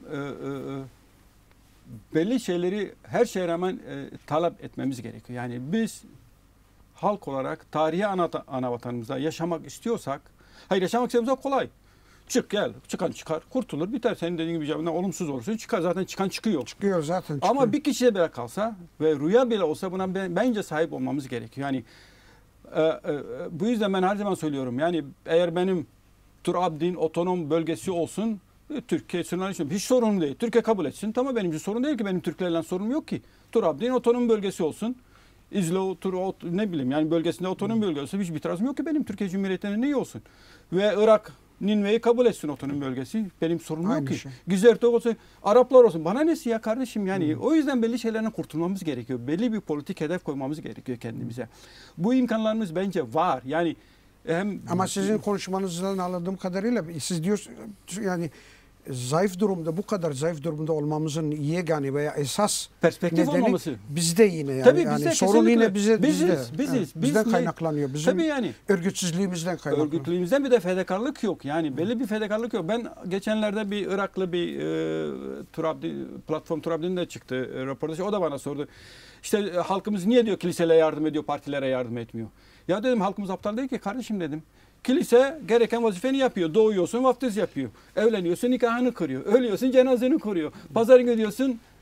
belli şeyleri her şeye rağmen talep etmemiz gerekiyor. Yani biz halk olarak tarihi ana vatanımızda yaşamak istiyorsak, hayır yaşamak istiyorsak kolay. Çıkan çıkar, kurtulur, biter. Senin dediğin gibi cebinden olumsuz olursa çıkar. Zaten çıkan çıkıyor. Çıkıyor zaten. Ama bir kişiye bile kalsa ve rüya bile olsa buna bence sahip olmamız gerekiyor. Yani bu yüzden ben her zaman söylüyorum. Yani eğer benim Turabdin otonom bölgesi olsun, Türkiye hiç sorun değil. Türkiye kabul etsin. Tamam, benim için sorun değil ki. Benim Türklerle sorunum yok ki. Turabdin otonom bölgesi olsun. İzlo, ne bileyim yani bölgesinde otonom bölgesi olsun. Hiçbir itirazım yok ki benim Türkiye Cumhuriyeti'ne ne iyi olsun. Ve Irak Ninve'yi kabul etsin otonom bölgesi. Benim sorunum yok ki. Güzertok olsun, Araplar olsun. Bana nesi ya kardeşim yani. O yüzden belli şeylerden kurtulmamız gerekiyor. Belli bir politik hedef koymamız gerekiyor kendimize. Bu imkanlarımız bence var. Yani ama sizin konuşmanızdan anladığım kadarıyla siz diyorsunuz yani zayıf durumda, bu kadar zayıf durumda olmamızın yegane veya esas perspektif olmaması bizde yine yani. Tabii bizde, yani sorun yine bizde. Bizden kaynaklanıyor. Bizim tabii yani örgütsüzlüğümüzden kaynaklanıyor. Örgütlüğümüzden bir de fedakarlık yok. Yani belli bir fedakarlık yok. Ben geçenlerde bir Iraklı bir platform Turabdin'de çıktı röportaj. O da bana sordu. İşte halkımız niye diyor kiliselere yardım ediyor, partilere yardım etmiyor? Ya dedim, halkımız aptal değil ki kardeşim dedim. Kilise gereken vazifeni yapıyor. Doğuyorsun, vaftiz yapıyor. Evleniyorsun, nikahını kırıyor. Ölüyorsun, cenazeni kırıyor. Pazar günü gidiyorsun,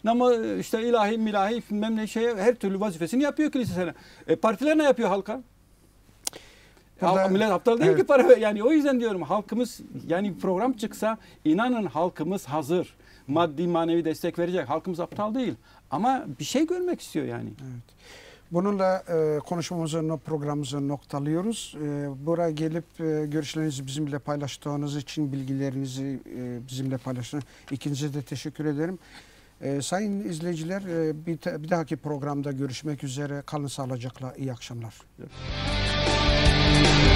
Ama işte ilahi, milahi, bilmem ne şeye her türlü vazifesini yapıyor kilise sana. Partiler ne yapıyor halka? Millet aptal değil ki para. Yani o yüzden diyorum halkımız, yani program çıksa inanın halkımız hazır. Maddi manevi destek verecek. Halkımız aptal değil. Ama bir şey görmek istiyor yani. Evet. Bununla konuşmamızı, programımızı noktalıyoruz. Buraya gelip görüşlerinizi bizimle paylaştığınız için, bilgilerinizi bizimle paylaştığınız için ikinize de teşekkür ederim. Sayın izleyiciler, bir dahaki programda görüşmek üzere. Kalın sağlıcakla. İyi akşamlar. Evet.